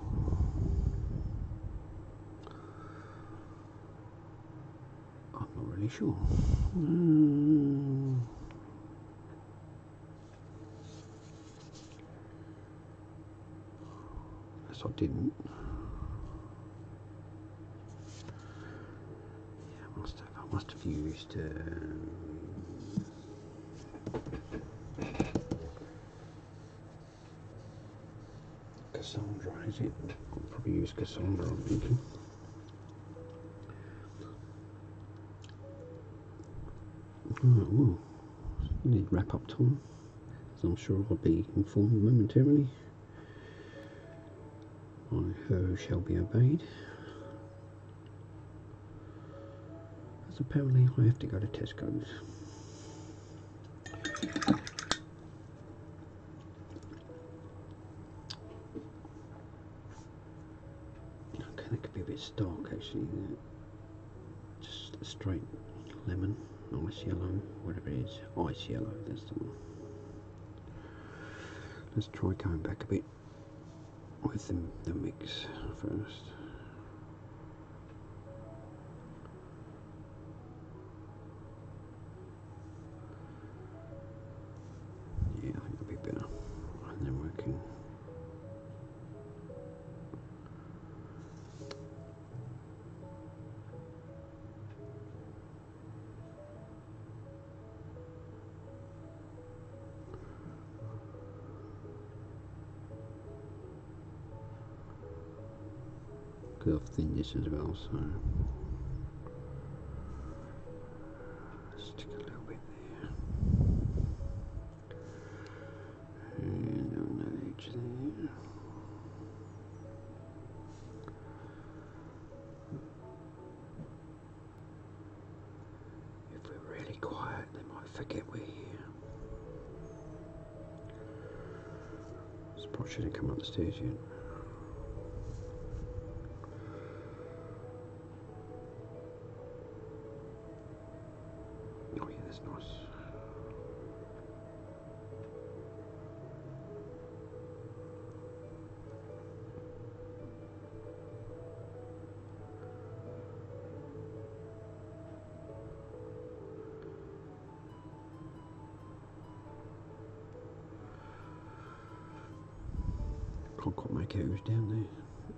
Speaker 1: I'm not really sure. Yes, I didn't. Yeah, I must have used Cassandra, is it? I'll probably use Cassandra, I'm thinking. Right, well, need wrap up time, as I'm sure I'll be informed momentarily. Her shall be obeyed. As apparently I have to go to Tesco's. Okay, that could be a bit stark actually. Just a straight lemon, ice yellow, whatever it is, ice yellow, that's the one. Let's try going back a bit with the mix first. Yeah, I think it'll be better. And then we can because I've thinned this as well, so stick a little bit there and on that edge there. Probably shouldn't come up the stairs yet. Oh yeah, that's nice. Can't quite make out who's down there.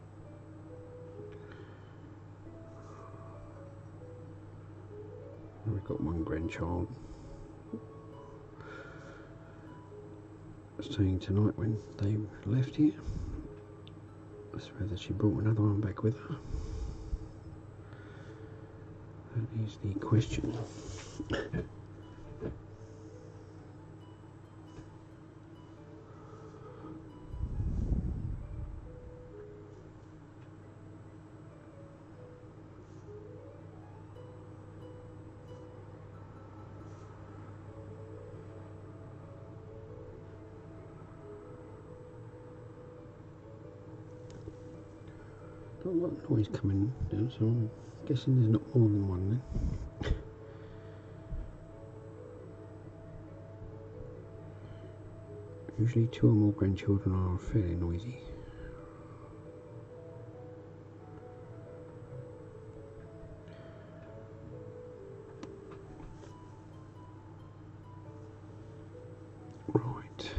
Speaker 1: We've got one grandchild staying tonight when they left here. That's whether she brought another one back with her. That is the question. Not a lot of noise coming down, so I'm guessing there's not more than one then. Usually 2 or more grandchildren are fairly noisy. Right.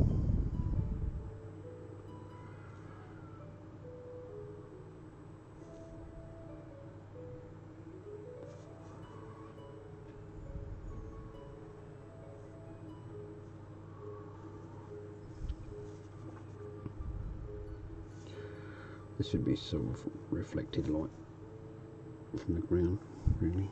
Speaker 1: This would be sort of reflected light from the ground, really.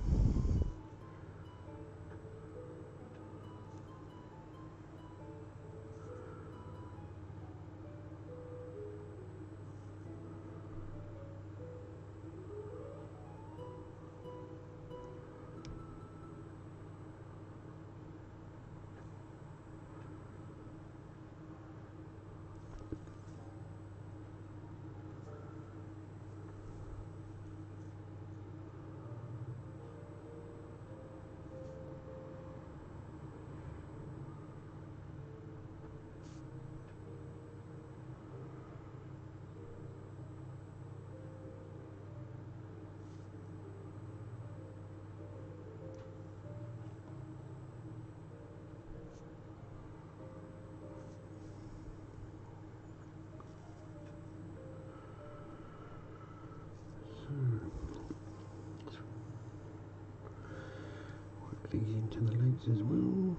Speaker 1: Work these into the legs as well.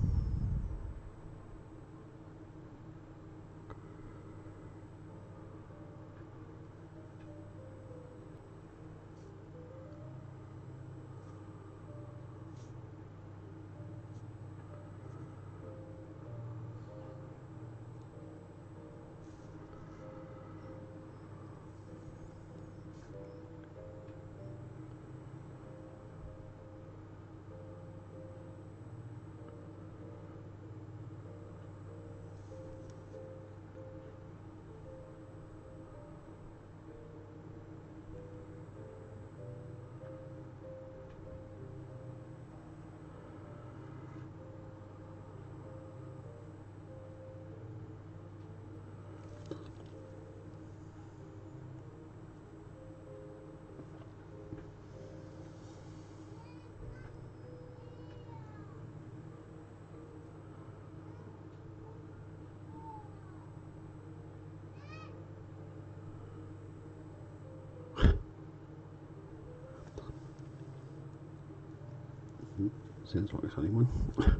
Speaker 1: Sounds like it's only one.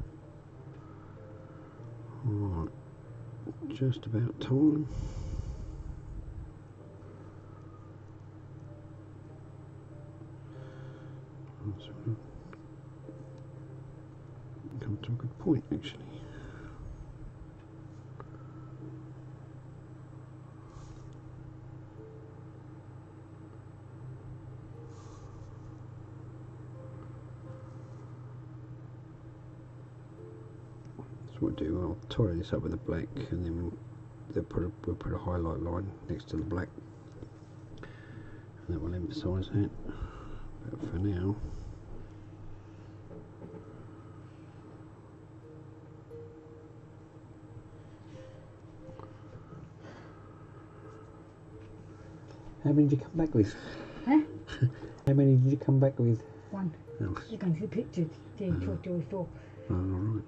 Speaker 1: Right, just about time. So come to a good point, actually. What I'll do, I'll tie this up with the black and then we'll put a highlight line next to the black, and that will emphasise that. But for now, how many did you come back with?
Speaker 2: Huh?
Speaker 1: How many did you come back with?
Speaker 2: One.
Speaker 1: Oh,
Speaker 2: You're going to the pictures. Toy Story 4.
Speaker 1: all right.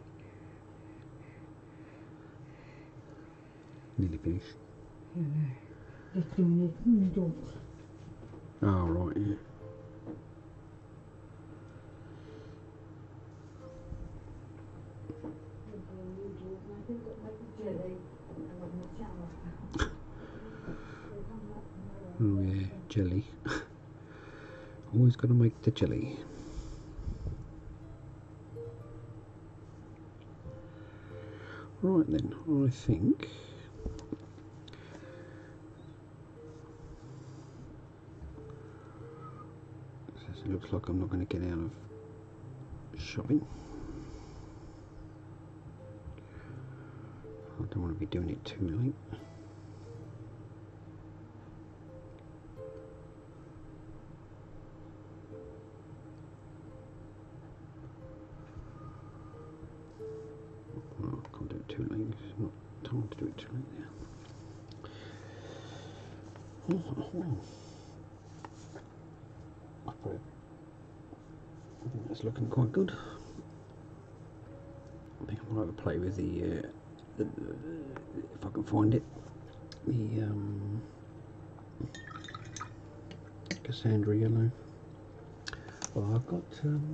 Speaker 1: Nearly finished.
Speaker 2: Just doing the noodles.
Speaker 1: Oh, right, yeah. Oh, yeah, jelly. Always got to make the jelly. Right then, I think it looks like I'm not going to get out of shopping. I don't want to be doing it too late. Well, I can't do it too late. It's not time to do it too late there. I think that's looking quite good. I think I might have a play with the if I can find it, the Cassandra yellow. Well, I've got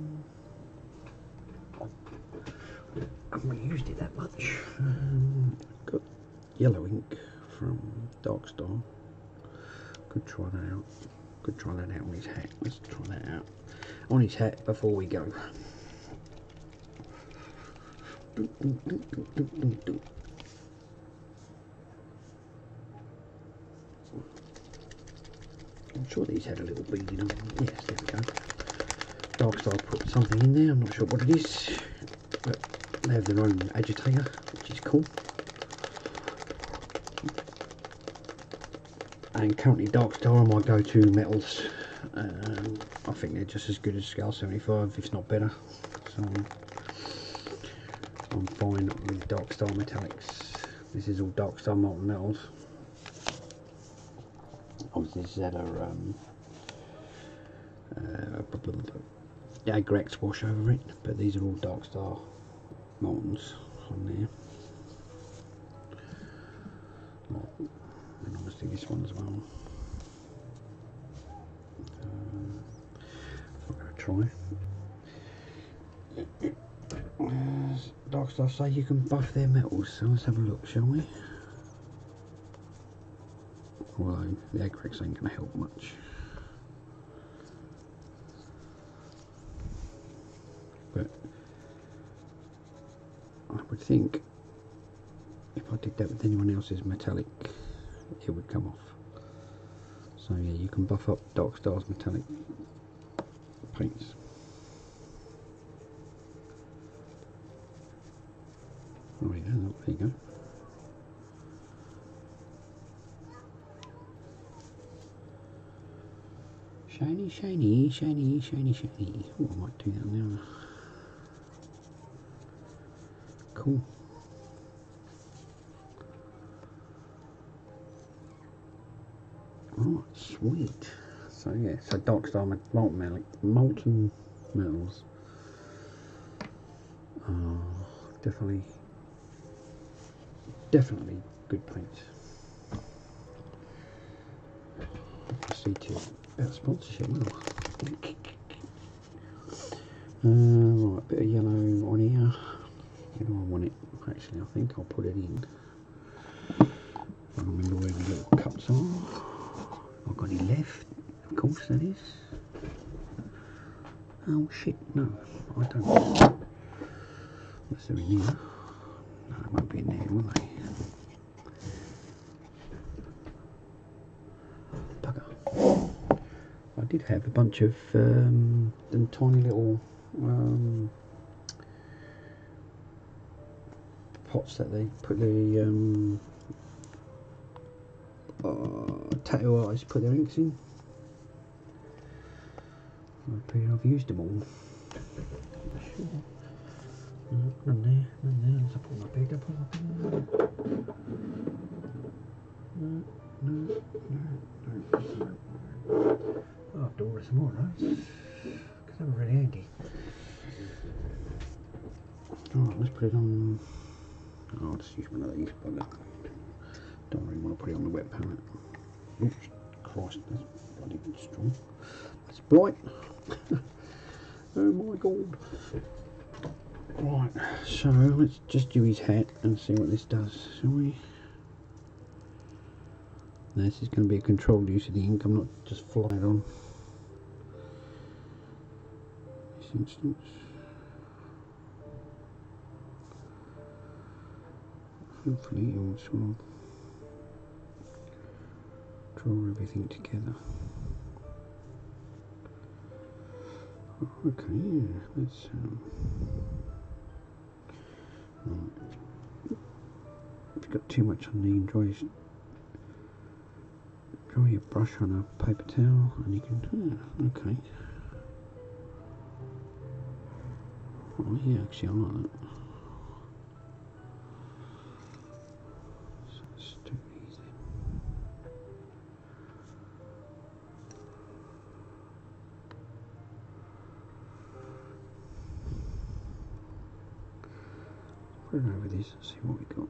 Speaker 1: I haven't really used it that much. Got yellow ink from Darkstar. Could try that out. Could try that out on his hat. Let's try that out on his hat before we go. I'm sure these had a little beading on them. Yes, there we go. Darkstar put something in there. I'm not sure what it is, but they have their own agitator, which is cool. And currently Darkstar are my go-to metals. I think they're just as good as Scale 75, if not better. So I'm fine with Darkstar metallics. This is all Darkstar molten metals. Obviously this had a Agrex wash over it, but these are all Darkstar moltens on there. And obviously this one as well. I'm going to try. Darkstar say you can buff their metals, so let's have a look, shall we? Although the Agrex ain't going to help much. But I would think if I did that with anyone else's metallic, it would come off. So yeah, you can buff up Darkstar's metallic paints. Oh yeah, there you go. Shiny, shiny, shiny, shiny, shiny. Oh, I might do that now. Cool. Oh, sweet. So yeah, so Darkstar molten metals. Oh, definitely good paints. Let's see to about sponsorship. Right, bit of yellow on here. Where do I want it? Actually, I think I'll put it in. I remember where the little cups are. I've got any left? Of course, that is. Oh shit! No, I don't. Unless they're in here. No, they won't be in there, will they? Bugger. I did have a bunch of them tiny little pots that they put the tattoo artists put their inks in. I've used them all. Sure. None there, none there. Let's put my bed up on my bed. No. Oh, I'll have to order some more of those, because they were really handy. Alright, let's put it on. Oh, I'll just use one of these. Don't really want to put it on the wet palette. Oops, Christ, that's bloody strong. That's bright. Oh my god. Right, so let's just do his hat and see what this does, shall we? Now, this is going to be a controlled use of the ink. I'm not just flying it on this instance. Hopefully it will sort of draw everything together. Okay, yeah, let's right. If you've got too much on the dry your brush on a paper towel and you can, okay. Oh yeah, actually I like that. So let's do these then. Put it over this and see what we got.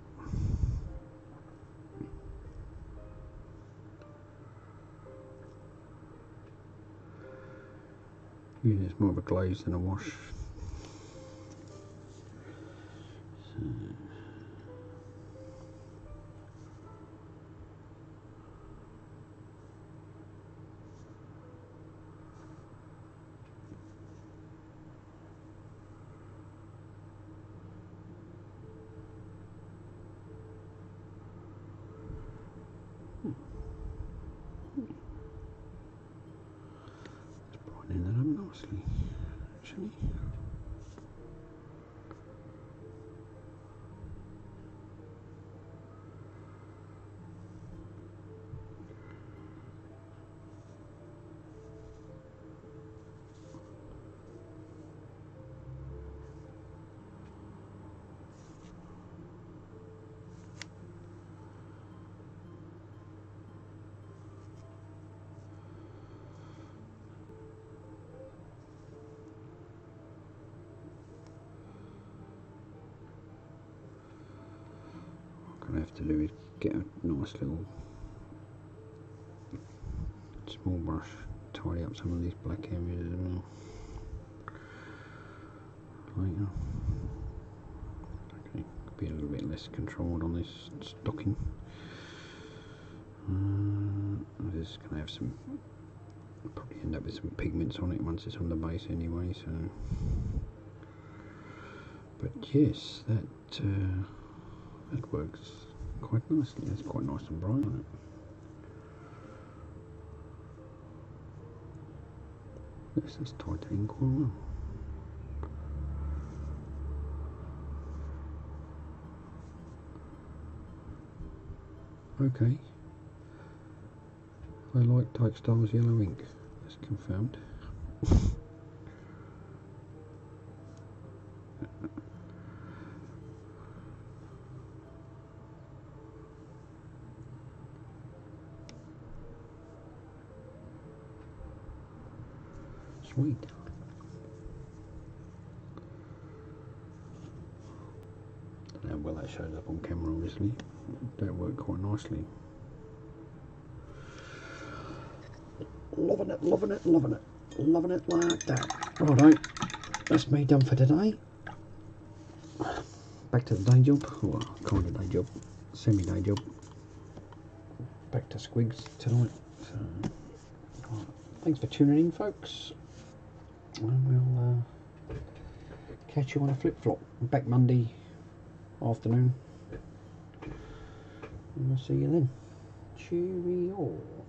Speaker 1: Usually it's more of a glaze than a wash. So. Let's brighten that up nicely, actually. What I have to do is get a nice little small brush, tidy up some of these black areas as well later. Okay, could be a little bit less controlled on this stocking. This is going to have some, probably end up with some pigments on it once it's on the base anyway, so. But yes, that works quite nicely. It's quite nice and bright on it. Yes, that's tied to in quite well. Okay. I like Tyke Styles yellow ink. That's confirmed. Sweet. Don't know how well that shows up on camera, obviously. That worked quite nicely. Loving it, loving it, loving it. Loving it like that. Righto, that's me done for today. Back to the day job, or kind of day job, semi-day job. Back to Squigs tonight. So, right. Thanks for tuning in, folks. And we'll catch you on a flip-flop. Back Monday afternoon. And we'll see you then. Cheerio.